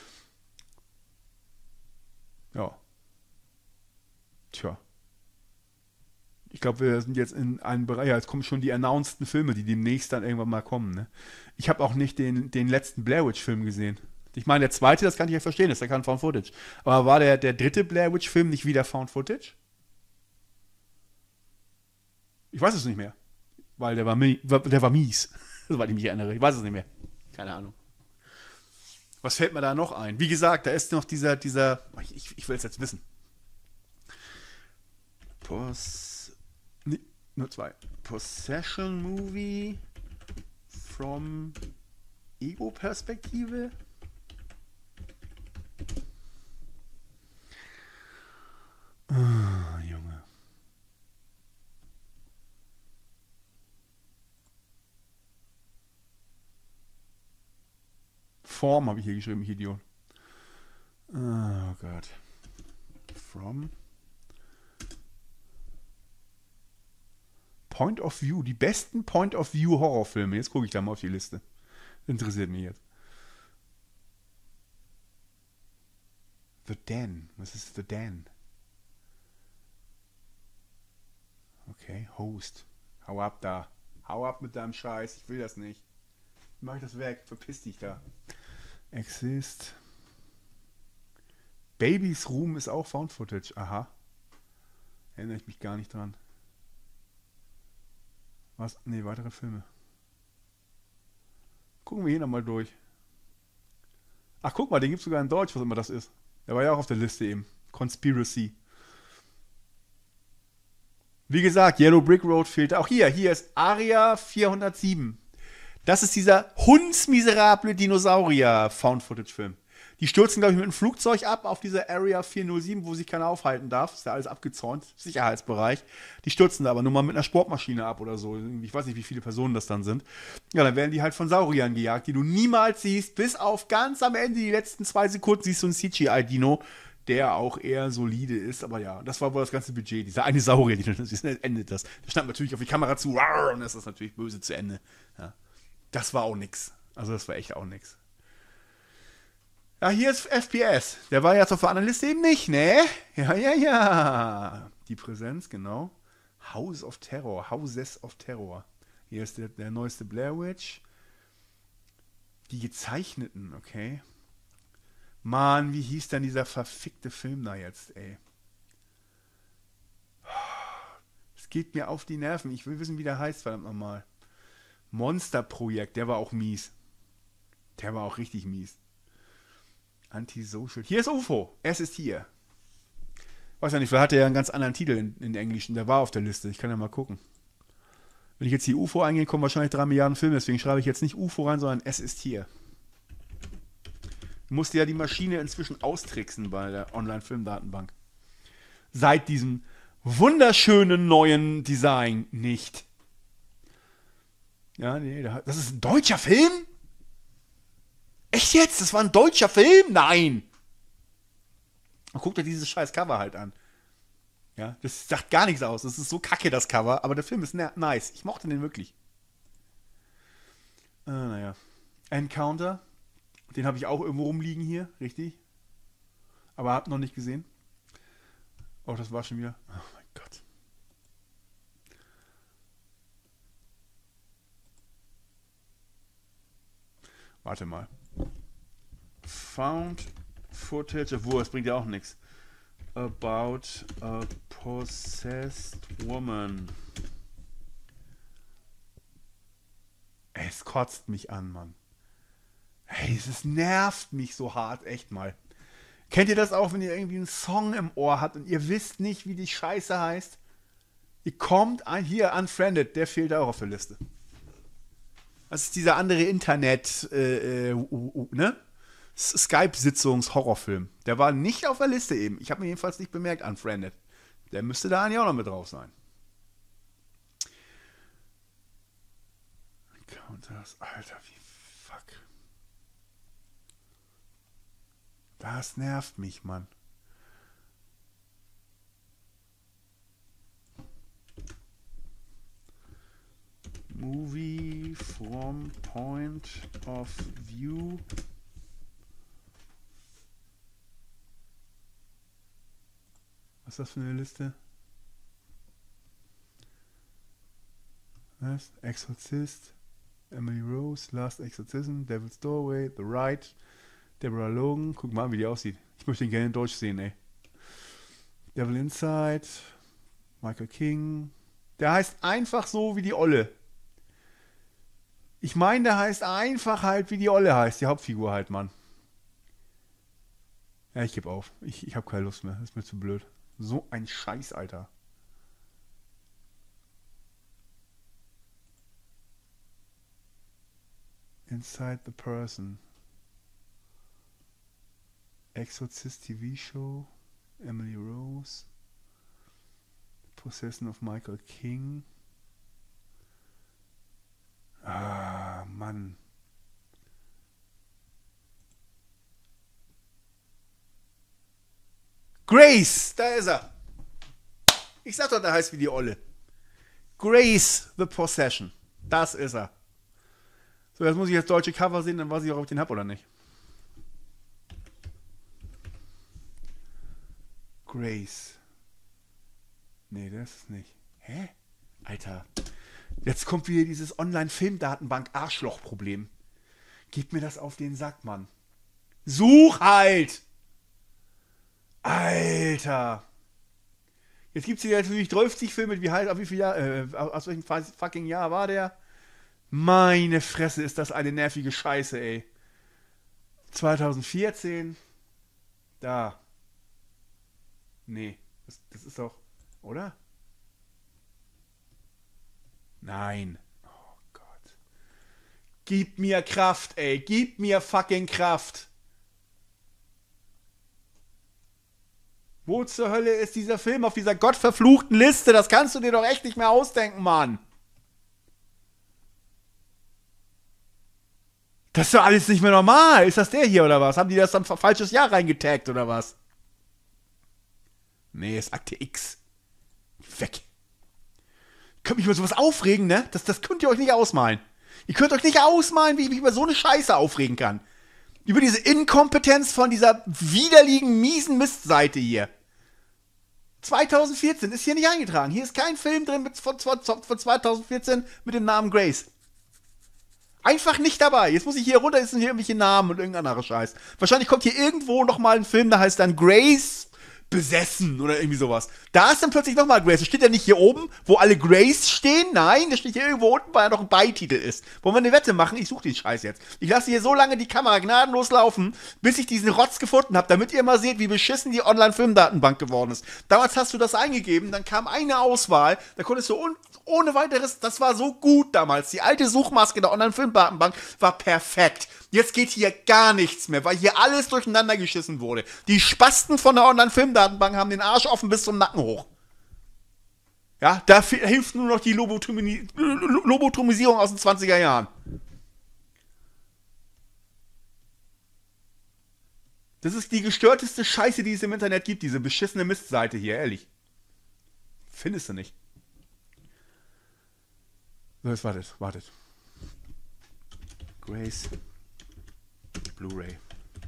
Ja. Tja. Ich glaube, wir sind jetzt in einem Bereich, ja, jetzt kommen schon die announceden Filme, die demnächst dann irgendwann mal kommen, ne? Ich habe auch nicht den letzten Blair Witch-Film gesehen. Ich meine, der zweite, das kann ich ja verstehen, das ist ja kein Found Footage. Aber war der dritte Blair Witch-Film nicht wieder Found Footage? Ich weiß es nicht mehr. Weil der war mies. Soweit ich mich erinnere. Ich weiß es nicht mehr. Keine Ahnung. Was fällt mir da noch ein? Wie gesagt, da ist noch dieser ich will es jetzt wissen. Nee, nur zwei. Possession Movie from Ego-Perspektive. Ah, Junge. Form habe ich hier geschrieben, ich Idiot. Oh Gott. From Point of View. Die besten Point of View Horrorfilme. Jetzt gucke ich da mal auf die Liste. Interessiert mich jetzt. The Den. Was ist The Den? Okay, Host. Hau ab da. Hau ab mit deinem Scheiß. Ich will das nicht. Mach ich das weg. Verpiss dich da. Exist. Baby's Room ist auch Found Footage. Aha. Erinnere ich mich gar nicht dran. Was? Nee, weitere Filme. Gucken wir hier nochmal durch. Ach, guck mal, den gibt es sogar in Deutsch, was immer das ist. Der war ja auch auf der Liste eben. Conspiracy. Wie gesagt, Yellow Brick Road fehlt auch hier. Hier ist Aria 407. Das ist dieser hundsmiserable Dinosaurier-Found-Footage-Film. Die stürzen, glaube ich, mit einem Flugzeug ab auf dieser Area 407, wo sich keiner aufhalten darf. Ist ja alles abgezäunt, Sicherheitsbereich. Die stürzen da aber nur mal mit einer Sportmaschine ab oder so. Ich weiß nicht, wie viele Personen das dann sind. Ja, dann werden die halt von Sauriern gejagt, die du niemals siehst. Bis auf ganz am Ende, die letzten 2 Sekunden, siehst du einen CGI-Dino, der auch eher solide ist. Aber ja, das war wohl das ganze Budget. Dieser eine Saurier, das endet das. Der schnappt natürlich auf die Kamera zu und das ist natürlich böse zu Ende. Ja. Das war auch nix. Also das war echt auch nix. Ja, hier ist FPS. Der war jetzt auf der anderen Liste eben nicht, ne? Ja. Die Präsenz, genau. House of Terror. Houses of Terror. Hier ist der neueste Blair Witch. Die gezeichneten, okay. Mann, wie hieß denn dieser verfickte Film da jetzt, ey? Es geht mir auf die Nerven. Ich will wissen, wie der heißt, verdammt nochmal. Monsterprojekt, der war auch mies. Der war auch richtig mies. Antisocial. Hier ist UFO. Es ist hier. Weiß ja nicht, vielleicht hat er ja einen ganz anderen Titel in Englischen. Der war auf der Liste. Ich kann ja mal gucken. Wenn ich jetzt hier UFO eingehe, kommen wahrscheinlich 3 Milliarden Filme. Deswegen schreibe ich jetzt nicht UFO rein, sondern es ist hier. Du musst ja die Maschine inzwischen austricksen bei der Online-Filmdatenbank. Seit diesem wunderschönen neuen Design nicht. Ja, nee, das ist ein deutscher Film? Echt jetzt? Das war ein deutscher Film? Nein! Und guck dir dieses scheiß Cover halt an. Ja, das sagt gar nichts aus. Das ist so kacke, das Cover. Aber der Film ist nice. Ich mochte den wirklich. Naja. Encounter. Den habe ich auch irgendwo rumliegen hier. Richtig. Aber hab noch nicht gesehen. Oh, das war schon wieder. Oh mein Gott. Warte mal. Found Footage. Obwohl, das bringt ja auch nichts. About a possessed woman. Ey, es kotzt mich an, Mann. Hey, es nervt mich so hart, echt mal. Kennt ihr das auch, wenn ihr irgendwie einen Song im Ohr habt und ihr wisst nicht, wie die Scheiße heißt? Ihr kommt hier, Unfriended, der fehlt auch auf der Liste. Das ist dieser andere Internet, ne? Skype-Sitzungs-Horrorfilm. Der war nicht auf der Liste eben. Ich habe mir jedenfalls nicht bemerkt, Unfriended. Der müsste da eigentlich auch noch mit drauf sein. Counters, Alter, wie fuck. Das nervt mich, Mann. Movie from point of view. Was ist das für eine Liste? Was? Exorcist, Emily Rose, Last Exorcism, Devil's Doorway, The Rite, Deborah Logan. Guck mal, wie die aussieht. Ich möchte den gerne in Deutsch sehen, ey. Devil Inside, Michael King. Der heißt einfach so wie die Olle. Ich meine, der heißt einfach halt wie die Olle heißt. Die Hauptfigur halt, Mann. Ja, ich gebe auf. Ich habe keine Lust mehr. Das ist mir zu blöd. So ein Scheiß, Alter. Inside the Person. Exorcist TV Show. Emily Rose. Possession of Michael King. Ah, Mann. Grace, da ist er. Ich sag doch, der heißt wie die Olle. Grace, The Possession. Das ist er. So, jetzt muss ich das deutsche Cover sehen, dann weiß ich auch, ob ich den hab oder nicht. Grace. Nee, das ist nicht. Hä? Alter. Jetzt kommt wieder dieses Online-Filmdatenbank-Arschloch-Problem. Gib mir das auf den Sack, Mann. Such halt! Alter. Jetzt gibt es hier natürlich 30 Filme, wie halt, auf wie viel Jahr, aus welchem fucking Jahr war der? Meine Fresse, ist das eine nervige Scheiße, ey. 2014. Da. Nee, das ist doch, oder? Nein. Oh Gott. Gib mir Kraft, ey. Gib mir fucking Kraft. Wo zur Hölle ist dieser Film auf dieser gottverfluchten Liste? Das kannst du dir doch echt nicht mehr ausdenken, Mann. Das ist doch alles nicht mehr normal. Ist das der hier oder was? Haben die das dann falsches Jahr reingetaggt oder was? Nee, ist Akte X. Weg. Könnt mich über sowas aufregen, ne? Das könnt ihr euch nicht ausmalen. Ihr könnt euch nicht ausmalen, wie ich mich über so eine Scheiße aufregen kann. Über diese Inkompetenz von dieser widerlichen, miesen Mistseite hier. 2014 ist hier nicht eingetragen. Hier ist kein Film drin von 2014 mit dem Namen Grace. Einfach nicht dabei. Jetzt muss ich hier runter, jetzt sind hier irgendwelche Namen und irgendein anderer Scheiß. Wahrscheinlich kommt hier irgendwo nochmal ein Film, der heißt dann Grace besessen oder irgendwie sowas. Da ist dann plötzlich nochmal Grace. Das steht ja nicht hier oben, wo alle Grace stehen. Nein, das steht hier irgendwo unten, weil er noch ein Beititel ist. Wollen wir eine Wette machen? Ich suche den Scheiß jetzt. Ich lasse hier so lange die Kamera gnadenlos laufen, bis ich diesen Rotz gefunden habe, damit ihr mal seht, wie beschissen die Online-Filmdatenbank geworden ist. Damals hast du das eingegeben, dann kam eine Auswahl, da konntest du ohne weiteres, das war so gut damals. Die alte Suchmaske der Online-Filmdatenbank war perfekt. Jetzt geht hier gar nichts mehr, weil hier alles durcheinander geschissen wurde. Die Spasten von der Online-Filmdatenbank haben den Arsch offen bis zum Nacken hoch. Ja, da hilft nur noch die Lobotomisierung aus den 20er Jahren. Das ist die gestörteste Scheiße, die es im Internet gibt, diese beschissene Mistseite hier, ehrlich. Findest du nicht. So, jetzt wartet. Grace. Blu-ray.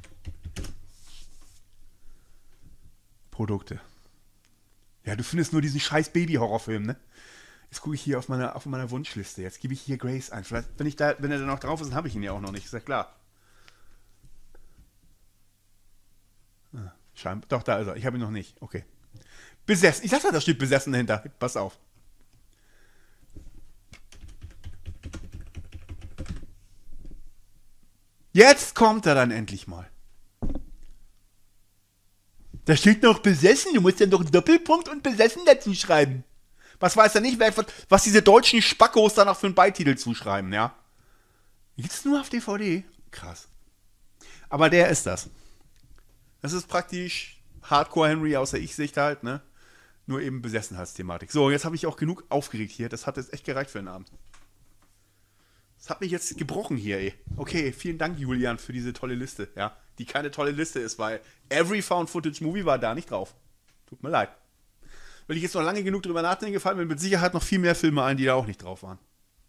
Produkte. Ja, du findest nur diesen scheiß Baby-Horrorfilm, ne? Jetzt gucke ich hier auf meiner Wunschliste. Jetzt gebe ich hier Grace ein. Vielleicht, wenn er da noch drauf ist, dann habe ich ihn ja auch noch nicht. Ist ja klar. Scheinbar. Doch, da ist er. Ich habe ihn noch nicht. Okay. Besessen. Ich sag ja, da steht besessen dahinter. Pass auf. Jetzt kommt er dann endlich mal. Da steht noch besessen. Du musst ja noch einen Doppelpunkt und besessen dazu schreiben. Was weiß er nicht, was diese deutschen Spackos da noch für einen Beititel zuschreiben, ja? Jetzt nur auf DVD? Krass. Aber der ist das. Das ist praktisch Hardcore Henry aus der Ich-Sicht halt, ne? Nur eben Besessenheitsthematik. So, jetzt habe ich auch genug aufgeregt hier. Das hat jetzt echt gereicht für den Abend. Das hat mich jetzt gebrochen hier, ey. Okay, vielen Dank, Julian, für diese tolle Liste, ja? Die keine tolle Liste ist, weil Every Found Footage Movie war da nicht drauf. Tut mir leid. Wenn ich jetzt noch lange genug drüber nachdenke, fallen mir mit Sicherheit noch viel mehr Filme ein, die da auch nicht drauf waren.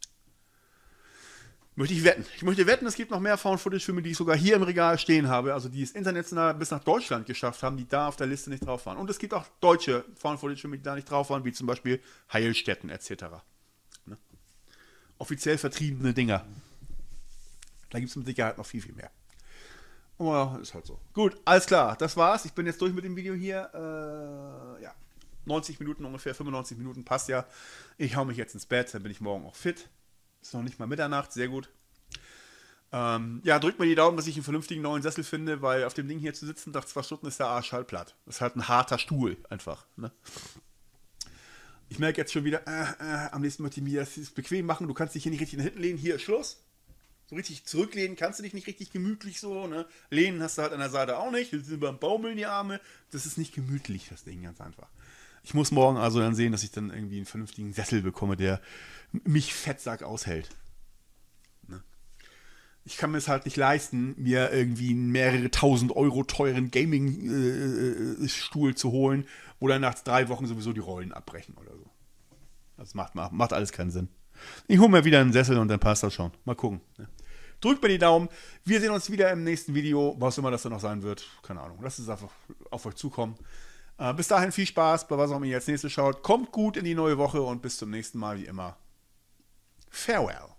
Möchte ich wetten. Ich möchte wetten, es gibt noch mehr Found-Footage-Filme, die ich sogar hier im Regal stehen habe, also die es international bis nach Deutschland geschafft haben, die da auf der Liste nicht drauf waren. Und es gibt auch deutsche Found-Footage-Filme, die da nicht drauf waren, wie zum Beispiel Heilstätten etc. Ne? Offiziell vertriebene Dinger. Da gibt es mit Sicherheit noch viel, viel mehr. Aber ist halt so. Gut, alles klar, das war's. Ich bin jetzt durch mit dem Video hier. Ja, 90 Minuten ungefähr, 95 Minuten passt ja. Ich hau mich jetzt ins Bett, dann bin ich morgen auch fit. Ist noch nicht mal Mitternacht, sehr gut. Ja, drückt mir die Daumen, dass ich einen vernünftigen neuen Sessel finde, weil auf dem Ding hier zu sitzen, nach 2 Stunden ist der Arsch halt platt. Das ist halt ein harter Stuhl, einfach. Ne? Ich merke jetzt schon wieder, am nächsten möchte ich mir das bequem machen. Du kannst dich hier nicht richtig nach hinten lehnen. Hier ist Schluss. So richtig zurücklehnen kannst du dich nicht richtig gemütlich so. Ne? Lehnen hast du halt an der Seite auch nicht. Jetzt sind beim Baumeln die Arme. Das ist nicht gemütlich, das Ding, ganz einfach. Ich muss morgen also dann sehen, dass ich dann irgendwie einen vernünftigen Sessel bekomme, der mich Fettsack aushält. Ne? Ich kann mir es halt nicht leisten, mir irgendwie einen mehrere tausend Euro teuren Gaming-Stuhl zu holen, wo dann nach 3 Wochen sowieso die Rollen abbrechen oder so. Das macht alles keinen Sinn. Ich hole mir wieder einen Sessel und dann passt das schon. Mal gucken. Ne? Drückt mir die Daumen. Wir sehen uns wieder im nächsten Video, was immer das dann noch sein wird. Keine Ahnung. Lasst es einfach auf euch zukommen. Bis dahin viel Spaß, bei was auch immer ihr als nächstes schaut. Kommt gut in die neue Woche und bis zum nächsten Mal wie immer. Farewell.